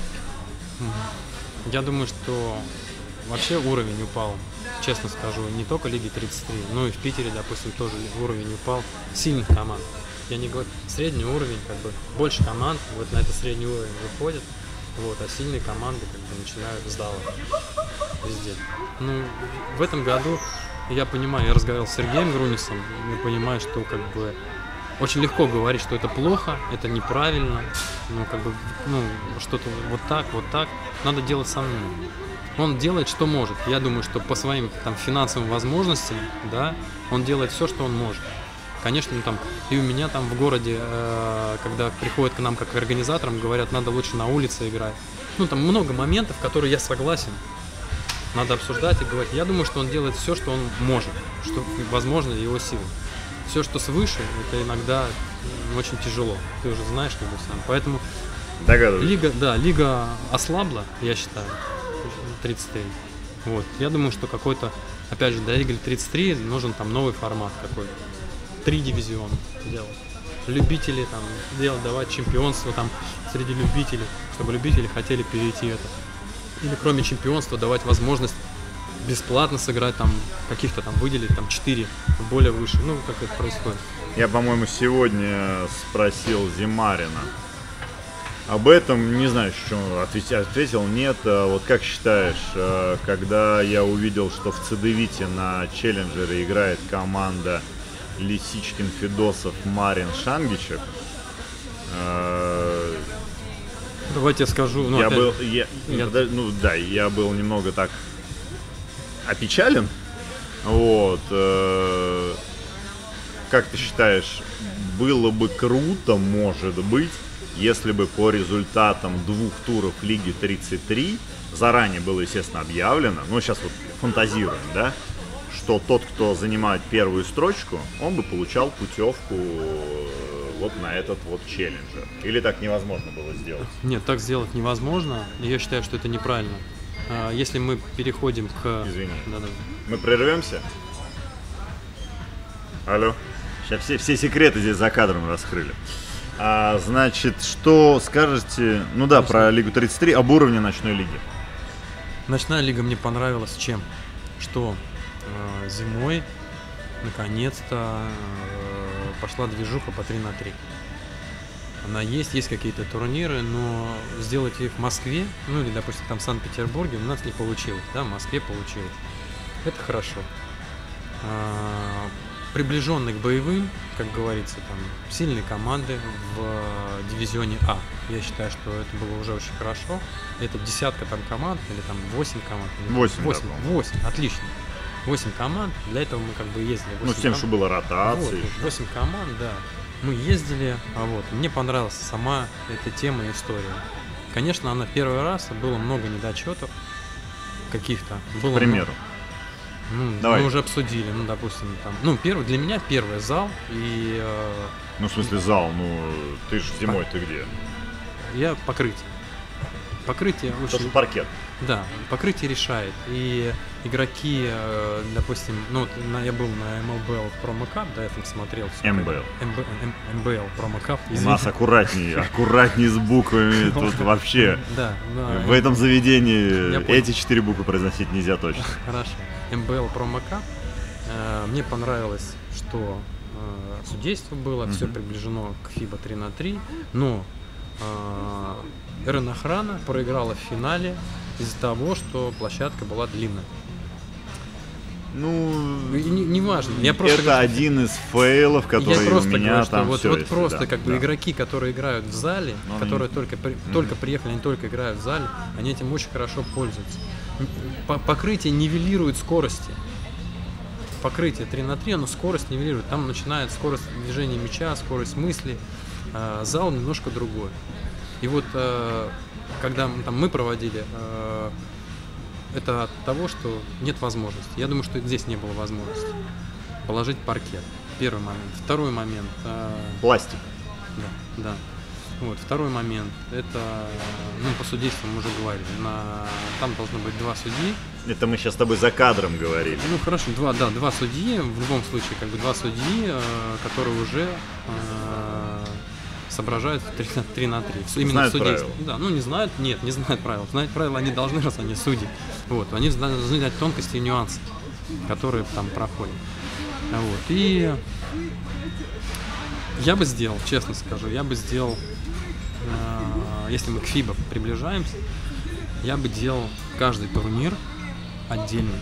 B: Я думаю, что вообще уровень упал, честно скажу, не только Лиги тридцать три, но и в Питере, допустим, тоже уровень упал сильных команд. Я не говорю, средний уровень, как бы, больше команд вот на этот средний уровень выходит. Вот, а сильные команды как бы начинают сдавать везде. Ну, в этом году я понимаю, я разговаривал с Сергеем Грунисом, я понимаю, что как бы очень легко говорить, что это плохо, это неправильно, ну как бы, ну что-то вот так, вот так, надо делать самому. Он делает, что может. Я думаю, что по своим там финансовым возможностям, да, он делает все, что он может. Конечно, ну, там, и у меня там в городе, э, когда приходят к нам как к организаторам, говорят, надо лучше на улице играть. Ну, там много моментов, которые я согласен. Надо обсуждать и говорить. Я думаю, что он делает все, что он может, что возможно его силы. Все, что свыше, это иногда ну, очень тяжело. Ты уже знаешь, как бы сам. Поэтому лига, да, лига ослабла, я считаю, тридцать три. Вот. Я думаю, что какой-то, опять же, для Лиги тридцать три нужен там новый формат какой-то. Три дивизиона делать. Любители там делать, давать чемпионство там среди любителей, чтобы любители хотели перейти это. Или кроме чемпионства давать возможность бесплатно сыграть там каких-то там выделить там четыре более выше. Ну, как это происходит.
A: Я, по-моему, сегодня спросил Зимарина об этом, не знаю, что ответил, ответил нет. Вот как считаешь, когда я увидел, что в Цедевите на Челленджере играет команда Лисичкин, Федосов, Марин, Шангичев.
B: Давайте я скажу. Ну,
A: я
B: опять...
A: был, я,
B: я...
A: ну да, я был немного так опечален. Вот. Как ты считаешь, было бы круто, может быть, если бы по результатам двух туров Лиги тридцать три заранее было, естественно, объявлено, ну сейчас вот фантазируем, да, что тот, кто занимает первую строчку, он бы получал путевку вот на этот вот челленджер. Или так невозможно было сделать?
B: Нет, так сделать невозможно. Я считаю, что это неправильно. Если мы переходим к...
A: Извини.
B: Да-да.
A: Мы прервемся? Алло. Сейчас все, все секреты здесь за кадром раскрыли. А, значит, что скажете, ну да, Конечно. Про Лигу тридцать три, об уровне ночной лиги?
B: Ночная лига мне понравилась чем? Что э, зимой наконец-то э, пошла движуха по три на три. Она есть, есть какие-то турниры, но сделать их в Москве, ну или, допустим, там в Санкт-Петербурге у нас не получилось, да, в Москве получилось. Это хорошо. А, приближенный к боевым, как говорится, там сильные команды в дивизионе А. Я считаю, что это было уже очень хорошо. Это десятка там команд, или там восемь команд.
A: восемь,
B: восемь,
A: да,
B: восемь, отлично. восемь команд, для этого мы как бы ездили.
A: Ну, с тем, ком... что было ротации.
B: Вот, восемь команд, да. Мы ездили, а вот, мне понравилась сама эта тема и история. Конечно, она первый раз, было много недочетов каких-то. Было
A: К примеру.
B: Много, ну,
A: Давай.
B: Мы уже обсудили, ну, допустим, там, ну, первый, для меня первый зал и... Э,
A: ну, в смысле зал, ну, ты же зимой, по... ты где?
B: Я покрытие. Покрытие очень...
A: Тоже паркет.
B: Да, покрытие решает. И игроки, э, допустим, ну, на, я был на эм эл би эл Promo Cup, да, я там смотрел.
A: эм бэ эл.
B: эм бэ эл Promo Cup.
A: У нас аккуратнее, аккуратнее с буквами, тут вообще.
B: Да, да.
A: В этом заведении эти четыре буквы произносить нельзя точно.
B: Хорошо. эм бэ эл Promo Cup. Мне понравилось, что судейство было, все приближено к фиба три на три, но эр эн Охрана проиграла в финале из-за того, что площадка была длинная.
A: Ну,
B: не, не важно. Я просто
A: это
B: говорю,
A: один из фейлов, которые
B: я просто
A: у меня
B: говорю, что
A: там
B: вот,
A: все
B: вот
A: есть,
B: просто
A: да,
B: как бы
A: да.
B: игроки, которые играют в зале,
A: Но
B: которые
A: они...
B: только, при,
A: mm-hmm.
B: только приехали, они только играют в зале, они этим очень хорошо пользуются. Покрытие нивелирует скорости. Покрытие три на три, оно скорость нивелирует. Там начинает скорость движения мяча, скорость мысли. э, зал немножко другой. И вот э, когда там, мы проводили, э, это от того, что нет возможности. Я думаю, что здесь не было возможности положить паркет. Первый момент. Второй момент. Э,
A: Пластик.
B: Да, да. Вот, второй момент, это, ну, по судейству мы уже говорили, на, там должно быть два судьи.
A: Это мы сейчас с тобой за кадром говорили.
B: Ну, хорошо, два, да, два судьи, в любом случае, как бы два судьи, э, которые уже э, соображают три на три. Именно
A: знают
B: судейство.
A: правила.
B: Да, ну, не знают, нет, не знают правил. Знать правила они должны, раз они судьи. Вот, они должны знать тонкости и нюансы, которые там проходят. Вот, и я бы сделал, честно скажу, я бы сделал, э, если мы к ФИБА приближаемся, я бы делал каждый турнир отдельный.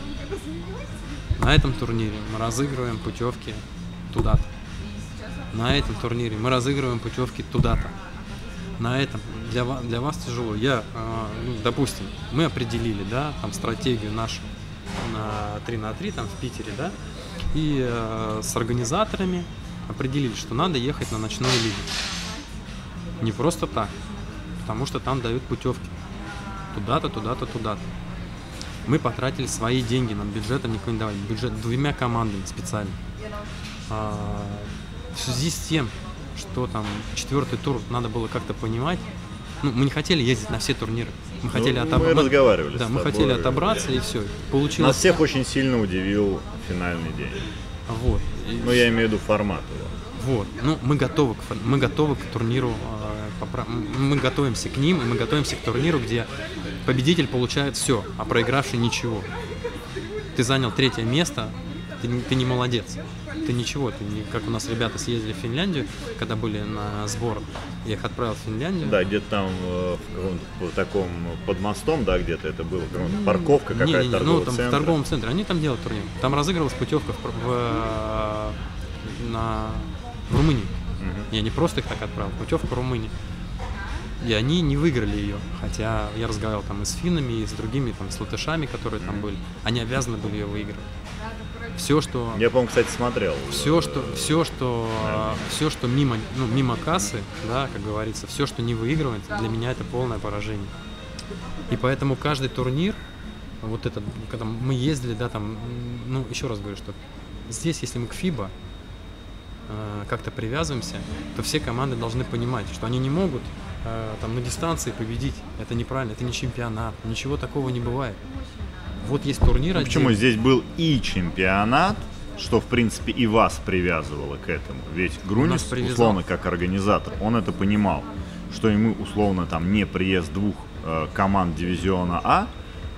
B: На этом турнире мы разыгрываем путевки туда-то. На этом турнире мы разыгрываем путевки туда-то. На этом для вас, для вас тяжело. Я, э, ну, допустим, мы определили, да, там стратегию нашу на три на три там в Питере, да, и э, с организаторами определили, что надо ехать на ночную лигу. Не просто так, потому что там дают путевки. Туда-то, туда-то, туда-то. Мы потратили свои деньги, нам бюджетом никто не давали. Бюджет двумя командами специально. А, в связи с тем, что там четвертый тур надо было как-то понимать, ну, мы не хотели ездить на все турниры. Мы хотели,
A: ну,
B: отоб...
A: мы разговаривали
B: да,
A: с
B: мы
A: тобой.
B: хотели отобраться, и все. Получилось.
A: Нас всех очень сильно удивил финальный день.
B: Вот. И...
A: Ну, я имею в виду формат его.
B: Вот. Ну, мы готовы к, мы готовы к турниру. Мы готовимся к ним, и мы готовимся к турниру, где победитель получает все, а проигравший ничего. Ты занял третье место, ты, ты не молодец. Ты ничего, ты не, как у нас ребята съездили в Финляндию, когда были на сбор, я их отправил в Финляндию.
A: Да, где-то там в каком-то таком под мостом, да, где-то это было, парковка какая-то,
B: не, не,
A: торговый
B: ну, там
A: центр.
B: В торговом центре, они там делают турнир. Там разыгрывалась путевка в, в, на, в Румынию. Угу. Я не просто их так отправил, путевка в Румынию. И они не выиграли ее, хотя я разговаривал там и с финнами, и с другими, там, с латышами, которые там были. Они обязаны были ее выиграть. Все, что...
A: Я, по-моему, кстати, смотрел.
B: Все, что, все, что, все, что мимо, ну, мимо кассы, да, как говорится, все, что не выигрывает, для меня это полное поражение. И поэтому каждый турнир, вот этот, когда мы ездили, да, там, ну, еще раз говорю, что здесь, если мы к ФИБА э, как-то привязываемся, то все команды должны понимать, что они не могут э, там на дистанции победить. Это неправильно, это не чемпионат, ничего такого не бывает. Вот есть турнир.
A: Ну, почему здесь был и чемпионат, что в принципе и вас привязывало к этому. Ведь Грунис, условно, как организатор, он это понимал, что ему условно там не приезд двух э, команд дивизиона А,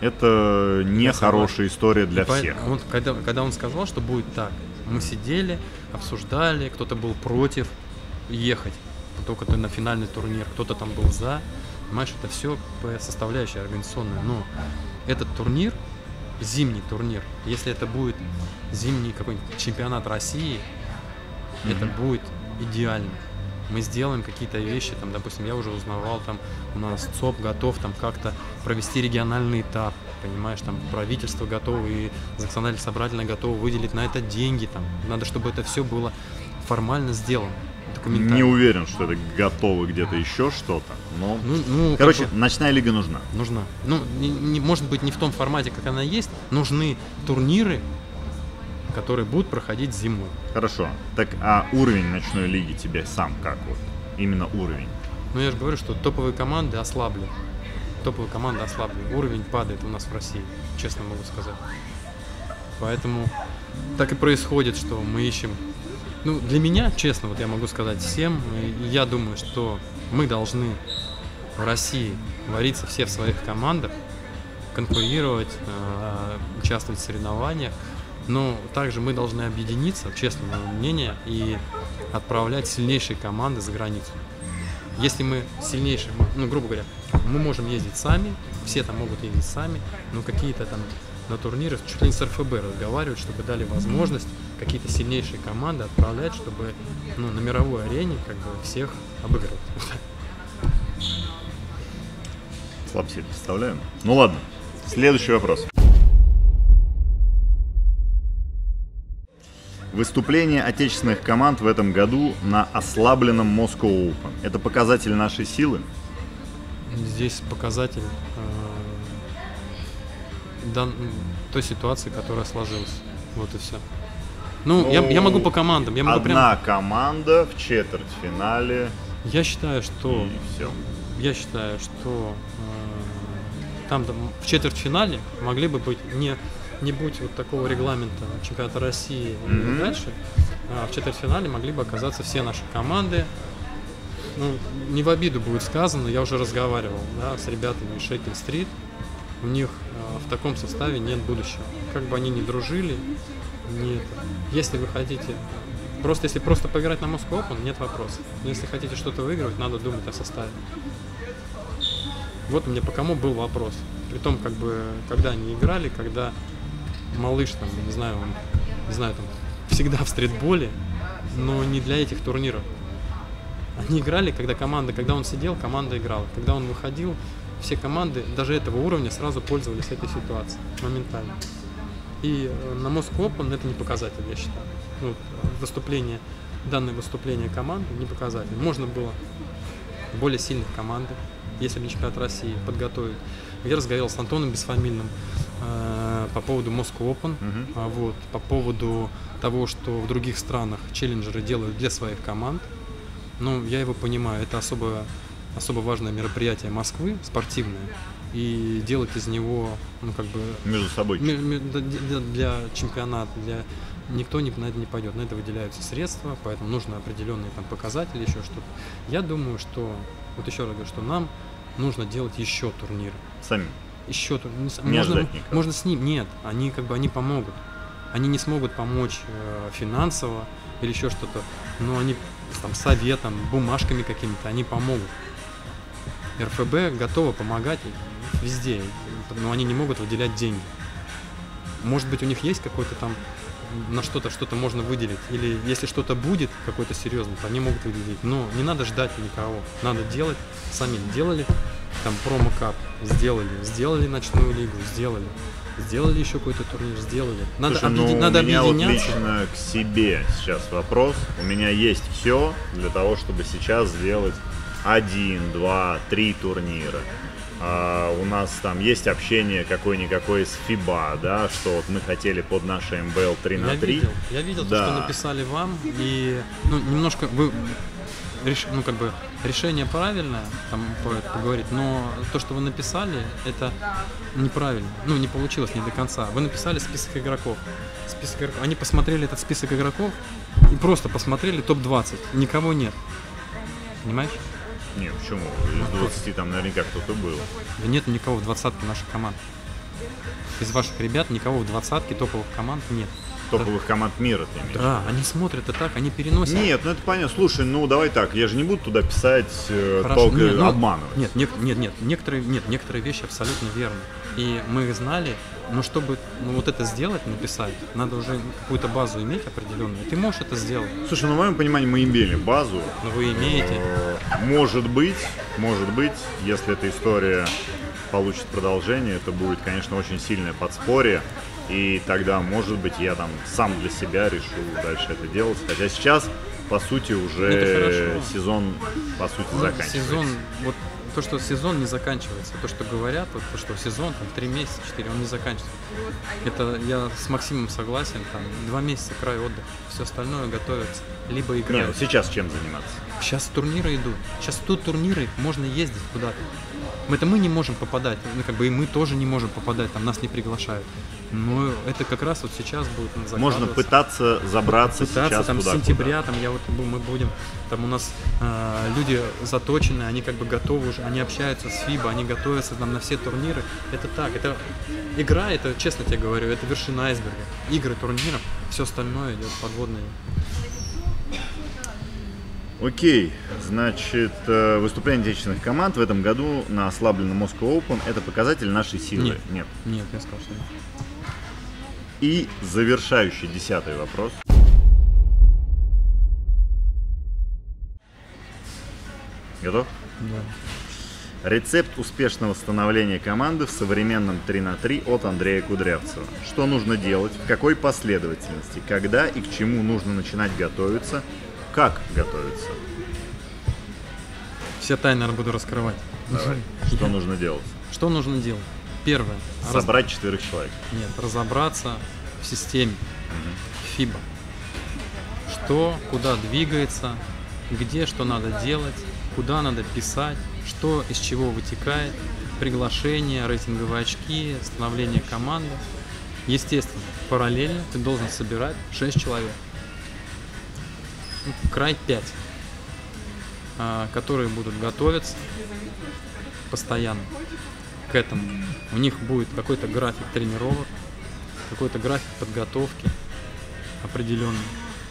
A: это не хорошая история для
B: и
A: всех.
B: Он, когда, когда он сказал, что будет так, мы сидели, обсуждали, кто-то был против ехать только на финальный турнир, кто-то там был за. Понимаешь, это все составляющая организационная. Но этот турнир, зимний турнир, если это будет зимний какой-нибудь чемпионат России, mm-hmm. это будет идеально. Мы сделаем какие-то вещи, там, допустим, я уже узнавал, там, у нас ЦОП готов там как-то провести региональный этап, понимаешь, там правительство готово и законодательное собрательное готово выделить на это деньги, там, надо, чтобы это все было формально сделано.
A: Не уверен, что это готово где-то еще что-то, но,
B: ну, ну,
A: короче,
B: как бы...
A: ночная лига нужна.
B: Нужна. Ну, не, не, может быть, не в том формате, как она есть, нужны турниры, которые будут проходить зимой.
A: Хорошо. Так, а уровень ночной лиги тебе сам как вот? Именно уровень?
B: Ну, я же говорю, что топовые команды ослабли. Топовые команды ослабли. Уровень падает у нас в России, честно могу сказать. Поэтому так и происходит, что мы ищем... Ну, для меня, честно, вот я могу сказать всем, я думаю, что мы должны в России вариться все в своих командах, конкурировать, участвовать в соревнованиях, но также мы должны объединиться, честно, мое мнение, и отправлять сильнейшие команды за границу. Если мы сильнейшие, ну, грубо говоря, мы можем ездить сами, все там могут ездить сами, но какие-то там на турниры, чуть ли не с эр эф бэ разговаривают, чтобы дали возможность какие-то сильнейшие команды отправлять, чтобы, ну, на мировой арене как бы всех обыгрывать.
A: Слабо себе представляем. Ну ладно, следующий вопрос. Выступление отечественных команд в этом году на ослабленном Moscow Open. Это показатель нашей силы?
B: Здесь показатель э, дан, той ситуации, которая сложилась. Вот и все. Ну, ну я, я могу по командам. Я могу
A: одна
B: прям...
A: команда в четвертьфинале.
B: Я считаю, что...
A: И все.
B: Я считаю, что э, там, там в четвертьфинале могли бы быть не... Не будь вот такого регламента чемпионата России mm-hmm. и дальше, а в четвертьфинале могли бы оказаться все наши команды. Ну, не в обиду будет сказано, я уже разговаривал, да, с ребятами из Шейкель-стрит. У них а, в таком составе нет будущего. Как бы они ни дружили, нет. Если вы хотите, просто если просто поиграть на Moscow Open, нет вопросов. Но если хотите что-то выигрывать, надо думать о составе. Вот у меня по кому был вопрос. Притом, как бы, когда они играли, когда малыш, там, не знаю, он, не знаю, там, всегда в стритболе, но не для этих турниров. Они играли, когда команда, когда он сидел, команда играла. Когда он выходил, все команды, даже этого уровня, сразу пользовались этой ситуацией моментально. И на Moscow Open это не показатель, я считаю. Ну, выступление, данное выступление команды не показатель. Можно было более сильных команд, если бы не чемпионат России, подготовить. Я разговаривал с Антоном Бесфамильным э, по поводу Moscow Open, uh-huh. а, вот, по поводу того, что в других странах челленджеры делают для своих команд. Ну, я его понимаю, это особо, особо важное мероприятие Москвы, спортивное, и делать из него, ну, как бы...
A: Между собой.
B: Для, для, для чемпионата, для... Никто не, на это не пойдет, на это выделяются средства, поэтому нужны определенные там показатели, еще что-то. Я думаю, что, вот еще раз говорю, что нам нужно делать еще турниры.
A: Сами?
B: Еще турниры.
A: Не
B: можно, можно с ним, нет, они как бы, они помогут. Они не смогут помочь э, финансово или еще что-то, но они там советом, бумажками какими-то, они помогут. эр эф бэ готова помогать везде, но они не могут выделять деньги. Может быть, у них есть какой-то там на что-то что-то можно выделить, или если что-то будет какой-то серьезный, то они могут выделить, но не надо ждать никого, надо делать, сами делали, там промо-кап, сделали, сделали ночную лигу, сделали, сделали еще какой-то турнир, сделали. Надо,
A: Слушай,
B: объеди...
A: ну,
B: надо
A: у меня
B: объединяться.
A: Вот лично к себе сейчас вопрос, у меня есть все для того, чтобы сейчас сделать один, два, три турнира. Uh, у нас там есть общение какое-никакое с фиба, да, что вот мы хотели под наше эм бэ эл три на три.
B: Я видел, я видел да. то, что написали вам, и ну, немножко вы, реш, ну, как бы, решение правильное, там, поговорить, но то, что вы написали, это неправильно, ну, не получилось не до конца. Вы написали список игроков. Список игроков. Они посмотрели этот список игроков и просто посмотрели топ двадцать, никого нет. Понимаешь?
A: Нет, почему? Из двадцати там наверняка кто-то был.
B: Да нет никого в двадцатке наших команд. Из ваших ребят никого в двадцатке топовых команд нет.
A: Топовых да. команд мира ты имеешь?
B: Да, они смотрят и так, они переносят.
A: Нет, ну это понятно. Слушай, ну давай так, я же не буду туда писать э, только нет, ну, обманывать.
B: Нет, нет, нет, нет, некоторые, нет, некоторые вещи абсолютно верны. И мы их знали, но чтобы ну, вот это сделать, написать, надо уже какую-то базу иметь определенную. Ты можешь это сделать.
A: Слушай, ну в моем понимании мы имели базу.
B: Но вы имеете.
A: Может быть, может быть, если эта история получит продолжение, это будет, конечно, очень сильное подспорье. И тогда, может быть, я там сам для себя решу дальше это делать. Хотя сейчас, по сути, уже сезон, по сути, ну, заканчивается.
B: Сезон, вот то, что сезон не заканчивается, то, что говорят, вот, то, что сезон, там, три месяца, четыре, он не заканчивается. Это я с Максимом согласен, там, два месяца край отдыха, все остальное готовится, либо играют.
A: Нет, сейчас чем заниматься?
B: Сейчас турниры идут, сейчас тут турниры, можно ездить куда-то. Это мы не можем попадать, ну, как бы и мы тоже не можем попадать, там нас не приглашают. Но это как раз вот сейчас будет закладываться.
A: Можно пытаться забраться
B: пытаться,
A: сейчас
B: там,
A: куда,
B: с сентября,
A: куда.
B: Там, я вот, мы будем, там у нас э, люди заточены, они как бы готовы уже, они общаются с фиба, они готовятся там на все турниры. Это так, это игра, это, честно тебе говорю, это вершина айсберга. Игры, турниров, все остальное идет подводное.
A: Окей, значит, выступление отечественных команд в этом году на ослабленном Moscow Open – это показатель нашей силы?
B: Нет.
A: Нет,
B: нет я сказал, что нет.
A: И завершающий десятый вопрос. Готов?
B: Да.
A: Рецепт успешного становления команды в современном три на три от Андрея Кудрявцева. Что нужно делать, в какой последовательности, когда и к чему нужно начинать готовиться, как готовиться.
B: Все тайны буду раскрывать.
A: Давай. Что нужно делать?
B: Что нужно делать? Первое.
A: Собрать раз... четверых человек.
B: Нет, разобраться в системе
A: угу.
B: фиба. Что, куда двигается, где что надо делать, куда надо писать, что из чего вытекает, приглашение, рейтинговые очки, становление команды. Естественно, параллельно ты должен собирать шесть человек. Ну, край пять, которые будут готовиться постоянно к этому. У них будет какой-то график тренировок, какой-то график подготовки определенный.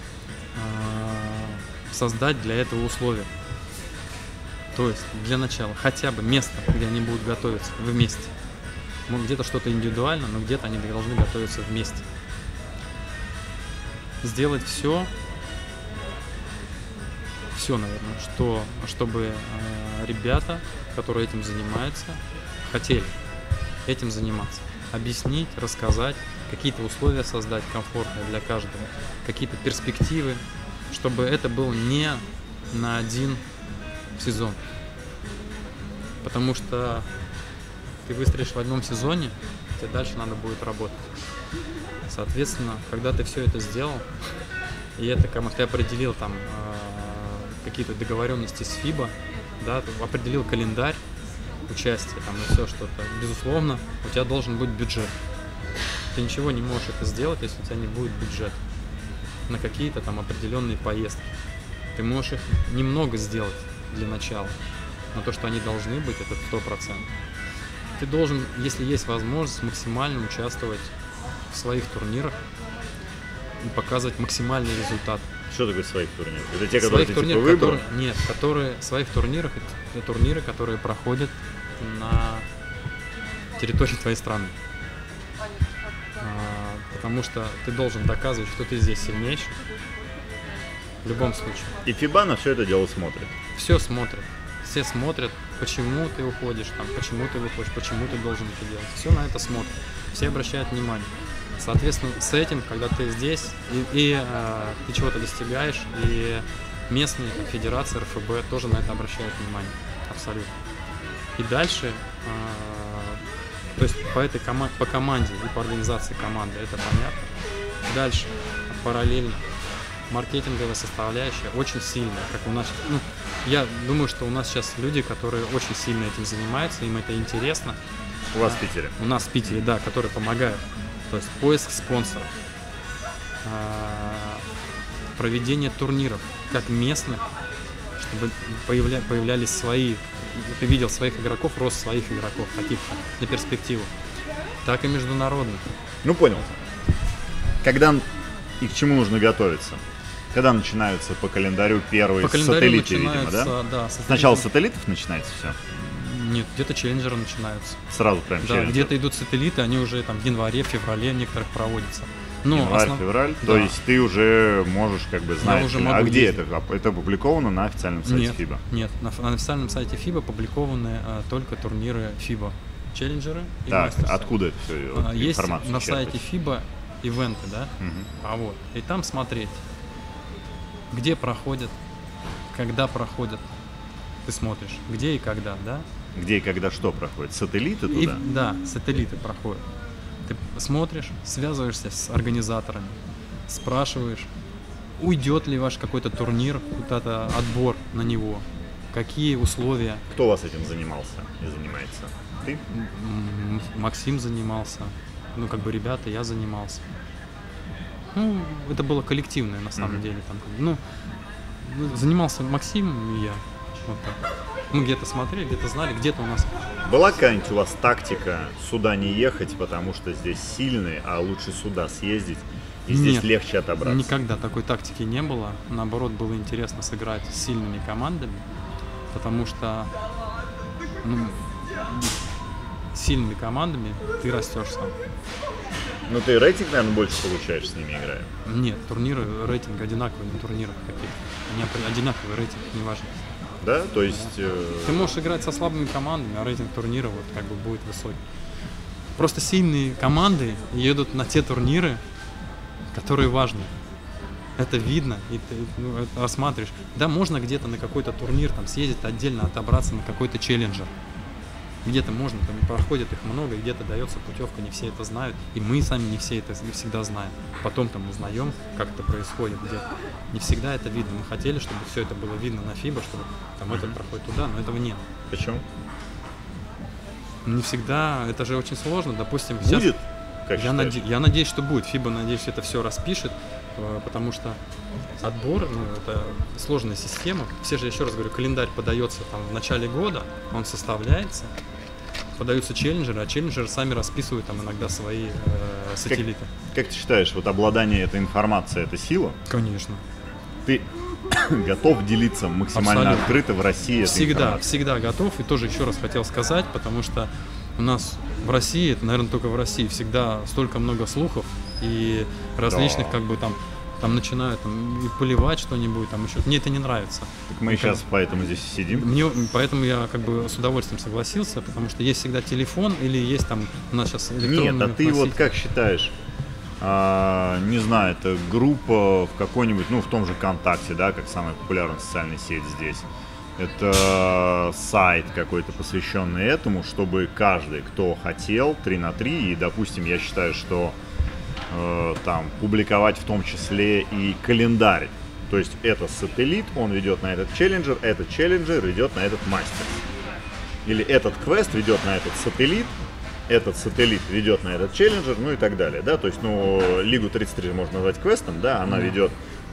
B: Создать для этого условия. То есть для начала хотя бы место, где они будут готовиться вместе. Ну, где-то что-то индивидуально, но где-то они должны готовиться вместе. Сделать все, все, наверное, что, чтобы э, ребята, которые этим занимаются, хотели этим заниматься. Объяснить, рассказать, какие-то условия создать комфортные для каждого, какие-то перспективы, чтобы это было не на один сезон. Потому что ты выстрелишь в одном сезоне, тебе дальше надо будет работать. Соответственно, когда ты все это сделал, и это как ты определил там какие-то договоренности с фиба, да, ты определил календарь участия там и все что-то, безусловно, у тебя должен быть бюджет. Ты ничего не можешь это сделать, если у тебя не будет бюджета на какие-то там определенные поездки. Ты можешь их немного сделать для начала, но то, что они должны быть, это сто процентов. Ты должен, если есть возможность, максимально участвовать в своих турнирах и показывать максимальный результат.
A: Что такое своих турниров? Это те, которые ты типа выбрал?
B: Которые, нет, которые в своих турнирах, это турниры, которые проходят на территории твоей страны. А, потому что ты должен доказывать, что ты здесь сильнейший. В любом случае.
A: И фиба на все это дело смотрит.
B: Все смотрят. Все смотрят, почему ты уходишь, там, почему ты выходишь, почему ты должен это делать. Все на это смотрят. Все обращают внимание. Соответственно, с этим, когда ты здесь и, и э, ты чего-то достигаешь, и местные как федерации, эр эф бэ тоже на это обращают внимание. Абсолютно. И дальше, э, то есть по этой кома- по команде и по организации команды это понятно. Дальше, параллельно, маркетинговая составляющая очень сильная, как у нас. Ну, я думаю, что у нас сейчас люди, которые очень сильно этим занимаются, им это интересно.
A: У вас в Питере?
B: У нас в Питере, да, которые помогают. То есть поиск спонсоров, проведение турниров, как местных, чтобы появля, появлялись свои, ты видел своих игроков, рост своих игроков, таких на перспективу, так и международных.
A: Ну, понял. Когда и к чему нужно готовиться? Когда начинаются по календарю первые по календарю сателлиты, видимо, да?
B: да
A: Сначала с сателлитов начинается все?
B: Нет, где-то челленджеры начинаются.
A: Сразу прям
B: да,
A: челленджеры?
B: Где-то идут сателлиты, они уже там в январе, феврале некоторых проводятся. Но
A: Январь,
B: основ...
A: февраль?
B: Да.
A: То есть ты уже можешь как бы знать,
B: уже
A: а где
B: ездить.
A: это? Это опубликовано на официальном сайте
B: нет,
A: фиба?
B: Нет, на, на официальном сайте фиба опубликованы а, только турниры фиба, челленджеры и
A: Так,
B: мастерсы.
A: откуда это все,
B: а, есть
A: информацию
B: на
A: черпать?
B: сайте фиба ивенты, да?
A: Угу.
B: А вот, и там смотреть, где проходят, когда проходят, ты смотришь, где и когда, да?
A: Где и когда что проходит? Сателлиты туда?
B: И, да, сателлиты проходят. Ты смотришь, связываешься с организаторами, спрашиваешь, уйдет ли ваш какой-то турнир, куда-то отбор на него, какие условия.
A: Кто у вас этим занимался и занимается? Ты?
B: М- Максим занимался, ну как бы ребята, я занимался. Ну, это было коллективное на самом mm-hmm. деле. Там, ну, занимался Максим и я. Вот так. Мы где-то смотрели, где-то знали, где-то у нас...
A: Была какая-нибудь у вас тактика сюда не ехать, потому что здесь сильные, а лучше сюда съездить, и здесь
B: Нет,
A: легче отобраться?
B: Никогда такой тактики не было. Наоборот, было интересно сыграть с сильными командами, потому что ну, сильными командами ты растешь сам.
A: Ну ты рейтинг, наверное, больше получаешь с ними играя?
B: Нет, турниры, рейтинг одинаковый на турнирах каких-то. Они одинаковый рейтинг, неважно.
A: Да, то есть... Э...
B: Ты можешь играть со слабыми командами, а рейтинг турнира вот как бы будет высокий. Просто сильные команды едут на те турниры, которые важны. Это видно, и ты ну, это рассматриваешь. Да, можно где-то на какой-то турнир там съездить отдельно, отобраться на какой-то челленджер. Где-то можно, там проходит их много, и где-то дается путевка, не все это знают. И мы сами не все это не всегда знаем. Потом там узнаем, как это происходит где-то. Не всегда это видно. Мы хотели, чтобы все это было видно на фиба, чтобы там этот проходит туда, но этого нет.
A: Почему?
B: Не всегда, это же очень сложно. Допустим, сейчас...
A: Будет? Как
B: я, наде... я надеюсь, что будет. фиба, надеюсь, это все распишет, потому что отбор, ну, это сложная система. Все же, еще раз говорю, календарь подается там в начале года, он составляется, подаются челленджеры, а челленджеры сами расписывают там иногда свои э, сателлиты.
A: Как, как ты считаешь, вот обладание этой информацией — это сила?
B: Конечно.
A: Ты готов делиться максимально
B: Абсолютно.
A: Открыто в России?
B: Всегда, всегда готов. И тоже еще раз хотел сказать, потому что у нас в России, это, наверное, только в России, всегда столько много слухов и различных, да. как бы там, там начинают там, и поливать что-нибудь, там еще. Мне это не нравится.
A: Так мы и сейчас как... поэтому здесь сидим.
B: Мне, поэтому я как бы с удовольствием согласился, потому что есть всегда телефон или есть там у нас сейчас электронные.
A: Нет, а ты носители. Вот как считаешь? А, не знаю, это группа в какой-нибудь, ну, в том же ВКонтакте, да, как самая популярная социальная сеть здесь. Это сайт какой-то, посвященный этому, чтобы каждый, кто хотел, три на три, и, допустим, я считаю, что э, там публиковать в том числе и календарь. То есть это сателлит, он ведет на этот челленджер, этот челленджер ведет на этот мастер. Или этот квест ведет на этот сателлит, этот сателлит ведет на этот челленджер, ну и так далее, да, то есть, ну, Лигу тридцать три можно назвать квестом, да, она ведет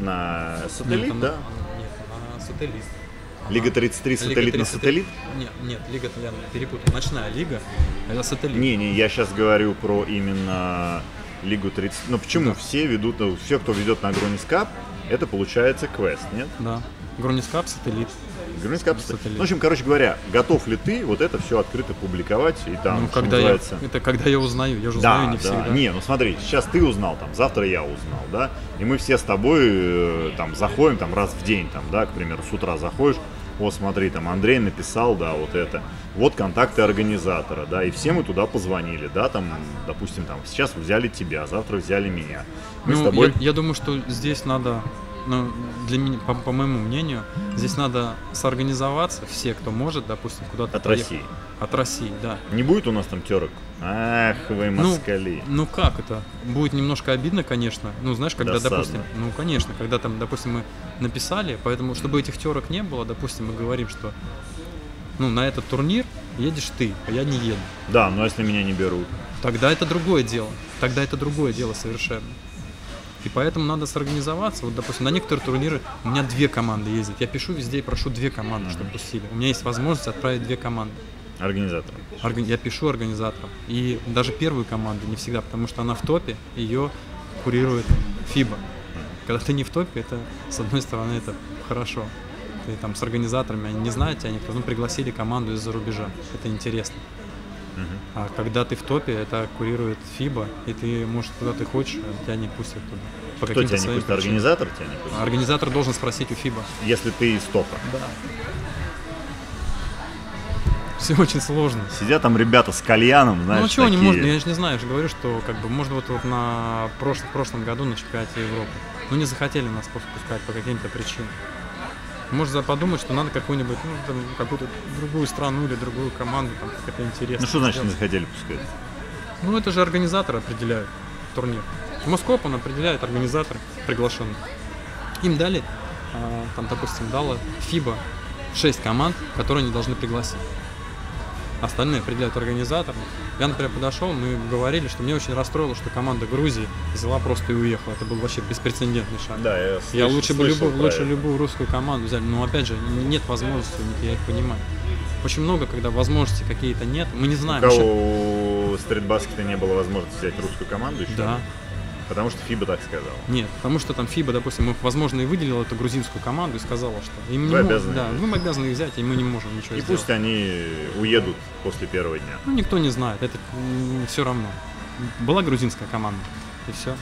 A: на сателлит, нет, да?
B: Она, нет, она сателлит.
A: Лига тридцать три сателлит на сателлит?
B: Нет, нет, Лига, я перепутал, ночная лига, это сателлит.
A: Не, не, я сейчас говорю про именно Лигу тридцать, ну почему да. все ведут, все, кто ведет на Гронискап, это получается квест, нет?
B: Да, Гронискап сателлит.
A: Гронискап сателлит. Ну, в общем, короче говоря, готов ли ты вот это все открыто публиковать и там,
B: ну, когда называется... я, это когда я узнаю, я же
A: да,
B: узнаю не
A: да.
B: всегда.
A: Не, ну смотри, сейчас ты узнал, там, завтра я узнал, да, и мы все с тобой там заходим там раз в день, там, да, к примеру, с утра заходишь, вот смотри, там Андрей написал, да, вот это, вот контакты организатора, да, и все мы туда позвонили, да, там, допустим, там, сейчас взяли тебя, завтра взяли меня. Мы
B: ну,
A: с тобой...
B: я, я думаю, что здесь надо, ну, для меня, по, по моему мнению, здесь надо соорганизоваться, все, кто может, допустим, куда-то
A: От
B: поехать.
A: России?
B: От России, да.
A: Не будет у нас там терок? Ах, вы москали.
B: Ну, ну как это? Будет немножко обидно, конечно. Ну, знаешь, когда,
A: Досадно.
B: допустим, ну, конечно, когда там, допустим, мы написали, поэтому, чтобы этих терок не было, допустим, мы говорим, что, ну, на этот турнир едешь ты, а я не еду.
A: Да, но если меня не берут?
B: Тогда это другое дело. Тогда это другое дело совершенно. И поэтому надо сорганизоваться. Вот, допустим, на некоторые турниры у меня две команды ездят. Я пишу везде и прошу две команды, чтобы пустили. У меня есть возможность отправить две команды.
A: Организаторам.
B: Орга... Я пишу организаторам. И даже первую команду не всегда, потому что она в топе, ее курирует фиба. Когда ты не в топе, это, с одной стороны, это хорошо. Ты там с организаторами, они не знают тебя никто, ну, пригласили команду из-за рубежа. Это интересно. Uh-huh. А когда ты в топе, это курирует фиба, и ты, может, куда ты хочешь, а тебя не пустят туда.
A: По Кто тебя не пустит? Причинам. Организатор тебя не пустит?
B: Организатор должен спросить у фиба.
A: Если ты из топа?
B: Да. Все очень сложно.
A: Сидят там ребята с кальяном, знаешь,
B: ну, чего
A: такие...
B: не можно, я же не знаю, я же говорю, что как бы, может, вот, вот на прошлом, в прошлом году на чемпионате Европы, ну, не захотели нас пускать по каким-то причинам. Можно подумать, что надо какую-нибудь, ну, там, какую-то другую страну или другую команду, там, как это интересно.
A: Ну, что значит не захотели пускать?
B: Ну, это же организаторы определяют турнир. Москоп, он определяет организаторы приглашенных. Им дали, э, там, допустим, дала фиба шесть команд, которые они должны пригласить. Остальные определяют организаторы. Я, например, подошел, мы говорили, что мне очень расстроило, что команда Грузии взяла просто и уехала. Это был вообще беспрецедентный шаг.
A: Да, я, слыш,
B: я лучше бы любую, лучше любую русскую команду взяли. Но опять же, нет возможности, я их понимаю. Очень много, когда возможности какие-то нет, мы не знаем.
A: У кого у стритбаскета не было возможности взять русскую команду еще?
B: Да.
A: Потому что фиба так сказала.
B: Нет, потому что там фиба, допустим, возможно, и выделила эту грузинскую команду и сказала, что им
A: вы
B: не
A: обязаны.
B: Да, вы обязаны их взять, и мы не можем ничего
A: и
B: сделать.
A: И пусть они уедут после первого дня.
B: Ну, никто не знает, это все равно. Была грузинская команда, и все.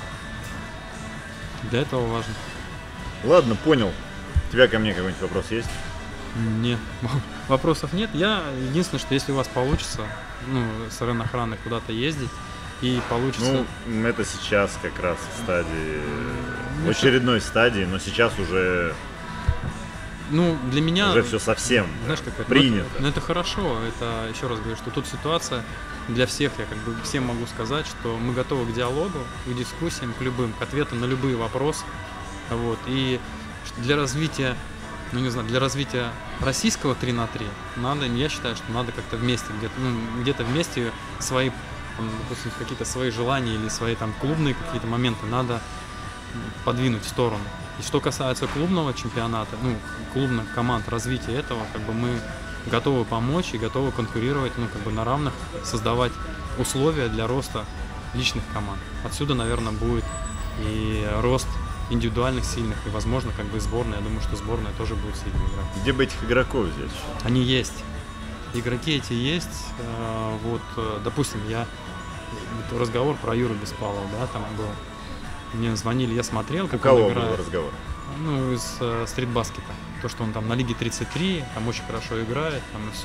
B: Для этого важно.
A: Ладно, понял. У тебя ко мне какой-нибудь вопрос есть?
B: Нет, вопросов нет. Я единственное, что если у вас получится, ну, с охраны куда-то ездить и получится.
A: Ну, это сейчас как раз в стадии,
B: Ну,
A: в очередной стадии, но сейчас уже,
B: Ну, для меня,
A: уже все совсем
B: знаешь, как это,
A: принято.
B: Ну, это хорошо. Это, еще раз говорю, что тут ситуация для всех, я как бы всем могу сказать, что мы готовы к диалогу, к дискуссиям, к любым, к ответам на любые вопросы. Вот. И для развития, ну не знаю, для развития российского три на три надо, я считаю, что надо как-то вместе, где-то, ну, где-то вместе свои, там, допустим, какие-то свои желания или свои там клубные какие-то моменты надо подвинуть в сторону. И что касается клубного чемпионата, ну, клубных команд, развития этого, как бы мы готовы помочь и готовы конкурировать, ну, как бы на равных, создавать условия для роста личных команд. Отсюда, наверное, будет и рост индивидуальных сильных, и, возможно, как бы сборная. Я думаю, что сборная тоже будет сильно играть.
A: Где бы этих игроков взять?
B: Они есть. Игроки эти есть. Э, Вот, э, допустим, я вот разговор про Юру Беспалова, да, там был. Мне звонили, я смотрел,
A: У
B: как
A: кого
B: он
A: был
B: играет.
A: разговор?
B: Ну, из э, стритбаскета. То, что он там на Лиге тридцать три, там очень хорошо играет, там и все.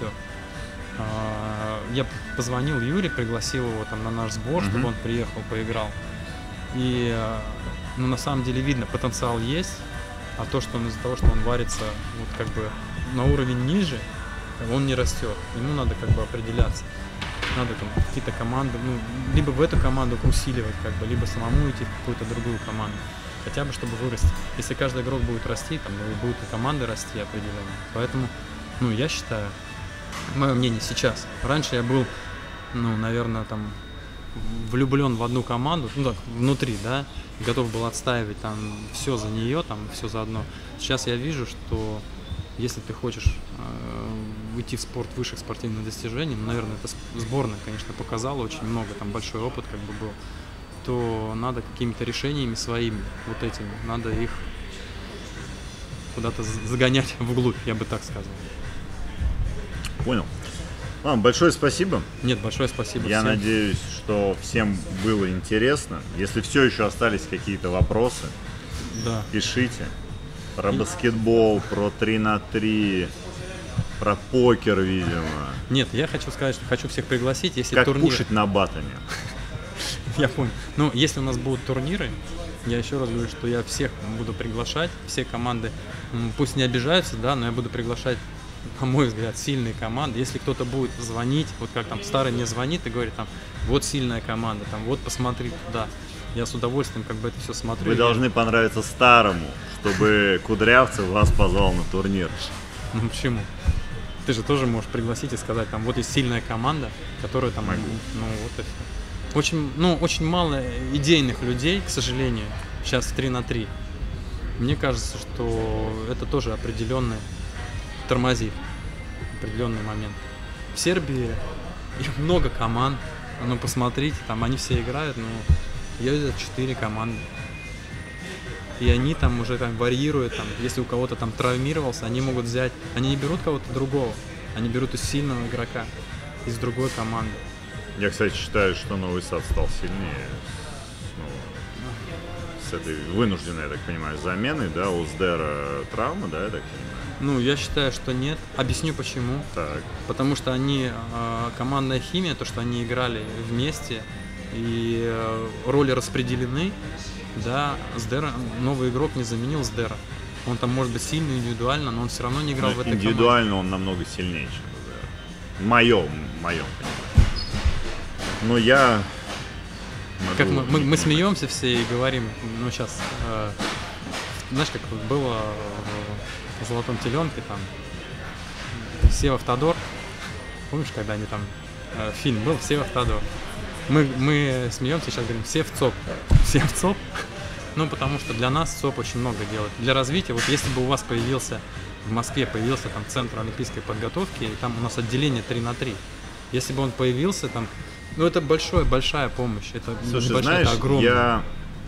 B: Я позвонил Юре, пригласил его там на наш сбор,
A: Мгм.
B: чтобы он приехал, поиграл. И, э, ну, на самом деле видно, потенциал есть, а то, что он из-за того, что он варится вот как бы на уровень ниже, он не растет. Ему надо как бы определяться. Надо там какие-то команды, ну, либо в эту команду усиливать, как бы, либо самому идти в какую-то другую команду. Хотя бы, чтобы вырасти. Если каждый игрок будет расти, там, ну, и будут и команды расти определенно. Поэтому, ну, я считаю, мое мнение сейчас. Раньше я был, ну, наверное, там, влюблен в одну команду, ну, так, внутри, да, готов был отстаивать там все за нее, там, все за одно. Сейчас я вижу, что если ты хочешь э, уйти в спорт высших спортивных достижений, ну, наверное, это сборная, конечно, показала очень много, там большой опыт как бы был, то надо какими-то решениями своими, вот этими, надо их куда-то загонять вглубь, я бы так сказал.
A: Понял. Ладно, большое спасибо.
B: Нет, большое спасибо
A: Я
B: всем.
A: надеюсь, что всем было интересно. Если все еще остались какие-то вопросы,
B: Да.
A: пишите. Про баскетбол, про три на три, про покер, видимо.
B: Нет, я хочу сказать, что хочу всех пригласить, если
A: Как
B: турнир...
A: кушать на батоне.
B: Я понял. Ну, если у нас будут турниры, я еще раз говорю, что я всех буду приглашать, все команды, м, пусть не обижаются, да, но я буду приглашать, на мой взгляд, сильные команды. Если кто-то будет звонить, вот как там старый мне звонит и говорит, там, вот сильная команда, там, вот посмотри туда. Я с удовольствием как бы это все смотрю.
A: Вы
B: Я-
A: должны понравиться старому, чтобы Кудрявцев вас позвал на турнир.
B: Ну почему? Ты же тоже можешь пригласить и сказать, там, вот есть сильная команда, которая там,
A: Могу.
B: ну вот и все. Очень, ну, очень мало идейных людей, к сожалению, сейчас в три на три. Мне кажется, что это тоже определенный тормозит, определенный момент. В Сербии их много команд, ну посмотрите, там они все играют, ну, ездят четыре команды. И они там уже там варьируют, там, если у кого-то там травмировался, они могут взять, они не берут кого-то другого, они берут из сильного игрока, из другой команды.
A: Я, кстати, считаю, что Новый Сад стал сильнее с, ну, с этой вынужденной, я так понимаю, заменой, да, у Сдера травма, да, я так понимаю.
B: Ну, я считаю, что нет. Объясню почему.
A: Так,
B: Потому что они, э, командная химия, то, что они играли вместе, и э, роли распределены, да, Сдера, новый игрок не заменил Сдера. Он там может быть сильный индивидуально, но он все равно не играл
A: но
B: в этой команде.
A: индивидуально он намного сильнее, чем Сдер. В моем, в моем понимании. Но я... могу-
B: Как мы, мы, мы смеемся все и говорим, ну сейчас, э, знаешь, как вот было в «Золотом теленке», там, Севов Тодор, помнишь, когда они там, э, фильм был «Севов Тодор». Мы, мы смеемся, сейчас говорим «Сев ЦОП». «Сев ЦОП», ну, потому что для нас ЦОП очень много делает. Для развития, вот если бы у вас появился, в Москве появился там Центр олимпийской подготовки, и там у нас отделение три на три, если бы он появился там, ну, это большое, большая помощь, это
A: Слушай,
B: небольшая,
A: знаешь,
B: это огромная.
A: я...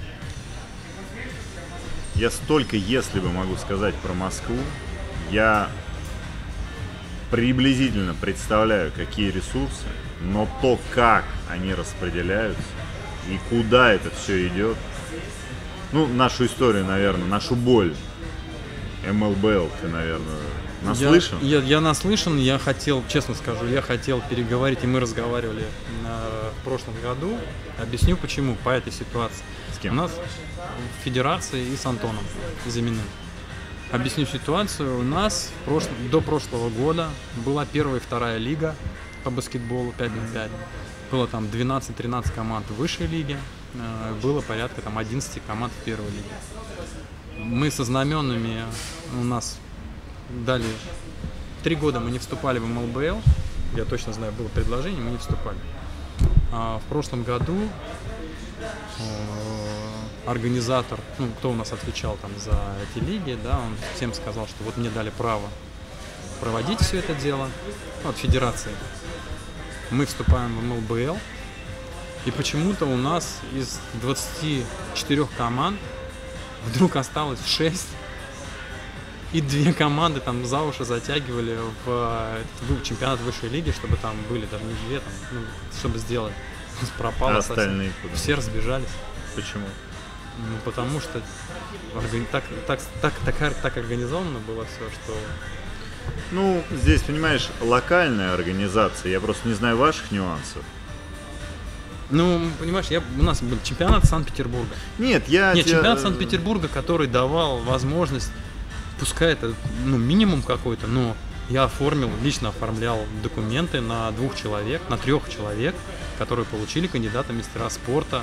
A: Я столько, если бы могу сказать про Москву, я приблизительно представляю, какие ресурсы, но то, как они распределяются и куда это все идет, ну, нашу историю, наверное, нашу боль эм эл бэ эл ты, наверное, Наслышан?
B: Я, я, я наслышан, я хотел, честно скажу, я хотел переговорить, и мы разговаривали на, в прошлом году. Объясню почему, по этой ситуации.
A: С кем?
B: У нас в федерации и с Антоном Зиминым. Объясню ситуацию. У нас в прошлом, до прошлого года была первая и вторая лига по баскетболу пять на пять. Было там двенадцать-тринадцать команд в высшей лиге, было порядка там одиннадцать команд в первой лиге. Мы со знаменами, у нас дали три года мы не вступали в эм эл бэ эл, я точно знаю, было предложение, мы не вступали. А в прошлом году организатор, ну, кто у нас отвечал там за эти лиги, да, он всем сказал, что вот мне дали право проводить все это дело, ну, от федерации. Мы вступаем в эм эл бэ эл, и почему-то у нас из двадцати четырёх команд вдруг осталось шесть, и две команды там за уши затягивали в этот чемпионат высшей лиги, чтобы там были, даже не две, там, ну, чтобы сделать. Пропало.
A: А остальные куда?
B: Все разбежались.
A: Почему?
B: Ну, потому что органи... так, так, так, так, так организовано было все, что...
A: Ну, здесь, понимаешь, локальная организация, я просто не знаю ваших нюансов.
B: Ну, понимаешь, я, у нас был чемпионат Санкт-Петербурга.
A: Нет, я...
B: Нет,
A: тебя...
B: чемпионат Санкт-Петербурга, который давал возможность, пускай это, ну, минимум какой-то, но я оформил, лично оформлял документы на двух человек, на трех человек, которые получили кандидата мастера спорта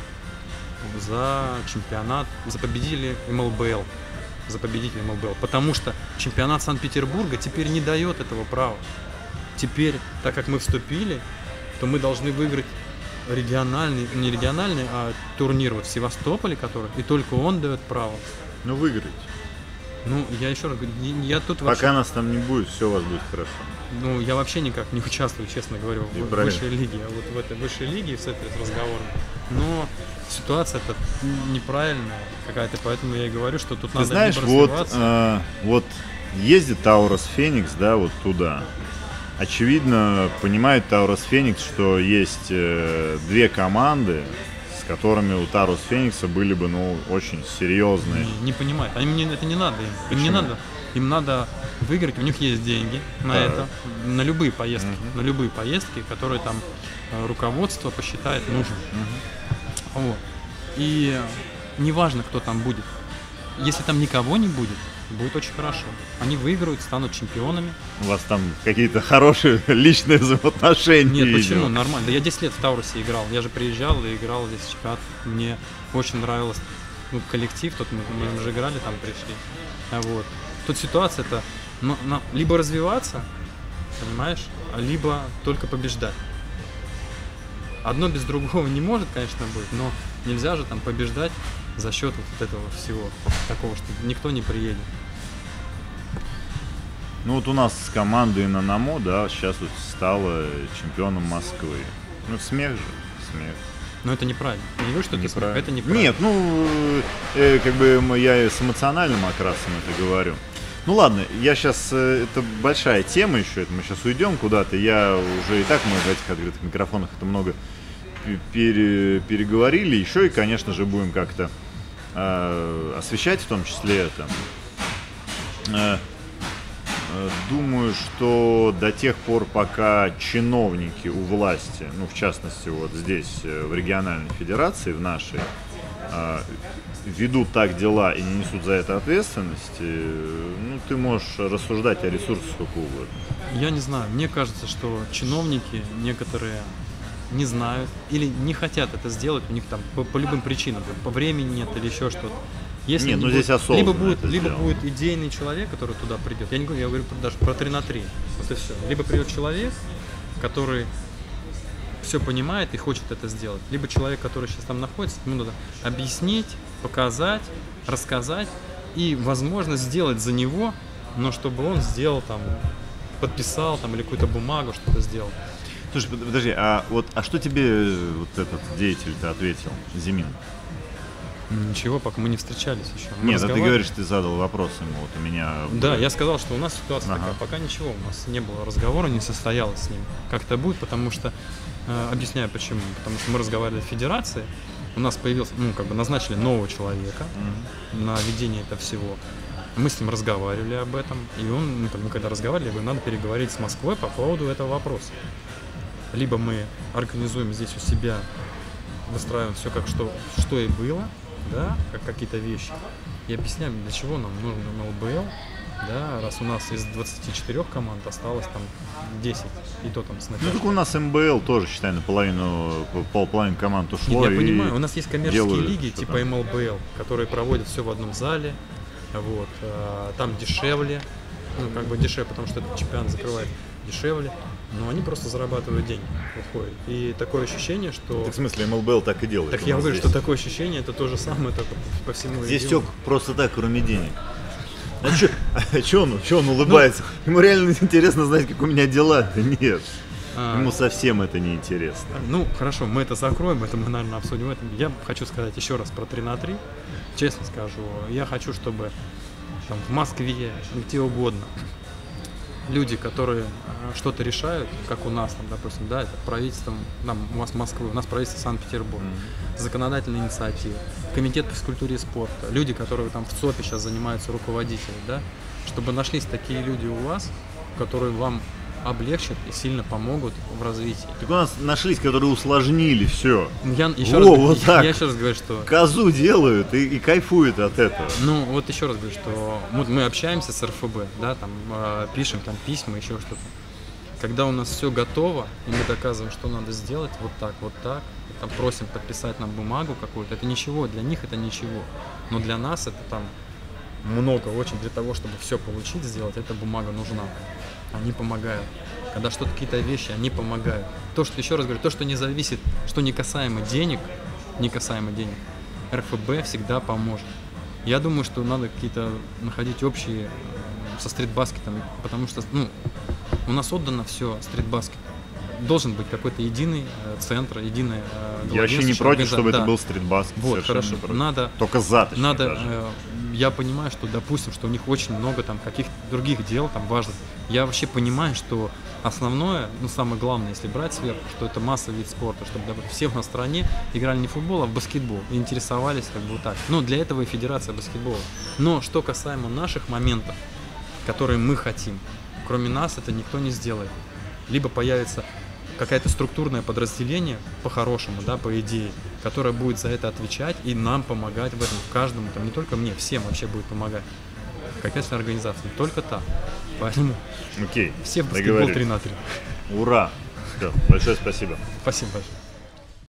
B: за чемпионат, за победителей эм эл бэ эл. За победителей эм эл бэ эл. Потому что чемпионат Санкт-Петербурга теперь не дает этого права. Теперь, так как мы вступили, то мы должны выиграть региональный, не региональный, а турнир вот в Севастополе, который, и только он дает право.
A: Ну, выиграть.
B: Ну, я еще раз говорю, я тут
A: Пока
B: вообще...
A: нас там не будет, все у вас будет хорошо.
B: Ну, я вообще никак не участвую, честно говоря, в
A: правильно.
B: высшей лиге. А вот в этой высшей лиге с этой разговором. Но ситуация-то неправильная какая-то, поэтому я и говорю, что тут
A: Ты
B: надо
A: знаешь,
B: либо
A: вот,
B: развиваться.
A: э, вот ездит Таурус Феникс, да, вот туда. Очевидно, понимает Таурус Феникс, что есть э, две команды, с которыми у Таурус Феникса были бы, ну, очень серьезные.
B: Не, не понимают. Они мне это не надо им. Им не
A: Почему?
B: надо. Им надо выиграть, у них есть деньги на
A: Так.
B: это, на любые поездки,
A: Мгм.
B: на любые поездки, которые там э, руководство посчитает нужным.
A: Мгм.
B: Вот. И неважно, кто там будет. Если там никого не будет, будет очень хорошо. Они выиграют, станут чемпионами.
A: У вас там какие-то хорошие личные взаимоотношения.
B: Нет, почему?
A: видимо.
B: Нормально. Да я десять лет в Таурусе играл. Я же приезжал и играл здесь чемпионат. Мне очень нравилось, ну, коллектив. Тут мы, мы же играли, там пришли. А вот. Тут ситуация-то, ну, на- либо развиваться, понимаешь, а либо только побеждать. Одно без другого не может, конечно, быть, но нельзя же там побеждать за счет вот этого всего такого, что никто не приедет.
A: Ну вот у нас с командой Нанамо, да, сейчас вот стала чемпионом Москвы. Ну смех же, смех.
B: Но это неправильно. Я не говорю, что это смех, это неправильно.
A: Нет, ну, э, как бы м- я с эмоциональным окрасом это говорю. Ну ладно, я сейчас, э, это большая тема еще, это мы сейчас уйдем куда-то. Я уже и так мы в этих открытых микрофонах это много пе- пере- переговорили. Еще и, конечно же, будем как-то э, освещать в том числе это. Э, э, Думаю, что до тех пор, пока чиновники у власти, ну, в частности, вот здесь, э, в региональной федерации, в нашей, э, ведут так дела и не несут за это ответственности, э, ну, ты можешь рассуждать о ресурсах сколько угодно.
B: Я не знаю, мне кажется, что чиновники некоторые не знают или не хотят это сделать, у них там по, по любым причинам, там, по времени нет или еще что-то. Если
A: Нет,
B: не
A: ну
B: будет-
A: здесь осознанно
B: либо будет,
A: это
B: либо
A: сделано.
B: будет идейный человек, который туда придет. Я не говорю, я говорю даже про три на три. Вот и все. Либо придет человек, который все понимает и хочет это сделать. Либо человек, который сейчас там находится, ему надо объяснить, показать, рассказать и, возможно, сделать за него, но чтобы он сделал там, подписал там или какую-то бумагу, что-то сделал.
A: Слушай, под- подожди, а вот а что тебе э, вот этот деятель-то ответил, Зимин?
B: Ничего, пока мы не встречались еще. Мы
A: Нет, а ты
B: разговаривали.
A: говоришь, ты задал вопрос ему, вот у меня...
B: Да, я сказал, что у нас ситуация
A: Ага.
B: такая, пока ничего, у нас не было разговора, не состоялось с ним. Как это будет, потому что, э, объясняю почему, потому что мы разговаривали в федерации, у нас появился, ну, как бы назначили нового человека
A: Мгм.
B: на ведение этого всего.
C: Мы с ним разговаривали об этом, и он, ну, там, мы когда разговаривали, говорим, надо переговорить с Москвой по поводу этого вопроса. Либо мы организуем здесь у себя, выстраиваем все как что, что и было, да, как какие-то вещи, и объясняем, для чего нам нужен эм эл бэ эл, да, раз у нас из двадцати четырёх команд осталось там десять, и то там с
A: Ну,
C: натяжкой.
A: так у нас эм бэ эл тоже, считай, наполовину, половину команд ушло.
C: Нет, я
A: и
C: понимаю, у нас есть коммерческие
A: делают
C: лиги
A: что-то.
C: типа эм эл бэ эл, которые проводят все в одном зале, вот, а, там дешевле, ну, как бы дешевле, потому что этот чемпионат закрывает дешевле, но они просто зарабатывают деньги, выходят. И такое ощущение, что...
A: Так, в смысле, эм эл бэ эл так и делает.
C: Так
A: у
C: я
A: нас
C: говорю,
A: здесь.
C: что такое ощущение, это то же самое, только по всему
A: Здесь
C: региону.
A: все просто так, кроме денег. А чё, а чё он, чё он улыбается? Ему реально интересно знать, как у меня дела. Да нет,
C: А,
A: ему совсем это не интересно.
C: Ну, хорошо, мы это закроем, это мы, наверное, обсудим. Это. Я хочу сказать еще раз про три на три. Честно скажу, я хочу, чтобы там, в Москве, где угодно, люди, которые э, что-то решают, как у нас, там, допустим, да, это правительством, нам, у вас Москвы, у нас правительство Санкт-Петербург, законодательные инициативы, комитет по физкультуре и спорта, люди, которые там в ЦОПе сейчас занимаются, руководители, да, чтобы нашлись такие люди у вас, которые вам облегчат и сильно помогут в развитии.
A: Так у нас нашлись, которые усложнили все.
C: Я еще,
A: Во,
C: раз,
A: вот
C: я,
A: так.
C: я еще раз говорю, что
A: Козу делают и, и кайфуют от этого.
C: ну, вот еще раз говорю, что мы, мы общаемся с эр эф бэ, да, там, э, пишем там письма, еще что-то. Когда у нас все готово, и мы доказываем, что надо сделать, вот так, вот так, и там просим подписать нам бумагу какую-то, это ничего, для них это ничего. Но для нас это там много очень, для того, чтобы все получить, сделать, эта бумага нужна. Они помогают. Когда что-то, какие-то вещи, они помогают. То, что, еще раз говорю, то, что не зависит, что не касаемо денег, не касаемо денег, эр эф бэ всегда поможет. Я думаю, что надо какие-то находить общие э, со стритбаскетом, потому что, ну, у нас отдано все стритбаскету. Должен быть какой-то единый э, центр, единая э,
A: Я вообще не
C: главенствующая
A: против, чтобы
C: организация.
A: это
C: Да.
A: был стритбаскет.
C: Вот,
A: совершенно
C: хорошо.
A: не против.
C: Надо,
A: Только за, точнее,
C: надо,
A: даже.
C: э, я понимаю, что, допустим, что у них очень много там каких-то других дел там важных. Я вообще понимаю, что основное, ну самое главное, если брать сверху, что это массовый вид спорта, чтобы допустим, все у нас в стране играли не в футбол, а в баскетбол и интересовались как бы вот так. Ну, для этого и Федерация баскетбола. Но что касаемо наших моментов, которые мы хотим, кроме нас это никто не сделает. Либо появится какое-то структурное подразделение, по-хорошему, да, по идее, которое будет за это отвечать и нам помогать в этом, каждому, там, не только мне, всем вообще будет помогать. Какая-то организация, только так. Поэтому
A: Окей,
C: все в баскетбол
A: договорились.
C: три на три.
A: Ура! Все, большое спасибо.
C: Спасибо большое.